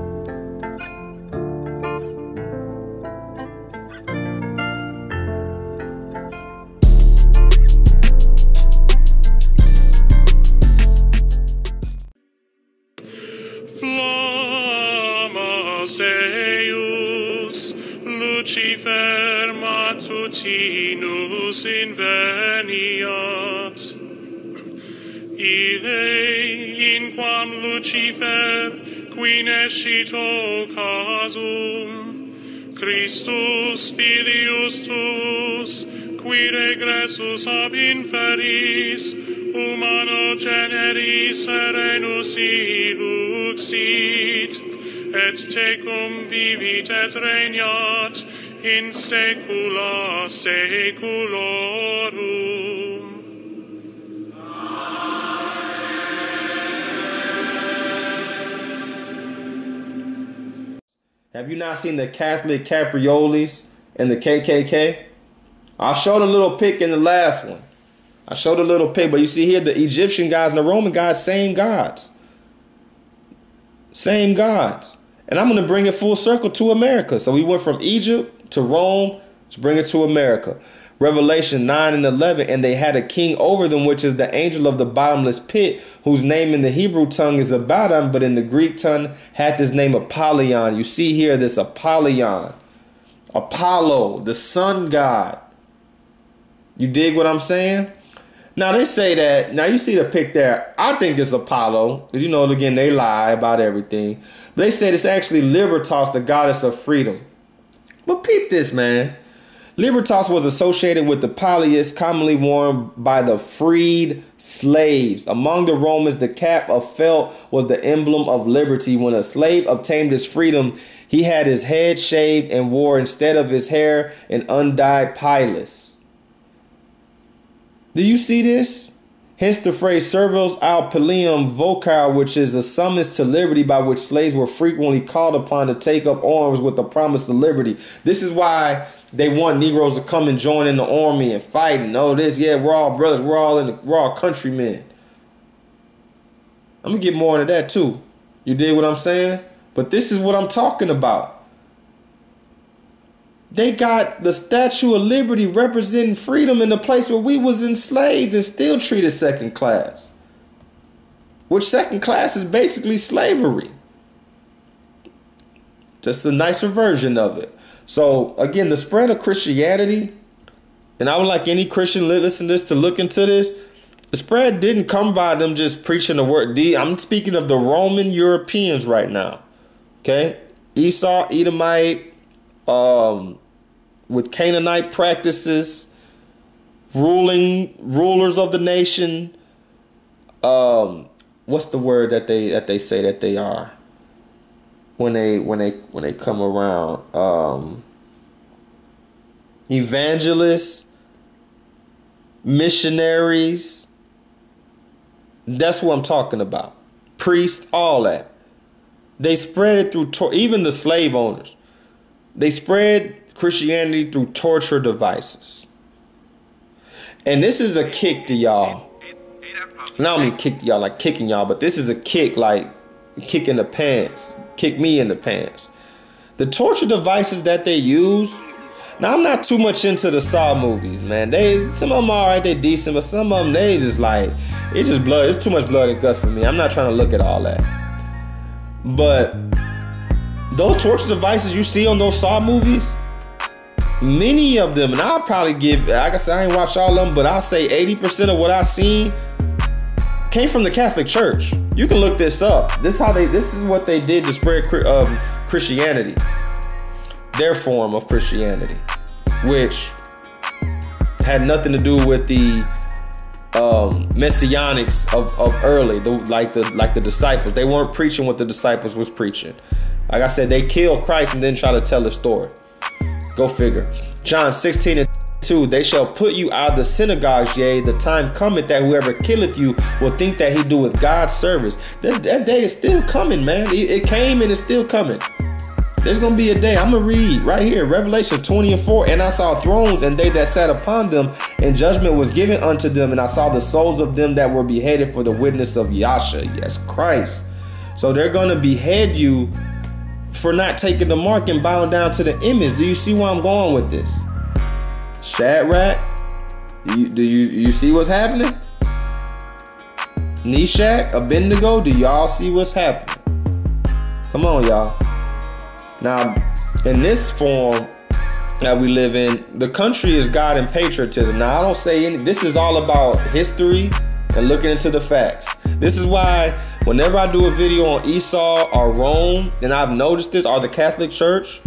Seus Lucifer matutinus inveniat, ille inquam Lucifer qui nescito casum, Christus filius tuus, qui regressus ab inferis, humano generis serenus iluxit, et tecum vivit et regnat in saecula saeculorum. Have you not seen the Catholic Capriolis and the K K K? I showed a little pic in the last one. I showed a little pic, but you see here the Egyptian gods and the Roman gods, same gods. Same gods. And I'm going to bring it full circle to America. So we went from Egypt to Rome to bring it to America. Revelation nine and eleven. And they had a king over them, which is the angel of the bottomless pit, whose name in the Hebrew tongue is Abaddon, but in the Greek tongue hath his name Apollyon. You see here this Apollyon. Apollo, the sun god. You dig what I'm saying? Now they say that, now you see the pic there, I think it's Apollo, because you know, again, they lie about everything. But they said it's actually Libertas, the goddess of freedom. But peep this, man. Libertas was associated with the pallius commonly worn by the freed slaves. Among the Romans, the cap of felt was the emblem of liberty. When a slave obtained his freedom, he had his head shaved and wore instead of his hair an undyed pilus. Do you see this? Hence the phrase servos al pilium vocal, which is a summons to liberty by which slaves were frequently called upon to take up arms with the promise of liberty. This is why they want Negroes to come and join in the army and fight and all this. Yeah, we're all brothers. We're all in the, we're all countrymen. I'm gonna get more into that too. You dig what I'm saying? But this is what I'm talking about. They got the Statue of Liberty representing freedom in the place where we was enslaved and still treated second class. Which second class is basically slavery. Just a nicer version of it. So again, the spread of Christianity, and I would like any Christian listen to this to look into this. The spread didn't come by them just preaching the word. I'm speaking of the Roman Europeans right now. Okay, Esau, Edomite, um, with Canaanite practices, ruling rulers of the nation. Um, what's the word that they that they say that they are? When they when they when they come around, um, evangelists, missionaries. That's what I'm talking about. Priests, all that. They spread it through tor- even the slave owners. They spread Christianity through torture devices. And this is a kick to y'all. Not only kick to y'all like kicking y'all, but this is a kick like kick in the pants. Kick me in the pants. The torture devices that they use. Now I'm not too much into the Saw movies, man. They some of them are alright, they decent, but some of them they just like it just blood. It's too much blood and guts for me. I'm not trying to look at all that. But those torture devices you see on those Saw movies, many of them, and I'll probably give, like I said, I ain't watched all of them, but I'll say eighty percent of what I seen came from the Catholic Church. You can look this up. This is how they. This is what they did to spread um, Christianity, their form of Christianity, which had nothing to do with the um, messianics of, of early, the, like the like the disciples. They weren't preaching what the disciples was preaching. Like I said, they killed Christ and then try to tell the story. Go figure. John sixteen and two, they shall put you out of the synagogues, yea, the time cometh that whoever killeth you will think that he doeth God's service. That, that day is still coming, man. It, it came and it's still coming. There's going to be a day. I'm going to read right here, Revelation twenty and four. And I saw thrones, and they that sat upon them, and judgment was given unto them. And I saw the souls of them that were beheaded for the witness of Yasha. Yes, Christ. So they're going to behead you for not taking the mark and bowing down to the image. Do you see where I'm going with this? Shadrach, do you, do you, you see what's happening? Meshach, Abednego, do y'all see what's happening? Come on, y'all. Now, in this form that we live in, the country is God and patriotism. Now, I don't say any, this is all about history and looking into the facts. This is why whenever I do a video on Esau or Rome, and I've noticed this, or the Catholic Church,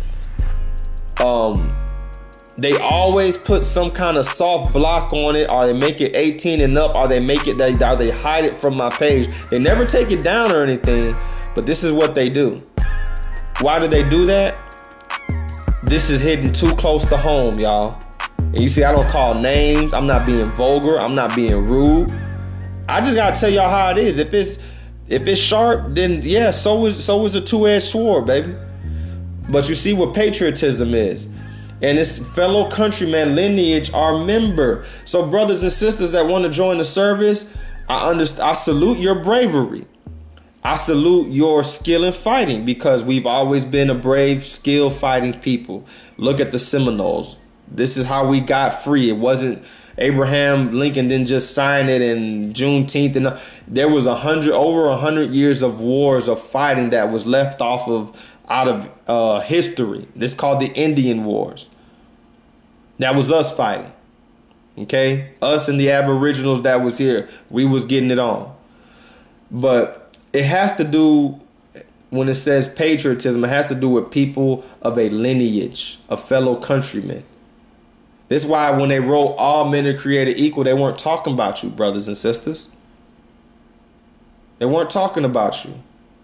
um, they always put some kind of soft block on it, or they make it eighteen and up, or they make it, they, or they hide it from my page. They never take it down or anything, but this is what they do. Why do they do that? This is hitting too close to home, y'all. And you see, I don't call names. I'm not being vulgar. I'm not being rude. I just gotta tell y'all how it is. If it's if it's sharp, then yeah, so is so is a two-edged sword, baby. But you see what patriotism is. And this fellow countryman lineage are member. So brothers and sisters that want to join the service, I understand. I salute your bravery. I salute your skill in fighting, because we've always been a brave, skill fighting people. Look at the Seminoles. This is how we got free. It wasn't Abraham Lincoln didn't just sign it in Juneteenth. And there was a hundred over a hundred years of wars of fighting that was left off of out of uh, history. This is called the Indian Wars. That was us fighting. Okay, us and the Aboriginals that was here, we was getting it on. But it has to do, when it says patriotism, it has to do with people of a lineage, a fellow countrymen. This is why when they wrote all men are created equal, they weren't talking about you, brothers and sisters. They weren't talking about you.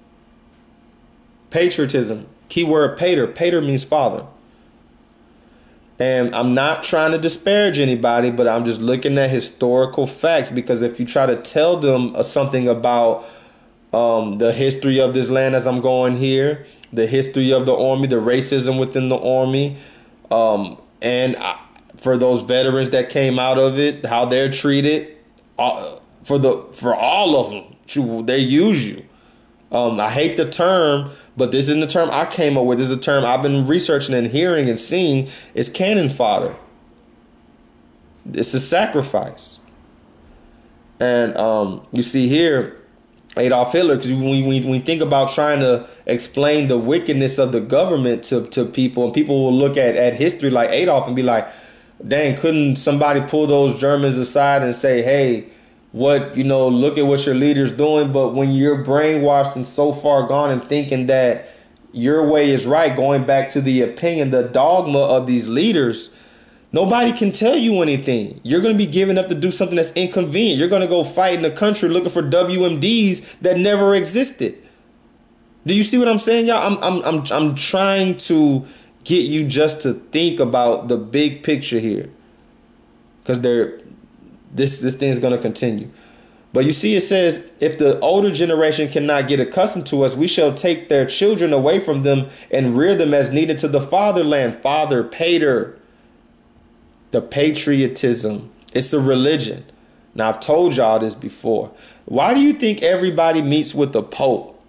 Patriotism, keyword pater. Pater means father. And I'm not trying to disparage anybody, but I'm just looking at historical facts, because if you try to tell them something about um, the history of this land as I'm going here, the history of the army, the racism within the army, um, and I, for those veterans that came out of it, how they're treated, uh, for the for all of them, they use you. Um, I hate the term, but this isn't the term I came up with. This is a term I've been researching and hearing and seeing. It's cannon fodder. It's a sacrifice. And um, you see here, Adolf Hitler, because when we, when we think about trying to explain the wickedness of the government to, to people, and people will look at, at history like Adolf and be like, dang, couldn't somebody pull those Germans aside and say, hey, what, you know, look at what your leader's doing. But when you're brainwashed and so far gone and thinking that your way is right, going back to the opinion, the dogma of these leaders, nobody can tell you anything. You're going to be giving up to do something that's inconvenient. You're going to go fight in the country looking for W M Ds that never existed. Do you see what I'm saying, y'all? I'm, I'm, I'm, I'm trying to get you just to think about the big picture here, because they're This this thing is going to continue. But you see, it says, if the older generation cannot get accustomed to us, we shall take their children away from them and rear them as needed to the fatherland. Father, pater, the patriotism. It's a religion. Now, I've told y'all this before. Why do you think everybody meets with the Pope?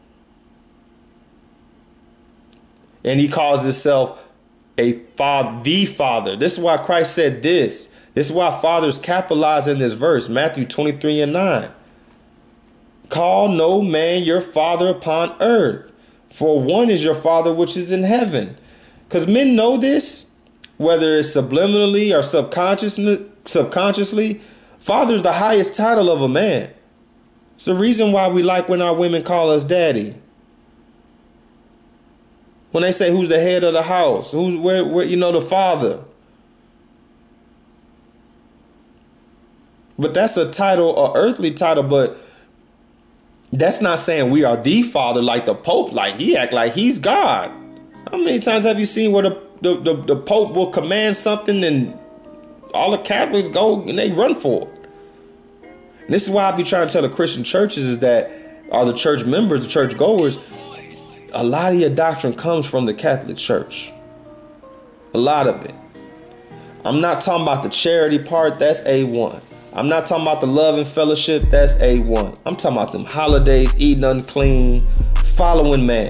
And he calls himself a father, the Father. This is why Christ said this. This is why fathers capitalize in this verse, Matthew twenty-three and nine. Call no man your father upon earth, for one is your Father which is in heaven. Because men know this, whether it's subliminally or subconsciously, subconsciously, father is the highest title of a man. It's the reason why we like when our women call us daddy. When they say who's the head of the house, who's where, where you know, the father. But that's a title, an earthly title, but that's not saying we are the Father like the Pope. Like, he act like he's God. How many times have you seen where the, the, the, the Pope will command something and all the Catholics go and they run for it? And this is why I be trying to tell the Christian churches is that, or the church members, the church goers, a lot of your doctrine comes from the Catholic Church. A lot of it. I'm not talking about the charity part. That's A one. I'm not talking about the love and fellowship. That's A one. I'm talking about them holidays, eating unclean, following man.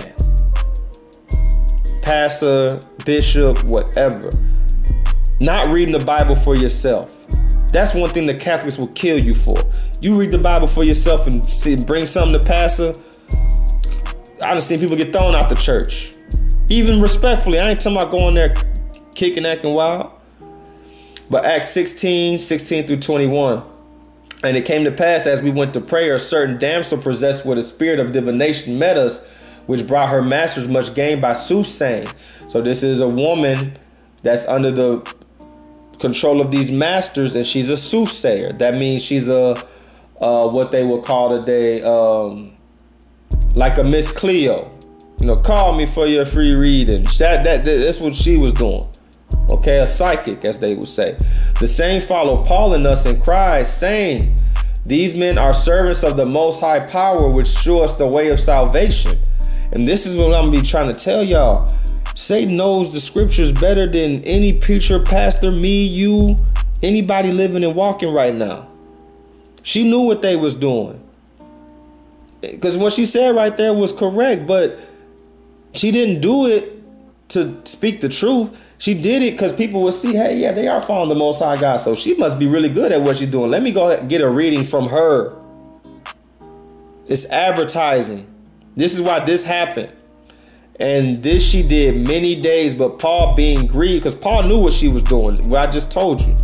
Pastor, bishop, whatever. Not reading the Bible for yourself. That's one thing the Catholics will kill you for. You read the Bible for yourself and see, bring something to pastor. I done seen people get thrown out the church. Even respectfully. I ain't talking about going there kicking, acting wild. But Acts sixteen, sixteen through twenty-one. And it came to pass as we went to prayer, a certain damsel possessed with a spirit of divination met us, which brought her masters much gain by soothsaying. So this is a woman that's under the control of these masters, and she's a soothsayer. That means she's a uh, what they would call today, um, like a Miss Cleo. You know, call me for your free reading. That, that, that that's what she was doing. Okay, a psychic, as they would say. The same followed Paul and us and cried, saying, these men are servants of the Most High Power, which show us the way of salvation. And this is what I'm going to be trying to tell y'all. Satan knows the scriptures better than any preacher, pastor, me, you, anybody living and walking right now. She knew what they was doing. Because what she said right there was correct, but she didn't do it to speak the truth. She did it because people would see, hey, yeah, they are following the Most High God, so she must be really good at what she's doing. Let me go get a reading from her. It's advertising. This is why this happened. And this she did many days, but Paul being grieved, because Paul knew what she was doing, what I just told you.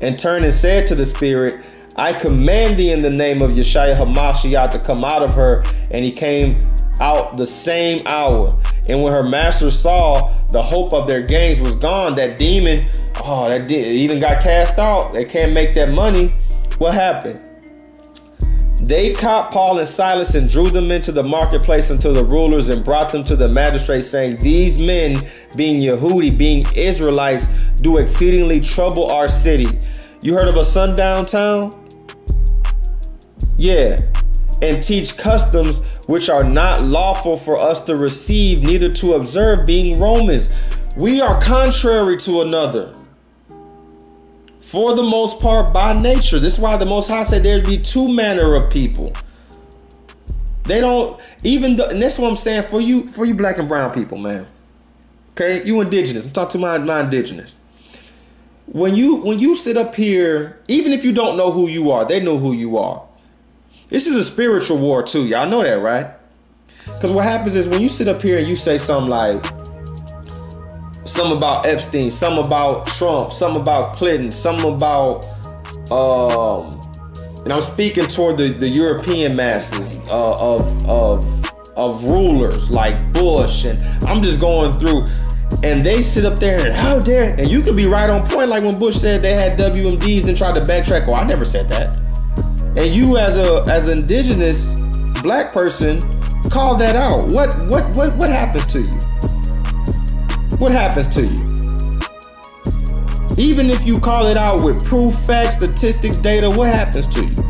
and turned and said to the spirit, I command thee in the name of Yeshua HaMashiach to come out of her. And he came out the same hour. And when her master saw the hope of their gains was gone, that demon, oh, that did even got cast out. They can't make that money. What happened? They caught Paul and Silas and drew them into the marketplace unto the rulers and brought them to the magistrates, saying, these men, being Yehudi, being Israelites, do exceedingly trouble our city. You heard of a sundown town? Yeah. And teach customs which are not lawful for us to receive, neither to observe, being Romans. We are contrary to another, for the most part, by nature. This is why the Most High said there'd be two manner of people. They don't even, the, and that's what I'm saying for you, for you black and brown people, man. Okay, you indigenous. I'm talking to my, my indigenous. When you when you sit up here, even if you don't know who you are, they know who you are. This is a spiritual war too. Y'all know that, right? Because what happens is when you sit up here and you say something like, some about Epstein, some about Trump, some about Clinton, some about, um, and I'm speaking toward the, the European masses uh, of, of, of rulers like Bush, and I'm just going through, and they sit up there and how dare, and you could be right on point, like when Bush said they had W M Ds and tried to backtrack. Well, I never said that. And you as a as an indigenous black person call that out. What what what what happens to you? What happens to you? Even if you call it out with proof, facts, statistics, data, what happens to you?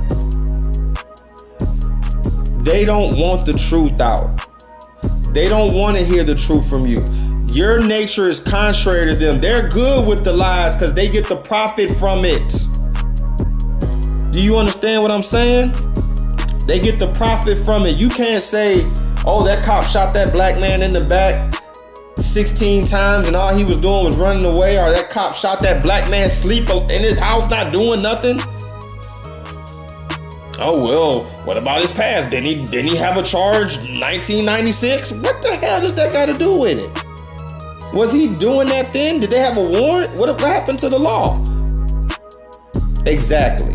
They don't want the truth out. They don't want to hear the truth from you. Your nature is contrary to them. They're good with the lies because they get the profit from it. Do you understand what I'm saying? They get the profit from it. You can't say, oh, that cop shot that black man in the back sixteen times and all he was doing was running away, or that cop shot that black man sleep in his house not doing nothing. Oh, well, what about his past? Didn't he, didn't he have a charge nineteen ninety-six? What the hell does that got to do with it? Was he doing that then? Did they have a warrant? What happened to the law? Exactly.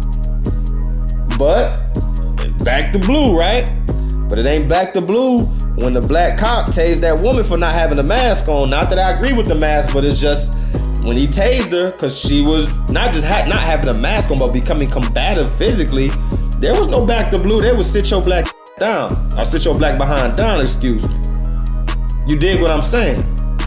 But back to blue, right? But it ain't back to blue when the black cop tased that woman for not having a mask on. Not that I agree with the mask, but it's just when he tased her because she was not just ha not having a mask on, but becoming combative physically. There was no back to blue. There was sit your black down. Or sit your black behind down, excuse me. You dig what I'm saying?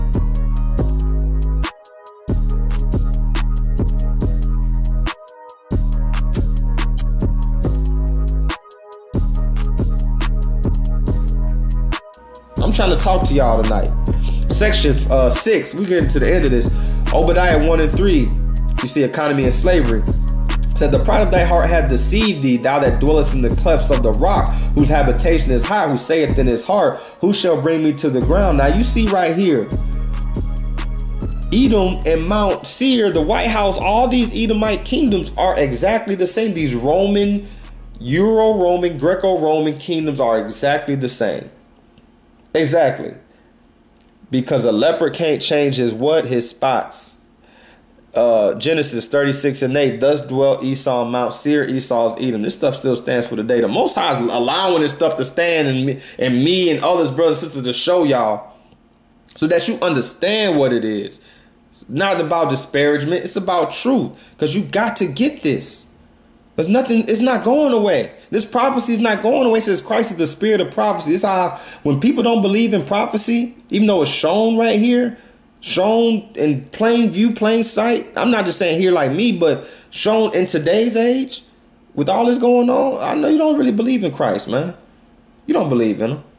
I'm trying to talk to y'all tonight. Section uh, six, we get to the end of this. Obadiah one and three, you see economy and slavery. Said, the pride of thy heart hath deceived thee, thou that dwellest in the clefts of the rock, whose habitation is high, who saith in his heart, who shall bring me to the ground? Now you see right here, Edom and Mount Seir, the White House, all these Edomite kingdoms are exactly the same. These Roman, Euro-Roman, Greco-Roman kingdoms are exactly the same. Exactly. Because a leopard can't change his what? His spots. Uh, Genesis thirty-six and eight. Thus dwelt Esau on Mount Seir, Esau's Edom. This stuff still stands for the day. The Most High is allowing this stuff to stand, and me, and me and others, brothers and sisters, to show y'all so that you understand what it is. It's not about disparagement. It's about truth. Because you got to get this. There's nothing, it's not going away. This prophecy is not going away. It says Christ is the spirit of prophecy. It's how when people don't believe in prophecy, even though it's shown right here, shown in plain view, plain sight. I'm not just saying here like me, but shown in today's age with all this going on. I know you don't really believe in Christ, man. You don't believe in him.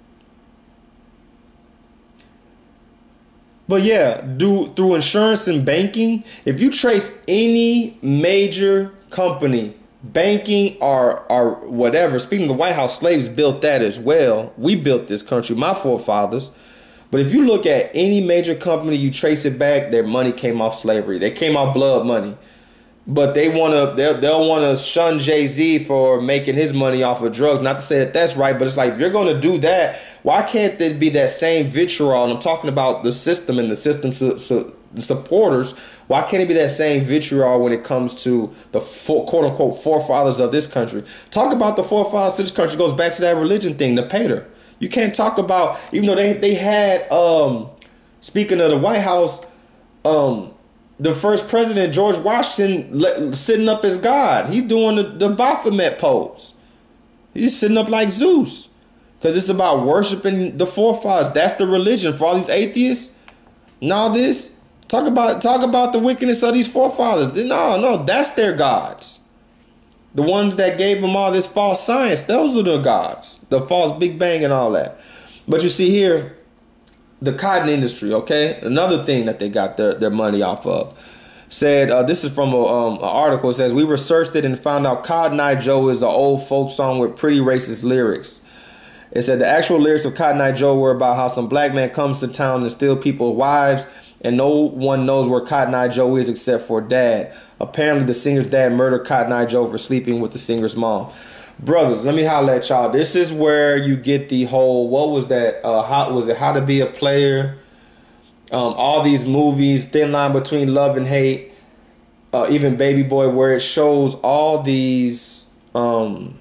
But yeah, do through insurance and banking, if you trace any major company, banking or or whatever, speaking of the White House, slaves built that as well. We built this country, my forefathers. But if you look at any major company, you trace it back, their money came off slavery. They came off blood money. But they want to, they'll, they'll want to shun Jay-Z for making his money off of drugs. Not to say that that's right, but it's like, if you're going to do that, why can't there be that same vitriol? And I'm talking about the system and the system su su supporters, why can't it be that same vitriol when it comes to the for, quote-unquote forefathers of this country? Talk about the forefathers of this country. It goes back to that religion thing, the pater. You can't talk about, even though they, they had, um, speaking of the White House, um, the first president, George Washington, le- sitting up as God. He's doing the, the Baphomet pose. He's sitting up like Zeus. Because it's about worshiping the forefathers. That's the religion for all these atheists and all this. Talk about talk about the wickedness of these forefathers. No, no, that's their gods. The ones that gave them all this false science, those are the gods. The false Big Bang and all that. But you see here, the cotton industry, okay? Another thing that they got their, their money off of. Said, uh, this is from a, um, an article. It says, we researched it and found out Cotton Eye Joe is an old folk song with pretty racist lyrics. It said the actual lyrics of Cotton Eye Joe were about how some black man comes to town and steals people's wives, and no one knows where Cotton Eye Joe is except for Dad. Apparently, the singer's dad murdered Cotton Eye Joe for sleeping with the singer's mom. Brothers, let me holler at y'all. This is where you get the whole, what was that? Uh, how was it? How to Be a Player? Um, all these movies, Thin Line Between Love and Hate, uh, even Baby Boy, where it shows all these, um,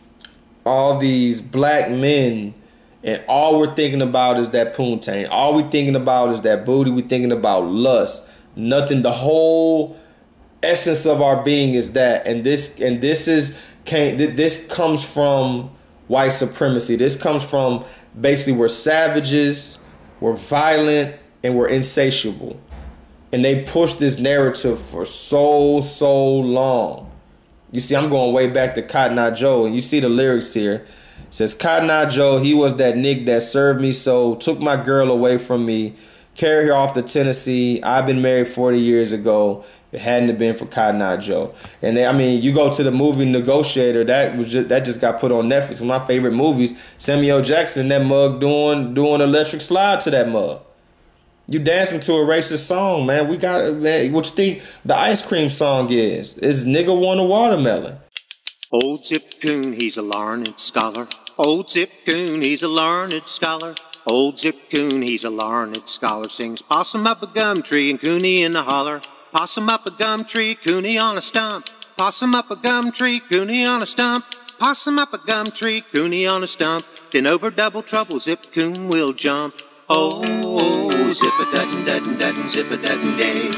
all these black men, and all we're thinking about is that poontang. All we're thinking about is that booty. We're thinking about lust. Nothing. The whole essence of our being is that, and this, and this is came. This comes from white supremacy. This comes from basically we're savages, we're violent, and we're insatiable. And they pushed this narrative for so, so long. You see, I'm going way back to Cotton Eye Joe, and you see the lyrics here. It says, Cotton Eye Joe, he was that nigga that served me so, took my girl away from me, carried her off to Tennessee. I've been married forty years ago. It hadn't have been for Cotton Eye Joe. And they, I mean, you go to the movie Negotiator, that was just, that just got put on Netflix. One of my favorite movies, Samuel Jackson, that mug doing doing electric slide to that mug. You dancing to a racist song, man. We got, man, what you think the ice cream song is? Is nigga want a watermelon? Old Zip Coon, he's a learned scholar. Old Zip Coon, he's a learned scholar. Old Zip Coon, he's a learned scholar. Sings possum up a gum tree and cooney in the holler. Possum up a gum tree, cooney on a stump. Possum up a gum tree, cooney on a stump. Possum up a gum tree, cooney on a stump. Then over double trouble, Zip Coon will jump. Oh, oh, zip-a-dutton-dutton-dutton, zip-a-dutton-day.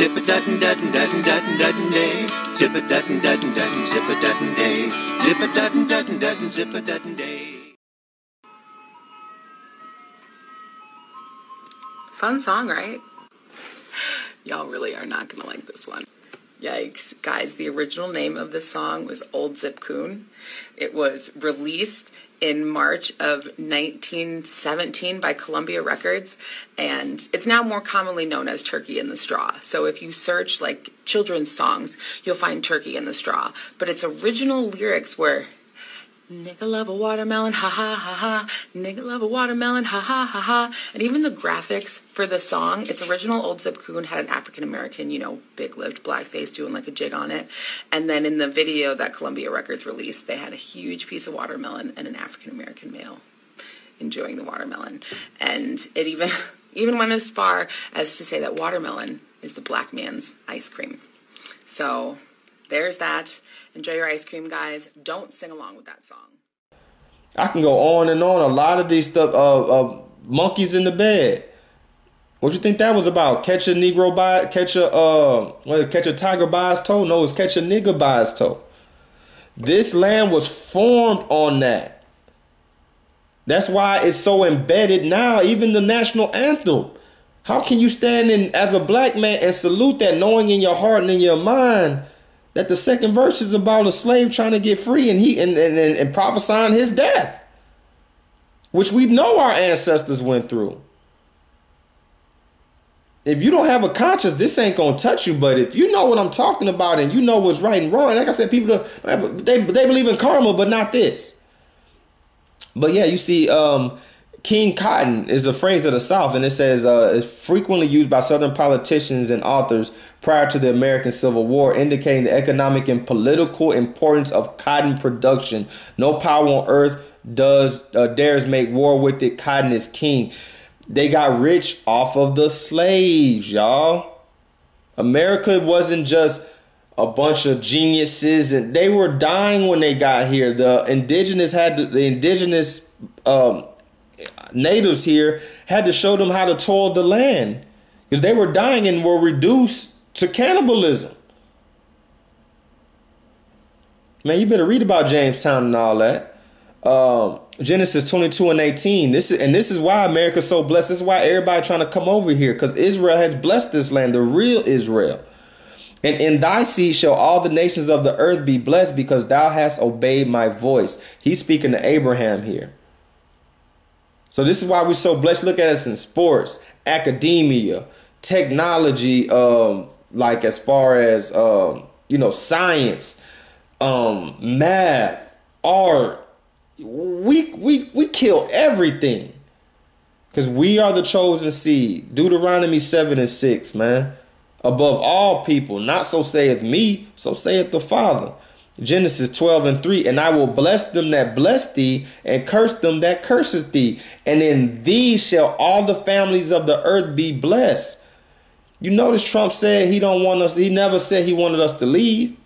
Zip-a-dutton-dutton-dutton-dutton-dutton-day. Zip-a-dutton-dutton-dutton, zip-a-dutton-day. Zip-a-dutton-dutton-dutton, zip-a-dutton-day. Fun song, right? Y'all really are not gonna like this one. Yikes. Guys, the original name of this song was Old Zip Coon. It was released in March of nineteen seventeen by Columbia Records, and it's now more commonly known as Turkey in the Straw. So if you search like children's songs, you'll find Turkey in the Straw. But its original lyrics were, nigga love a watermelon, ha ha ha ha. Nigga love a watermelon, ha ha ha ha. And even the graphics for the song, its original Old Zip Coon had an African-American, you know, big-lipped blackface doing like a jig on it. And then in the video that Columbia Records released, they had a huge piece of watermelon and an African-American male enjoying the watermelon. And it even, even went as far as to say that watermelon is the black man's ice cream. So there's that. Enjoy your ice cream, guys. Don't sing along with that song. I can go on and on. A lot of these stuff, uh, uh, monkeys in the bed. What you think that was about? Catch a Negro by, catch a, uh, what, catch a tiger by his toe? No, it's catch a nigga by his toe. This land was formed on that. That's why it's so embedded now. Even the national anthem. How can you stand in as a black man and salute that, knowing in your heart and in your mind that the second verse is about a slave trying to get free and he and, and, and, and prophesying his death, which we know our ancestors went through. If you don't have a conscience, this ain't gonna touch you. But if you know what I'm talking about and you know what's right and wrong, like I said, people they they believe in karma, but not this. But yeah, you see, um, King Cotton is a phrase of the South, and it says uh, it's frequently used by Southern politicians and authors prior to the American Civil War, indicating the economic and political importance of cotton production. No power on earth does uh, dares make war with it. Cotton is king. They got rich off of the slaves, y'all. America wasn't just a bunch of geniuses, and they were dying when they got here. The indigenous had to, the indigenous um, natives here had to show them how to toil the land, because they were dying and were reduced to cannibalism. Man, you better read about Jamestown and all that. Um, Genesis twenty-two and eighteen. This is and this is why America's so blessed. This is why everybody trying to come over here, because Israel has blessed this land, the real Israel. And in thy seed shall all the nations of the earth be blessed, because thou hast obeyed my voice. He's speaking to Abraham here. So this is why we're so blessed. Look at us in sports, academia, technology, um, like as far as, um, you know, science, um, math, art. We, we, we kill everything, because we are the chosen seed. Deuteronomy seven and six, man. Above all people, not so saith me, so saith the Father. Genesis twelve and three, and I will bless them that bless thee, and curse them that curseth thee. And in thee shall all the families of the earth be blessed. You notice Trump said he don't want us, he never said he wanted us to leave.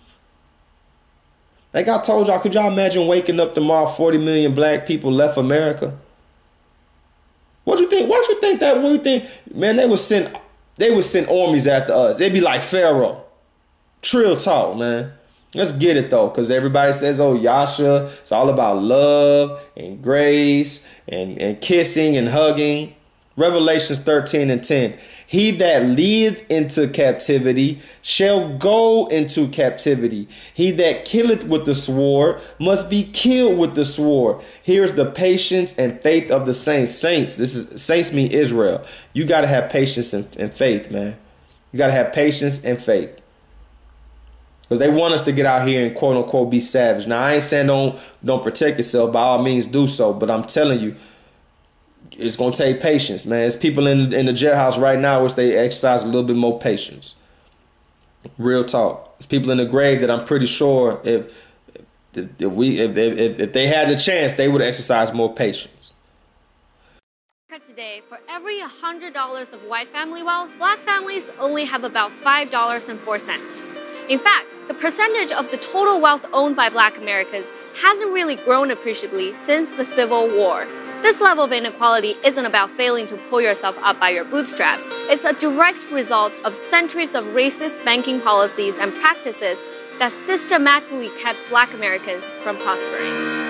Like I told y'all, could y'all imagine waking up tomorrow, forty million black people left America? What you think? What you think that, what you think? Man, they would send... They would send armies after us. They'd be like Pharaoh. Trill talk, man. Let's get it, though, because everybody says, oh, Yasha, it's all about love and grace and, and kissing and hugging. Revelations thirteen and ten. He that leadeth into captivity shall go into captivity. He that killeth with the sword must be killed with the sword. Here's the patience and faith of the saints. Saints, this is saints mean Israel. You got to have patience and, and faith, man. You got to have patience and faith. Because they want us to get out here and quote unquote be savage. Now, I ain't saying don't, don't protect yourself. By all means do so. But I'm telling you, it's going to take patience, man. There's people in, in the jailhouse right now which they exercise a little bit more patience. Real talk. There's people in the grave that I'm pretty sure if if, if we if, if, if they had the chance, they would exercise more patience. Today, for every one hundred dollars of white family wealth, black families only have about five dollars and four cents. In fact, the percentage of the total wealth owned by black Americans hasn't really grown appreciably since the Civil War. This level of inequality isn't about failing to pull yourself up by your bootstraps. It's a direct result of centuries of racist banking policies and practices that systematically kept black Americans from prospering.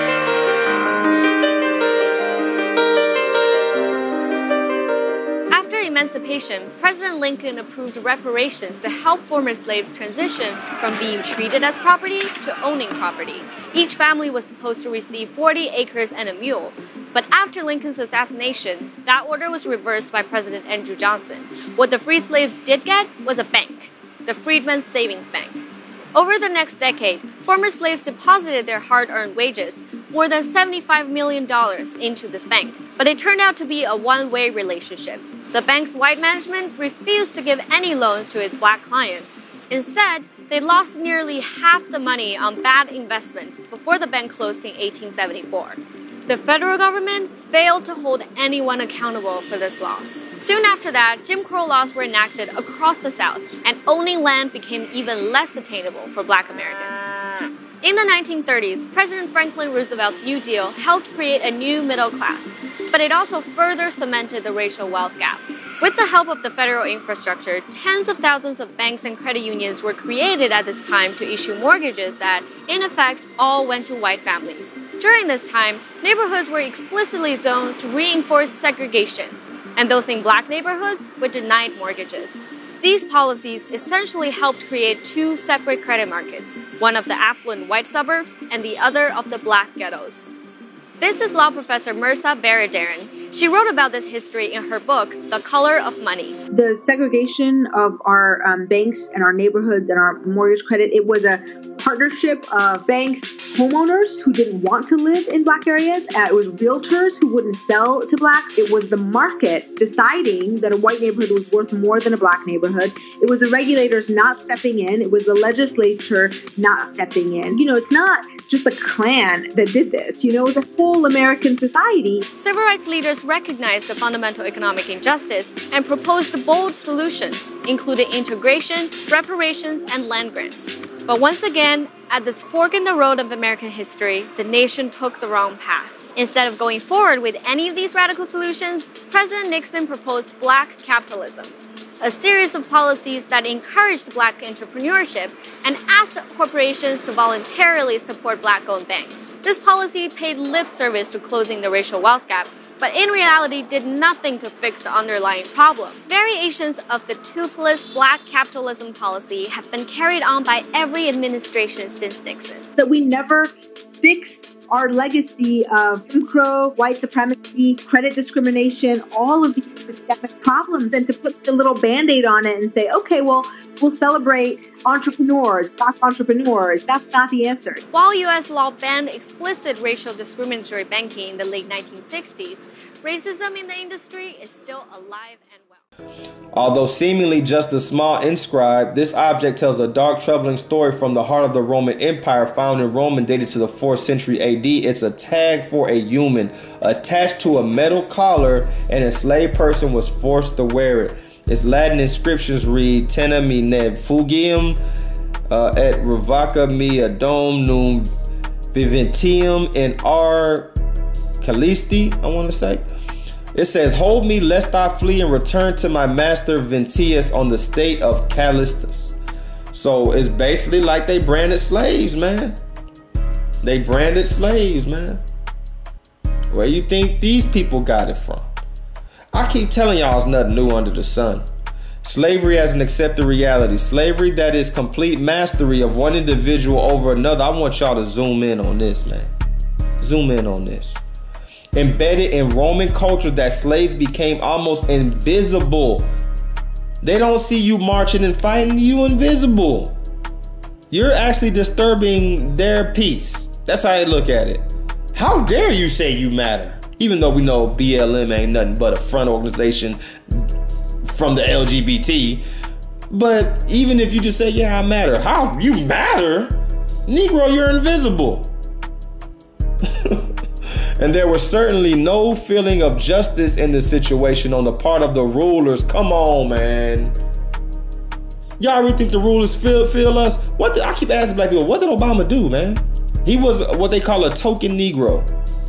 After emancipation, President Lincoln approved reparations to help former slaves transition from being treated as property to owning property. Each family was supposed to receive forty acres and a mule. But after Lincoln's assassination, that order was reversed by President Andrew Johnson. What the free slaves did get was a bank, the Freedmen's Savings Bank. Over the next decade, former slaves deposited their hard-earned wages, more than seventy-five million dollars, into this bank. But it turned out to be a one-way relationship. The bank's white management refused to give any loans to its black clients. Instead, they lost nearly half the money on bad investments before the bank closed in eighteen seventy-four. The federal government failed to hold anyone accountable for this loss. Soon after that, Jim Crow laws were enacted across the South, and owning land became even less attainable for black Americans. In the nineteen thirties, President Franklin Roosevelt's New Deal helped create a new middle class, but it also further cemented the racial wealth gap. With the help of the federal infrastructure, tens of thousands of banks and credit unions were created at this time to issue mortgages that, in effect, all went to white families. During this time, neighborhoods were explicitly zoned to reinforce segregation, and those in black neighborhoods were denied mortgages. These policies essentially helped create two separate credit markets, one of the affluent white suburbs and the other of the black ghettos. This is law professor Mirza Baradaran. She wrote about this history in her book, The Color of Money. The segregation of our um, banks and our neighborhoods and our mortgage credit, it was a partnership of banks, homeowners who didn't want to live in black areas. Uh, it was realtors who wouldn't sell to blacks. It was the market deciding that a white neighborhood was worth more than a black neighborhood. It was the regulators not stepping in. It was the legislature not stepping in. You know, it's not just a Klan that did this. You know, it was a full American society. Civil rights leaders recognized the fundamental economic injustice and proposed bold solutions, including integration, reparations, and land grants. But once again, at this fork in the road of American history, the nation took the wrong path. Instead of going forward with any of these radical solutions, President Nixon proposed black capitalism, a series of policies that encouraged black entrepreneurship and asked corporations to voluntarily support black-owned banks. This policy paid lip service to closing the racial wealth gap, but in reality did nothing to fix the underlying problem. Variations of the toothless black capitalism policy have been carried on by every administration since Nixon. That we never fixed our legacy of Jim Crow, white supremacy, credit discrimination, all of these systemic problems, and to put the little Band-Aid on it and say, okay, well, we'll celebrate entrepreneurs, black entrepreneurs. That's not the answer. While U S law banned explicit racial discriminatory banking in the late nineteen sixties, racism in the industry is still alive and well. Although seemingly just a small inscribe, this object tells a dark, troubling story from the heart of the Roman Empire, found in Rome and dated to the fourth century A D. It's a tag for a human attached to a metal collar. An enslaved person was forced to wear it. Its Latin inscriptions read, Tena me ne fugium uh, et revoca me adom num viventium in ar calisti, I want to say. It says, hold me lest I flee and return to my master Ventius on the state of Callistus. So it's basically like they branded slaves, man. They branded slaves, man. Where you think these people got it from? I keep telling y'all it's nothing new under the sun. Slavery as an accepted reality. Slavery that is complete mastery of one individual over another. I want y'all to zoom in on this, man. Zoom in on this. Embedded in Roman culture that slaves became almost invisible. They don't see you marching and fighting, you invisible. You're actually disturbing their peace. That's how they look at it. How dare you say you matter? Even though we know B L M ain't nothing but a front organization from the L G B T. But even if you just say, yeah, I matter. How? You matter? Negro, you're invisible. And there was certainly no feeling of justice in the situation on the part of the rulers. Come on, man. Y'all really think the rulers feel feel us? What did, I keep asking black people, what did Obama do, man? He was what they call a token Negro.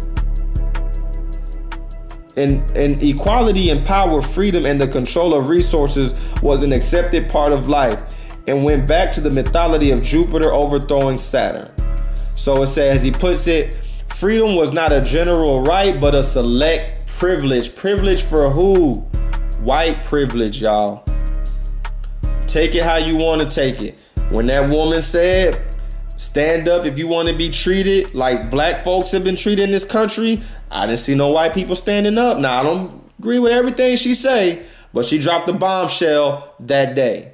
And, and equality and power, freedom, and the control of resources was an accepted part of life, and went back to the mythology of Jupiter overthrowing Saturn. So it says, he puts it, freedom was not a general right, but a select privilege. Privilege for who? White privilege, y'all. Take it how you want to take it. When that woman said, stand up if you want to be treated like black folks have been treated in this country, I didn't see no white people standing up. Now, I don't agree with everything she say, but she dropped the bombshell that day.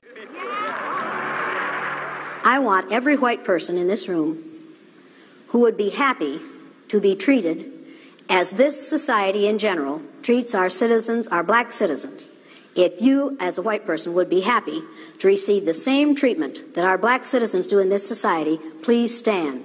I want every white person in this room who would be happy to be treated as this society in general treats our citizens, our black citizens. If you, as a white person, would be happy to receive the same treatment that our black citizens do in this society, please stand.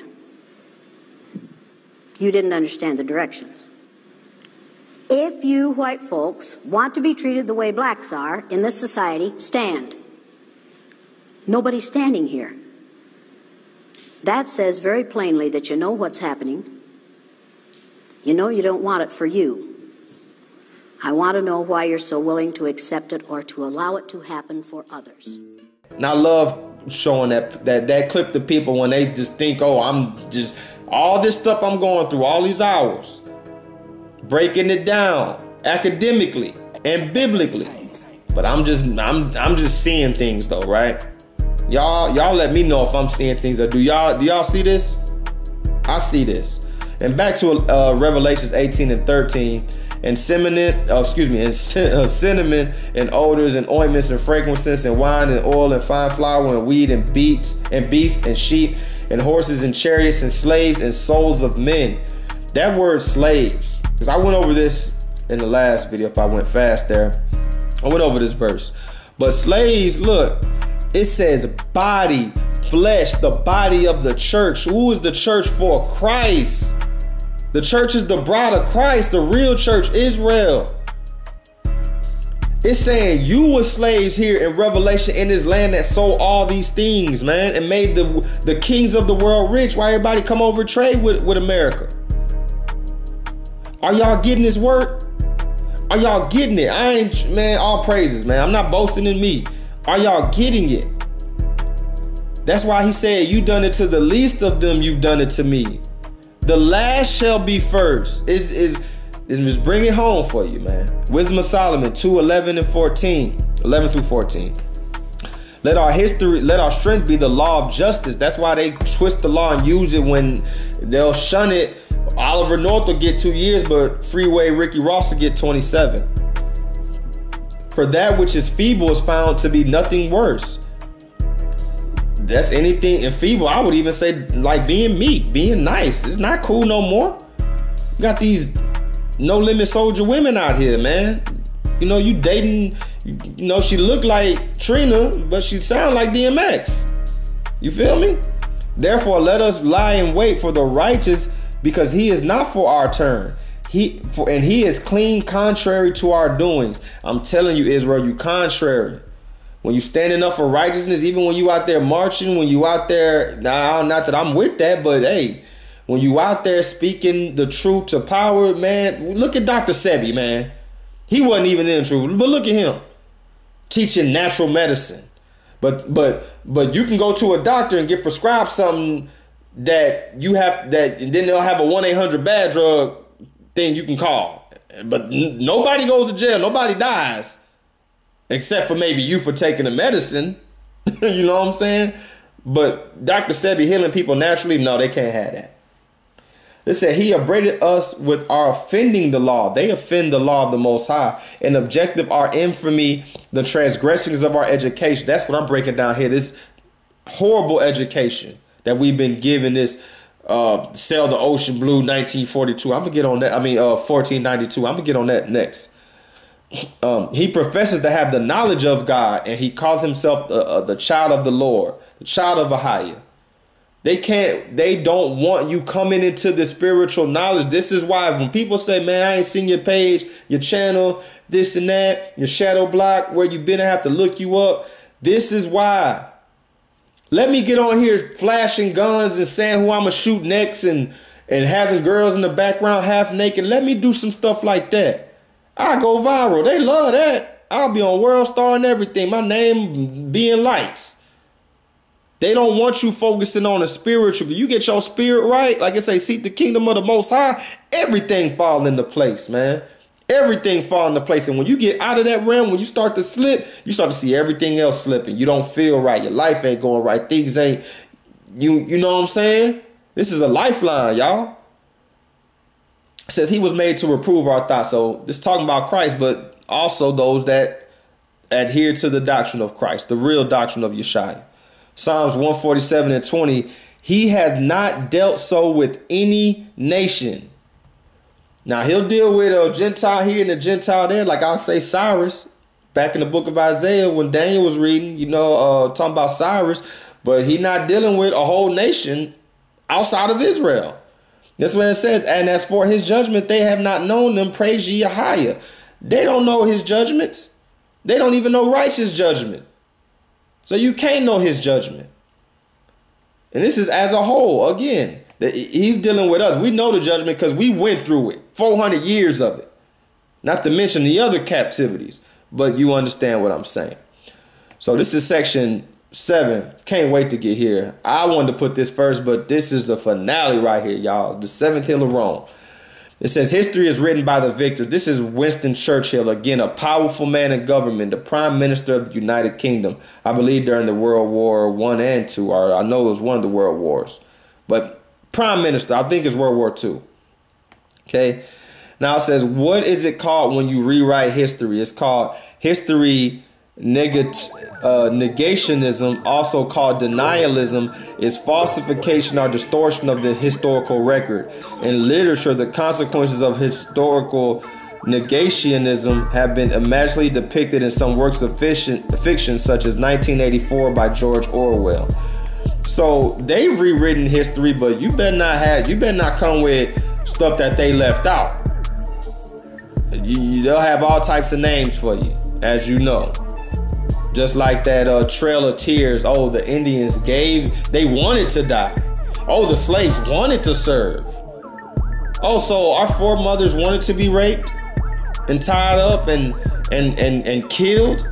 You didn't understand the directions. If you white folks want to be treated the way blacks are in this society, stand. Nobody's standing here. That says very plainly that you know what's happening. You know you don't want it for you. I want to know why you're so willing to accept it or to allow it to happen for others. And I love showing that that that clip to people when they just think, oh, I'm just all this stuff I'm going through, all these hours, breaking it down academically and biblically. But I'm just I'm I'm just seeing things though, right? Y'all y'all let me know if I'm seeing things. Or do y'all do y'all see this? I see this. And back to uh, Revelations eighteen and thirteen. And cinnamon, oh, excuse me, and uh, cinnamon and odors and ointments and fragrances and wine and oil and fine flour and weed and beasts and beasts and sheep and horses and chariots and slaves and souls of men. That word slaves, because I went over this in the last video. If I went fast there, I went over this verse. But slaves, look, it says body, flesh, the body of the church. Who is the church for? Christ. The church is the bride of Christ, the real church, Israel. It's saying you were slaves here in Revelation in this land that sold all these things, man, and made the the kings of the world rich. Why everybody come over and trade with, with America? Are y'all getting this work? Are y'all getting it? I ain't, man, all praises, man. I'm not boasting in me. Are y'all getting it? That's why he said, you done it to the least of them, you've done it to me. The last shall be first. Is is is bring it home for you, man. Wisdom of Solomon two, eleven and fourteen. eleven through fourteen. Let our history, let our strength be the law of justice. That's why they twist the law and use it when they'll shun it. Oliver North will get two years, but Freeway Ricky Ross will get twenty-seven. For that which is feeble is found to be nothing worse. That's anything in feeble. I would even say like being meek, being nice. It's not cool no more. You got these no limit soldier women out here, man. You know, you dating, you know, she look like Trina, but she sound like D M X. You feel me? Therefore, let us lie in wait for the righteous, because he is not for our turn. He for and he is clean contrary to our doings. I'm telling you, Israel, you contrary. When you standing up for righteousness, even when you out there marching, when you out there, now not that I'm with that, but hey, when you out there speaking the truth to power, man, look at Doctor Sebi, man. He wasn't even in truth, but look at him teaching natural medicine. But but but you can go to a doctor and get prescribed something that you have that, and then they'll have a one eight hundred bad drug thing you can call. But n- nobody goes to jail, nobody dies. Except for maybe you for taking the medicine. You know what I'm saying? But Doctor Sebi healing people naturally, no, they can't have that. They said he upbraided us with our offending the law. They offend the law of the Most High. And objective our infamy, the transgressions of our education. That's what I'm breaking down here. This horrible education that we've been given, this uh, Sail the Ocean Blue nineteen forty-two. I'm going to get on that. I mean, uh, fourteen ninety-two. I'm going to get on that next. Um, he professes to have the knowledge of God, and he calls himself the, uh, the child of the Lord, the child of Ahia. They can't, they don't want you coming into the spiritual knowledge. This is why when people say, man, I ain't seen your page, your channel, this and that, your shadow block, where you been, I have to look you up. This is why. Let me get on here flashing guns and saying who I'm going to shoot next, and, and having girls in the background half naked. Let me do some stuff like that. I go viral. They love that. I'll be on World Star and everything. My name being lights. They don't want you focusing on the spiritual. You get your spirit right, like I say, seek the kingdom of the Most High, everything fall into place, man. Everything fall into place. And when you get out of that realm, when you start to slip, you start to see everything else slipping. You don't feel right. Your life ain't going right. Things ain't, you, you know what I'm saying? This is a lifeline, y'all. It says he was made to reprove our thoughts. So this is talking about Christ, but also those that adhere to the doctrine of Christ, the real doctrine of Yeshua. Psalms one forty-seven and twenty, he had not dealt so with any nation. Now he'll deal with a Gentile here and a Gentile there, like I'll say Cyrus, back in the book of Isaiah when Daniel was reading, you know, uh, talking about Cyrus, but he not dealing with a whole nation outside of Israel. That's what it says. And as for his judgment, they have not known them. Praise ye Ahia. They don't know his judgments. They don't even know righteous judgment. So you can't know his judgment. And this is as a whole. Again, he's dealing with us. We know the judgment because we went through it. four hundred years of it. Not to mention the other captivities. But you understand what I'm saying. So this is section seven. Can't wait to get here. I wanted to put this first, but this is the finale right here, y'all. The seventh hill of Rome. It says history is written by the victor. This is Winston Churchill, again, a powerful man in government, the prime minister of the United Kingdom. I believe during the World War One and Two, or I know it was one of the world wars, but prime minister, I think it's World War Two. Okay. Now it says, what is it called when you rewrite history? It's called history Negat, uh, negationism, also called denialism, is falsification or distortion of the historical record. In literature, the consequences of historical negationism have been imaginatively depicted in some works of fiction, fiction such as nineteen eighty-four by George Orwell. So they've rewritten history, but you better not have, you better not come with stuff that they left out. You, you, they'll have all types of names for you, as you know. Just like that uh, Trail of Tears. Oh, the Indians gave, they wanted to die. Oh, the slaves wanted to serve. Oh, so our foremothers wanted to be raped and tied up and and and, and killed?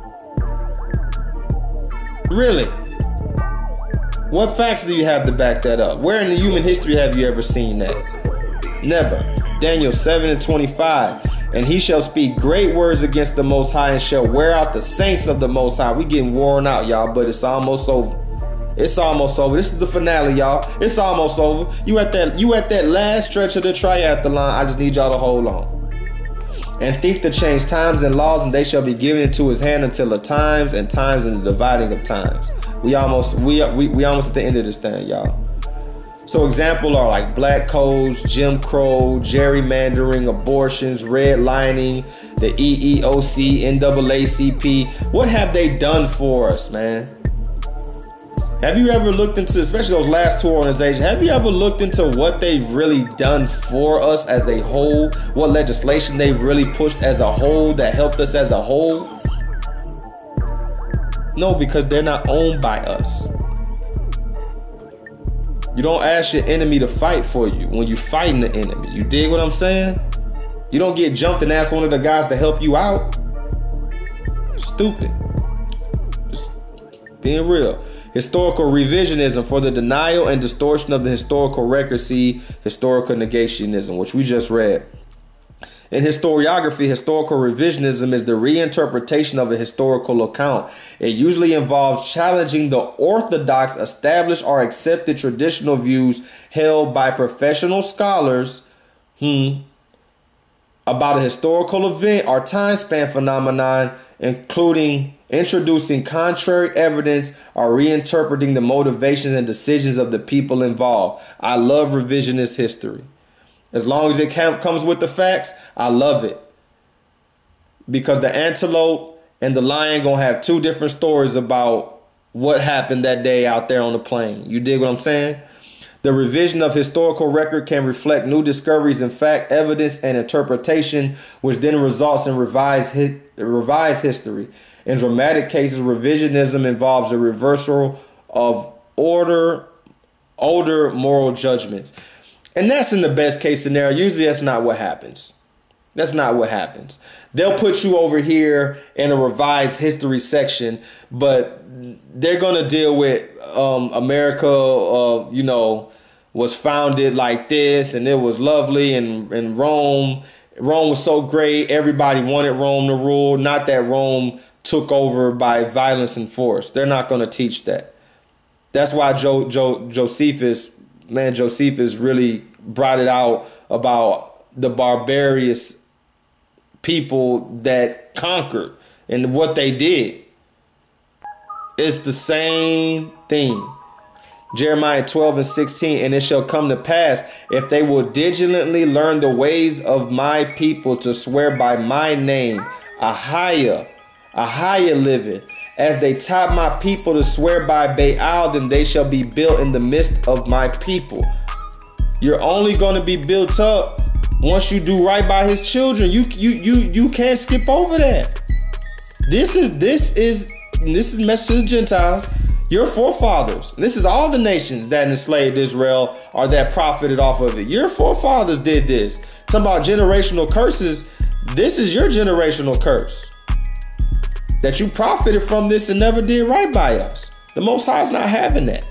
Really? What facts do you have to back that up? Where in the human history have you ever seen that? Never. Daniel seven and twenty-five. And he shall speak great words against the Most High and shall wear out the saints of the Most High. We getting worn out, y'all, but it's almost over. It's almost over. This is the finale, y'all. It's almost over. You at that, you at that last stretch of the triathlon. I just need y'all to hold on. And think to change times and laws, and they shall be given into his hand until the times and times and the dividing of times. We almost we we, we almost at the end of this thing, y'all. So examples are like black codes, Jim Crow, gerrymandering, abortions, redlining, the E E O C, N double A C P. What have they done for us, man? Have you ever looked into, especially those last two organizations, have you ever looked into what they've really done for us as a whole? What legislation they've really pushed as a whole that helped us as a whole? No, because they're not owned by us. You don't ask your enemy to fight for you when you're fighting the enemy. You dig what I'm saying? You don't get jumped and ask one of the guys to help you out. Stupid. Just being real. Historical revisionism for the denial and distortion of the historical record. See historical negationism, which we just read. In historiography, historical revisionism is the reinterpretation of a historical account. It usually involves challenging the orthodox, established, or accepted traditional views held by professional scholars hmm, about a historical event or time span phenomenon, including introducing contrary evidence or reinterpreting the motivations and decisions of the people involved. I love revisionist history. As long as it comes with the facts, I love it. Because the antelope and the lion gonna have two different stories about what happened that day out there on the plain. You dig what I'm saying? The revision of historical record can reflect new discoveries in fact, evidence, and interpretation, which then results in revised, hi revised history. In dramatic cases, revisionism involves a reversal of order, older moral judgments. And that's in the best case scenario. Usually that's not what happens. That's not what happens. They'll put you over here in a revised history section, but they're going to deal with um, America, uh, you know, was founded like this, and it was lovely, and, and Rome, Rome was so great. Everybody wanted Rome to rule. Not that Rome took over by violence and force. They're not going to teach that. That's why jo jo Josephus, man, Josephus really brought it out about the barbarous people that conquered and what they did. It's the same thing. Jeremiah twelve and sixteen, and it shall come to pass, if they will diligently learn the ways of my people to swear by my name, Ahiah, Ahiah liveth, as they taught my people to swear by Baal, then they shall be built in the midst of my people. You're only going to be built up once you do right by his children. You you you you can't skip over that. This is this is this is message to the Gentiles. Your forefathers, this is all the nations that enslaved Israel or that profited off of it. Your forefathers did this. Talking about generational curses, this is your generational curse. That you profited from this and never did right by us. The Most High is not having that.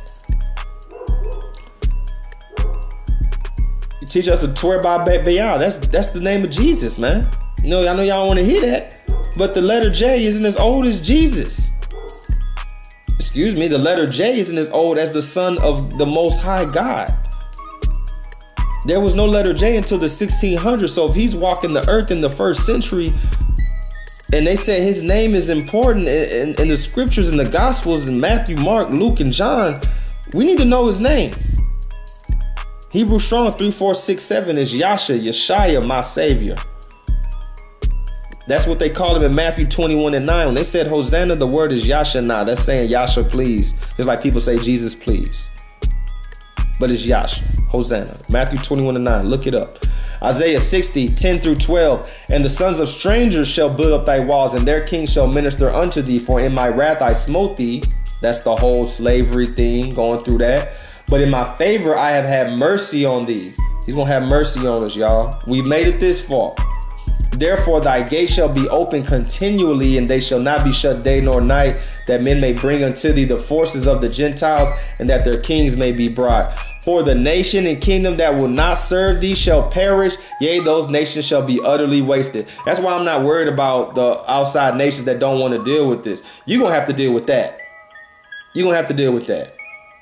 You teach us to swear by Baal. That's that's the name of Jesus, man. You know, I know y'all want to hear that, but the letter J isn't as old as Jesus. Excuse me, the letter J isn't as old as the Son of the Most High God. There was no letter J until the sixteen hundreds. So if he's walking the earth in the first century, and they said his name is important in, in, in the scriptures and the gospels in Matthew, Mark, Luke, and John, we need to know his name. Hebrew Strong three four six seven is Yasha, Yeshaya, my Savior. That's what they call him in Matthew twenty-one and nine. When they said Hosanna, the word is Yasha now. That's saying Yasha, please. It's like people say Jesus, please. but it's Yahshua. Hosanna. Matthew twenty-one and nine. Look it up. Isaiah sixty, ten through twelve. And the sons of strangers shall build up thy walls, and their kings shall minister unto thee. For in my wrath I smote thee. That's the whole slavery thing, going through that. But in my favor I have had mercy on thee. He's going to have mercy on us, y'all. We made it this far. Therefore thy gate shall be open continually, and they shall not be shut day nor night, that men may bring unto thee the forces of the Gentiles, and that their kings may be brought. For the nation and kingdom that will not serve thee shall perish, yea, those nations shall be utterly wasted. That's why I'm not worried about the outside nations that don't want to deal with this. You're going to have to deal with that. You're going to have to deal with that.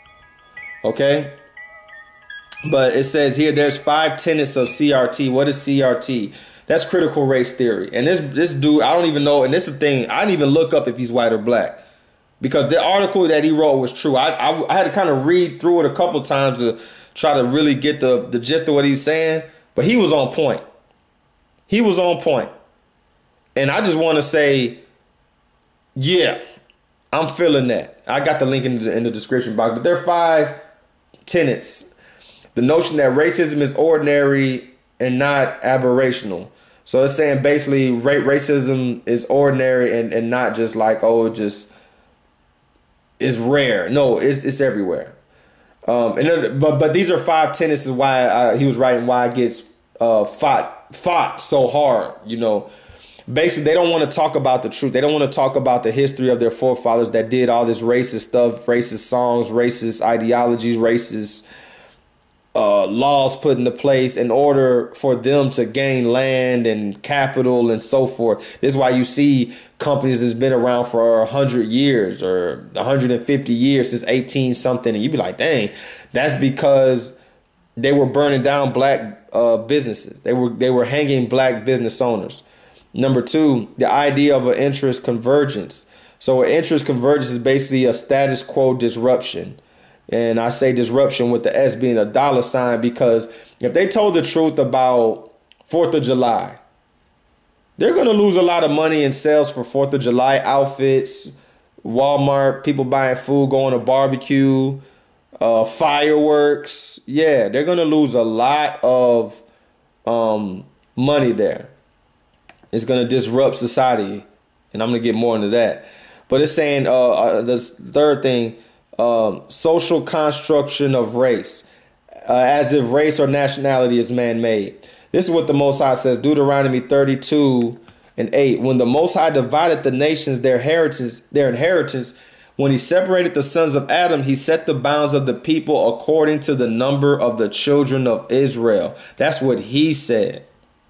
Okay? But it says here, there's five tenets of C R T. What is C R T? That's critical race theory. And this this dude, I don't even know, and this is the thing, I didn't even look up if he's white or black. Because the article that he wrote was true. I, I, I had to kind of read through it a couple times to try to really get the, the gist of what he's saying. But he was on point. He was on point. And I just want to say, yeah, I'm feeling that. I got the link in the, in the description box. But there are five tenets. The notion that racism is ordinary and not aberrational. So it's saying basically ra racism is ordinary and, and not just like, oh, just... is rare. No, it's it's everywhere. Um, and then, but but these are five tenets is why I, he was writing why it gets uh, fought fought so hard. You know, basically they don't want to talk about the truth. They don't want to talk about the history of their forefathers that did all this racist stuff, racist songs, racist ideologies, racist uh, laws put into place in order for them to gain land and capital and so forth. This is why you see companies that's been around for a hundred years or one hundred fifty years, since eighteen something, and you'd be like, dang, that's because they were burning down black uh, businesses. They were they were hanging black business owners. Number two, the idea of an interest convergence. So an interest convergence is basically a status quo disruption. And I say disruption with the S being a dollar sign, because if they told the truth about fourth of July, they're going to lose a lot of money in sales for fourth of July outfits, Walmart, people buying food, going to barbecue, uh, fireworks. Yeah, they're going to lose a lot of um, money there. It's going to disrupt society. And I'm going to get more into that. But it's saying uh, uh, the third thing, um, social construction of race, uh, as if race or nationality is man-made. This is what the Most High says, Deuteronomy thirty-two and eight. When the Most High divided the nations their inheritance, their inheritance, when he separated the sons of Adam, he set the bounds of the people according to the number of the children of Israel. That's what he said.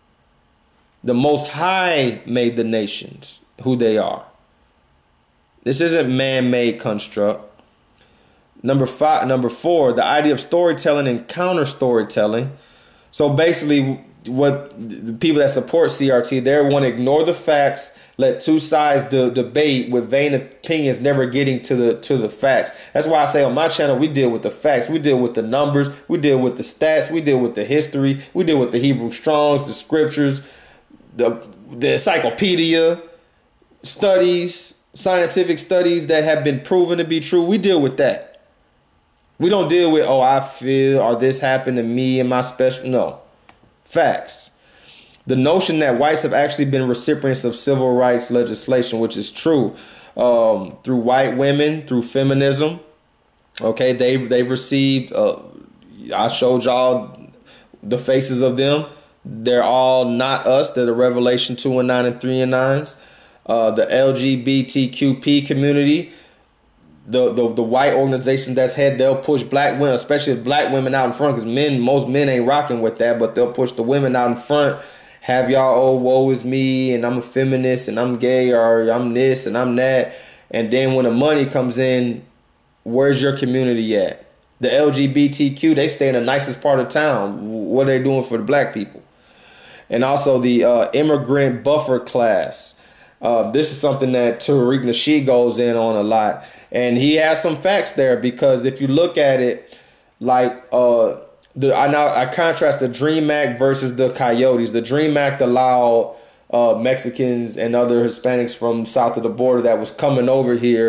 The Most High made the nations who they are. This isn't man-made construct. Number five, number four, the idea of storytelling and counter storytelling. So basically, what the people that support C R T, they want to ignore the facts, let two sides de debate with vain opinions, never getting to the to the facts. That's why I say on my channel, we deal with the facts. We deal with the numbers. We deal with the stats. We deal with the history. We deal with the Hebrew Strongs, the scriptures, the the encyclopedia, studies, scientific studies that have been proven to be true. We deal with that. We don't deal with, oh, I feel, or this happened to me and my special. No. Facts. The notion that whites have actually been recipients of civil rights legislation, which is true, um, through white women, through feminism. Okay, they've, they've received, uh, I showed y'all the faces of them. They're all not us. They're the Revelation two and nine and three and nines. Uh, the L G B T Q P community. The, the the white organization that's head, they'll push black women, especially black women out in front, because men, most men ain't rocking with that, but they'll push the women out in front, have y'all, oh, woe is me, and I'm a feminist, and I'm gay, or I'm this, and I'm that. And then when the money comes in, where's your community at? The L G B T Q, they stay in the nicest part of town. What are they doing for the black people? And also the uh, immigrant buffer class. Uh, this is something that Tariq Nasheed goes in on a lot. And he has some facts there, because if you look at it, like uh, the I now I contrast the DREAM Act versus the Coyotes. The DREAM Act allowed uh, Mexicans and other Hispanics from south of the border that was coming over here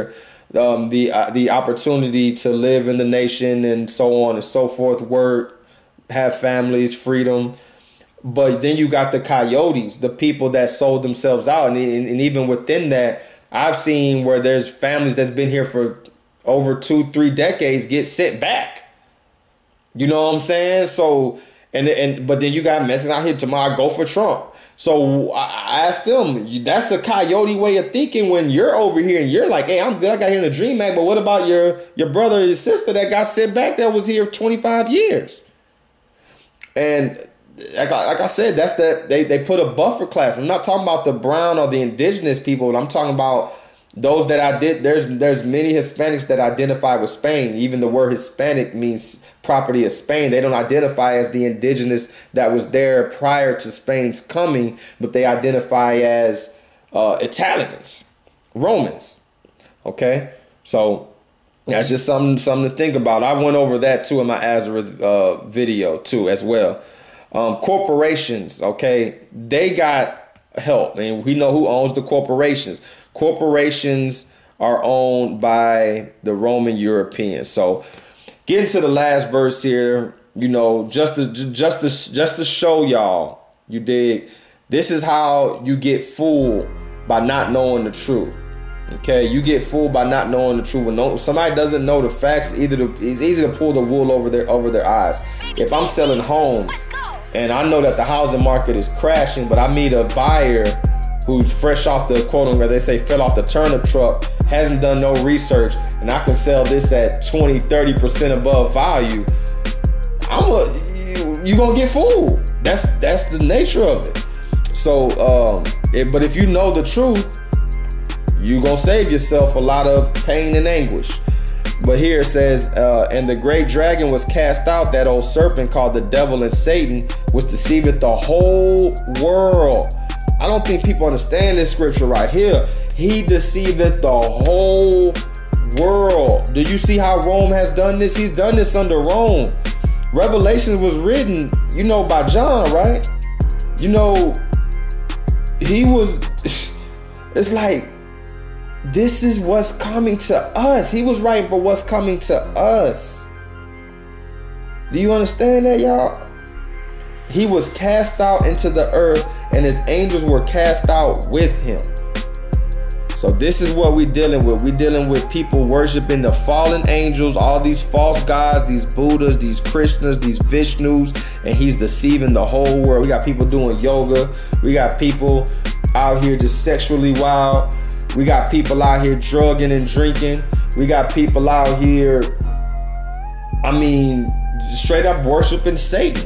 um, the uh, the opportunity to live in the nation and so on and so forth, work, have families, freedom. But then you got the coyotes, the people that sold themselves out. And, and, and even within that, I've seen where there's families that's been here for over two, three decades get sent back. You know what I'm saying? So, and and but then you got messing out here tomorrow, go for Trump. So I asked them, that's the coyote way of thinking when you're over here and you're like, hey, I'm good, I got here in the Dream Act, but what about your, your brother or your sister that got sent back that was here twenty-five years? And like I, like I said, that's that they, they put a buffer class. I'm not talking about the brown or the indigenous people. I'm talking about those that I did. There's there's many Hispanics that identify with Spain. Even the word Hispanic means property of Spain. They don't identify as the indigenous that was there prior to Spain's coming, but they identify as uh, Italians, Romans. Okay, so that's just something something to think about. I went over that too in my Azareth uh, video too as well. Um, corporations, okay, they got help, and we know who owns the corporations. Corporations are owned by the Roman Europeans. So, getting to the last verse here, you know, just to just to just to show y'all, you dig. This is how you get fooled by not knowing the truth. Okay, you get fooled by not knowing the truth. When no, somebody doesn't know the facts, either to, it's easy to pull the wool over their over their eyes. If I'm selling homes and I know that the housing market is crashing, but I meet a buyer who's fresh off the quote unquote, they say fell off the turnip truck, hasn't done no research, and I can sell this at twenty, thirty percent above value, I'm a, you, you gonna get fooled. That's that's the nature of it. So, um, it, but if you know the truth, you gonna save yourself a lot of pain and anguish. But here it says, uh, and the great dragon was cast out, that old serpent called the devil and Satan, which deceiveth the whole world. I don't think people understand this scripture right here. He deceiveth the whole world. Do you see how Rome has done this? He's done this under Rome. Revelations was written, you know, by John, right? You know, he was, it's like, this is what's coming to us. He was writing for what's coming to us. Do you understand that, y'all? He was cast out into the earth, and his angels were cast out with him. So this is what we're dealing with. We're dealing with people worshiping the fallen angels, all these false gods, these Buddhas, these Krishnas, these Vishnus, and he's deceiving the whole world. We got people doing yoga. We got people out here just sexually wild. We got people out here drugging and drinking. We got people out here, I mean, straight up worshiping Satan.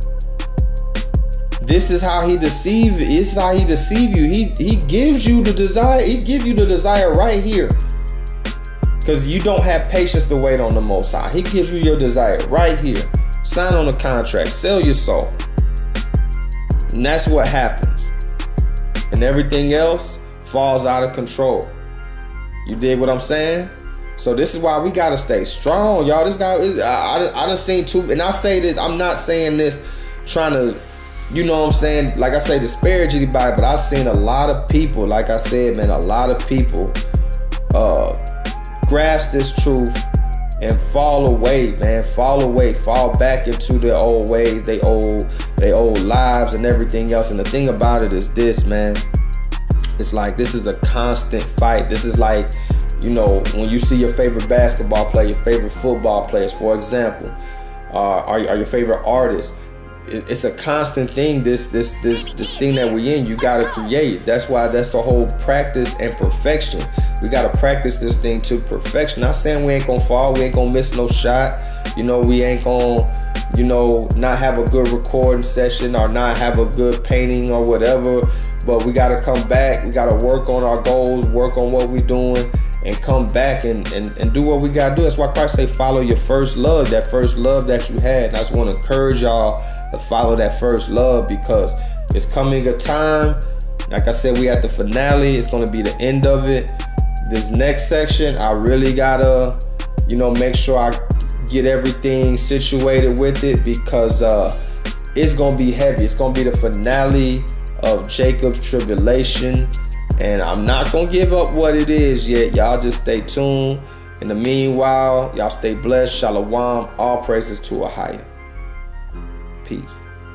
This is how he deceive. This is how he deceive you. He he gives you the desire. He gives you the desire right here, because you don't have patience to wait on the Most High. He gives you your desire right here. Sign on a contract. Sell your soul, and that's what happens. And everything else falls out of control. You dig what I'm saying? So this is why we gotta stay strong, y'all. This guy is, I, I, I done seen too, and I say this, I'm not saying this trying to, you know what I'm saying, like I say, disparage anybody, but I've seen a lot of people, like I said, man, a lot of people uh, grasp this truth and fall away, man, fall away, fall back into their old ways, they old, they old lives and everything else. And the thing about it is this, man. It's like this is a constant fight. This is like, you know, when you see your favorite basketball player, your favorite football players, for example, uh, are, are your favorite artists. It's a constant thing. This this this this thing that we in, you gotta create. That's why that's the whole practice and perfection. We gotta practice this thing to perfection. Not saying we ain't gonna fall, we ain't gonna miss no shot. You know, we ain't gonna, you know, not have a good recording session or not have a good painting or whatever. But we gotta come back. We gotta work on our goals, work on what we're doing, and come back and, and, and do what we gotta do. That's why Christ say follow your first love, that first love that you had. And I just wanna encourage y'all to follow that first love, because it's coming a time, like I said, we at the finale. It's gonna be the end of it. This next section, I really gotta, you know, make sure I get everything situated with it, because uh, it's gonna be heavy. It's gonna be the finale of Jacob's tribulation, And I'm not gonna give up what it is yet. Y'all just stay tuned. In the meanwhile, y'all stay blessed. Shalom. All praises to a higher. Peace.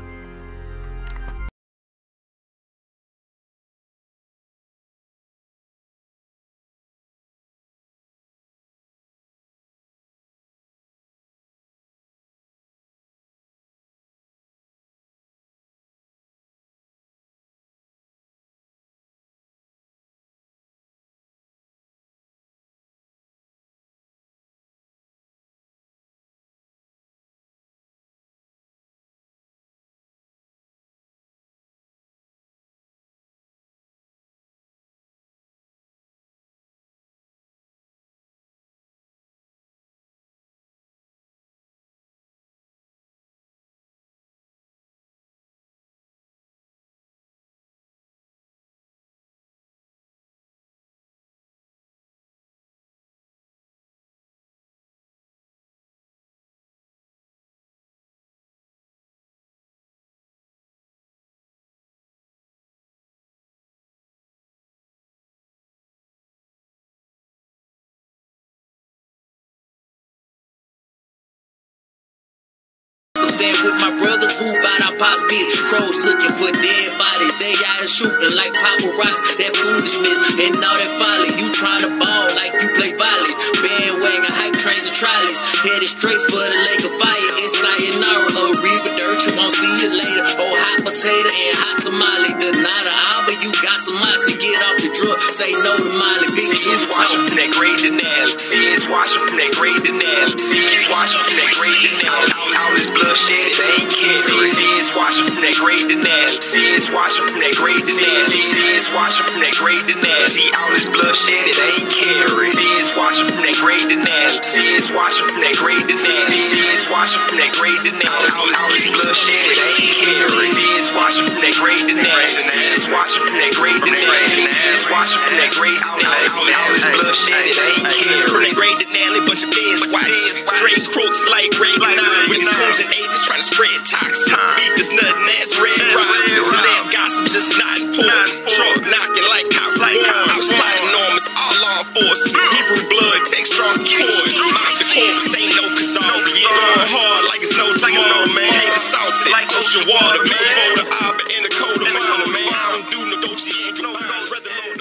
Stand with my brothers who got our pops beat. Crows looking for dead bodies. They out here shooting like paparazzi. That foolishness and all that folly. You trying to ball like you play volley. Bandwagon, hype trains and trolleys. Headed straight for the lake of fire. It's sayonara, a river dirt. You won't see you later. Oh, hot potato and hot tamale. Denada, but you got some moxie. Get off the drug. Say no to Molly. Big juice watching from that grade Denali. It's watching from that grade Denali. It's watching from that grade Denali. All this bloodshed, it ain't carry. It's watching from that grade Denali. It's watching from that grade Denali. It's watching from that grade Denali. See all this bloodshed, it ain't carry. It's watching from that grade Denali. It's watching from that grade Denali. It's watching from that grade Denali. All this bloodshed, it ain't carry. It's watching from that grade Denali. It's watching from that grade Denali. It's watching from that grade Denali. All this bloodshed, it ain't carry. From that grade Denali, bunch of feds watch. Straight crooks like Reagan nine. With schools and ages trying to spread toxins. Beef is nothing ass red rock. That gossip just not important. Trump knocking like cops. I'm sliding enormous, all law enforcement. Hebrew blood takes strong chords. Mount the corpus, ain't no kazal. Yeah, going hard like it's no tomorrow, man. Hate the salted, like ocean water, man. For the Abba in the coda, man. I don't do no Dolce and Gabbana. Rather load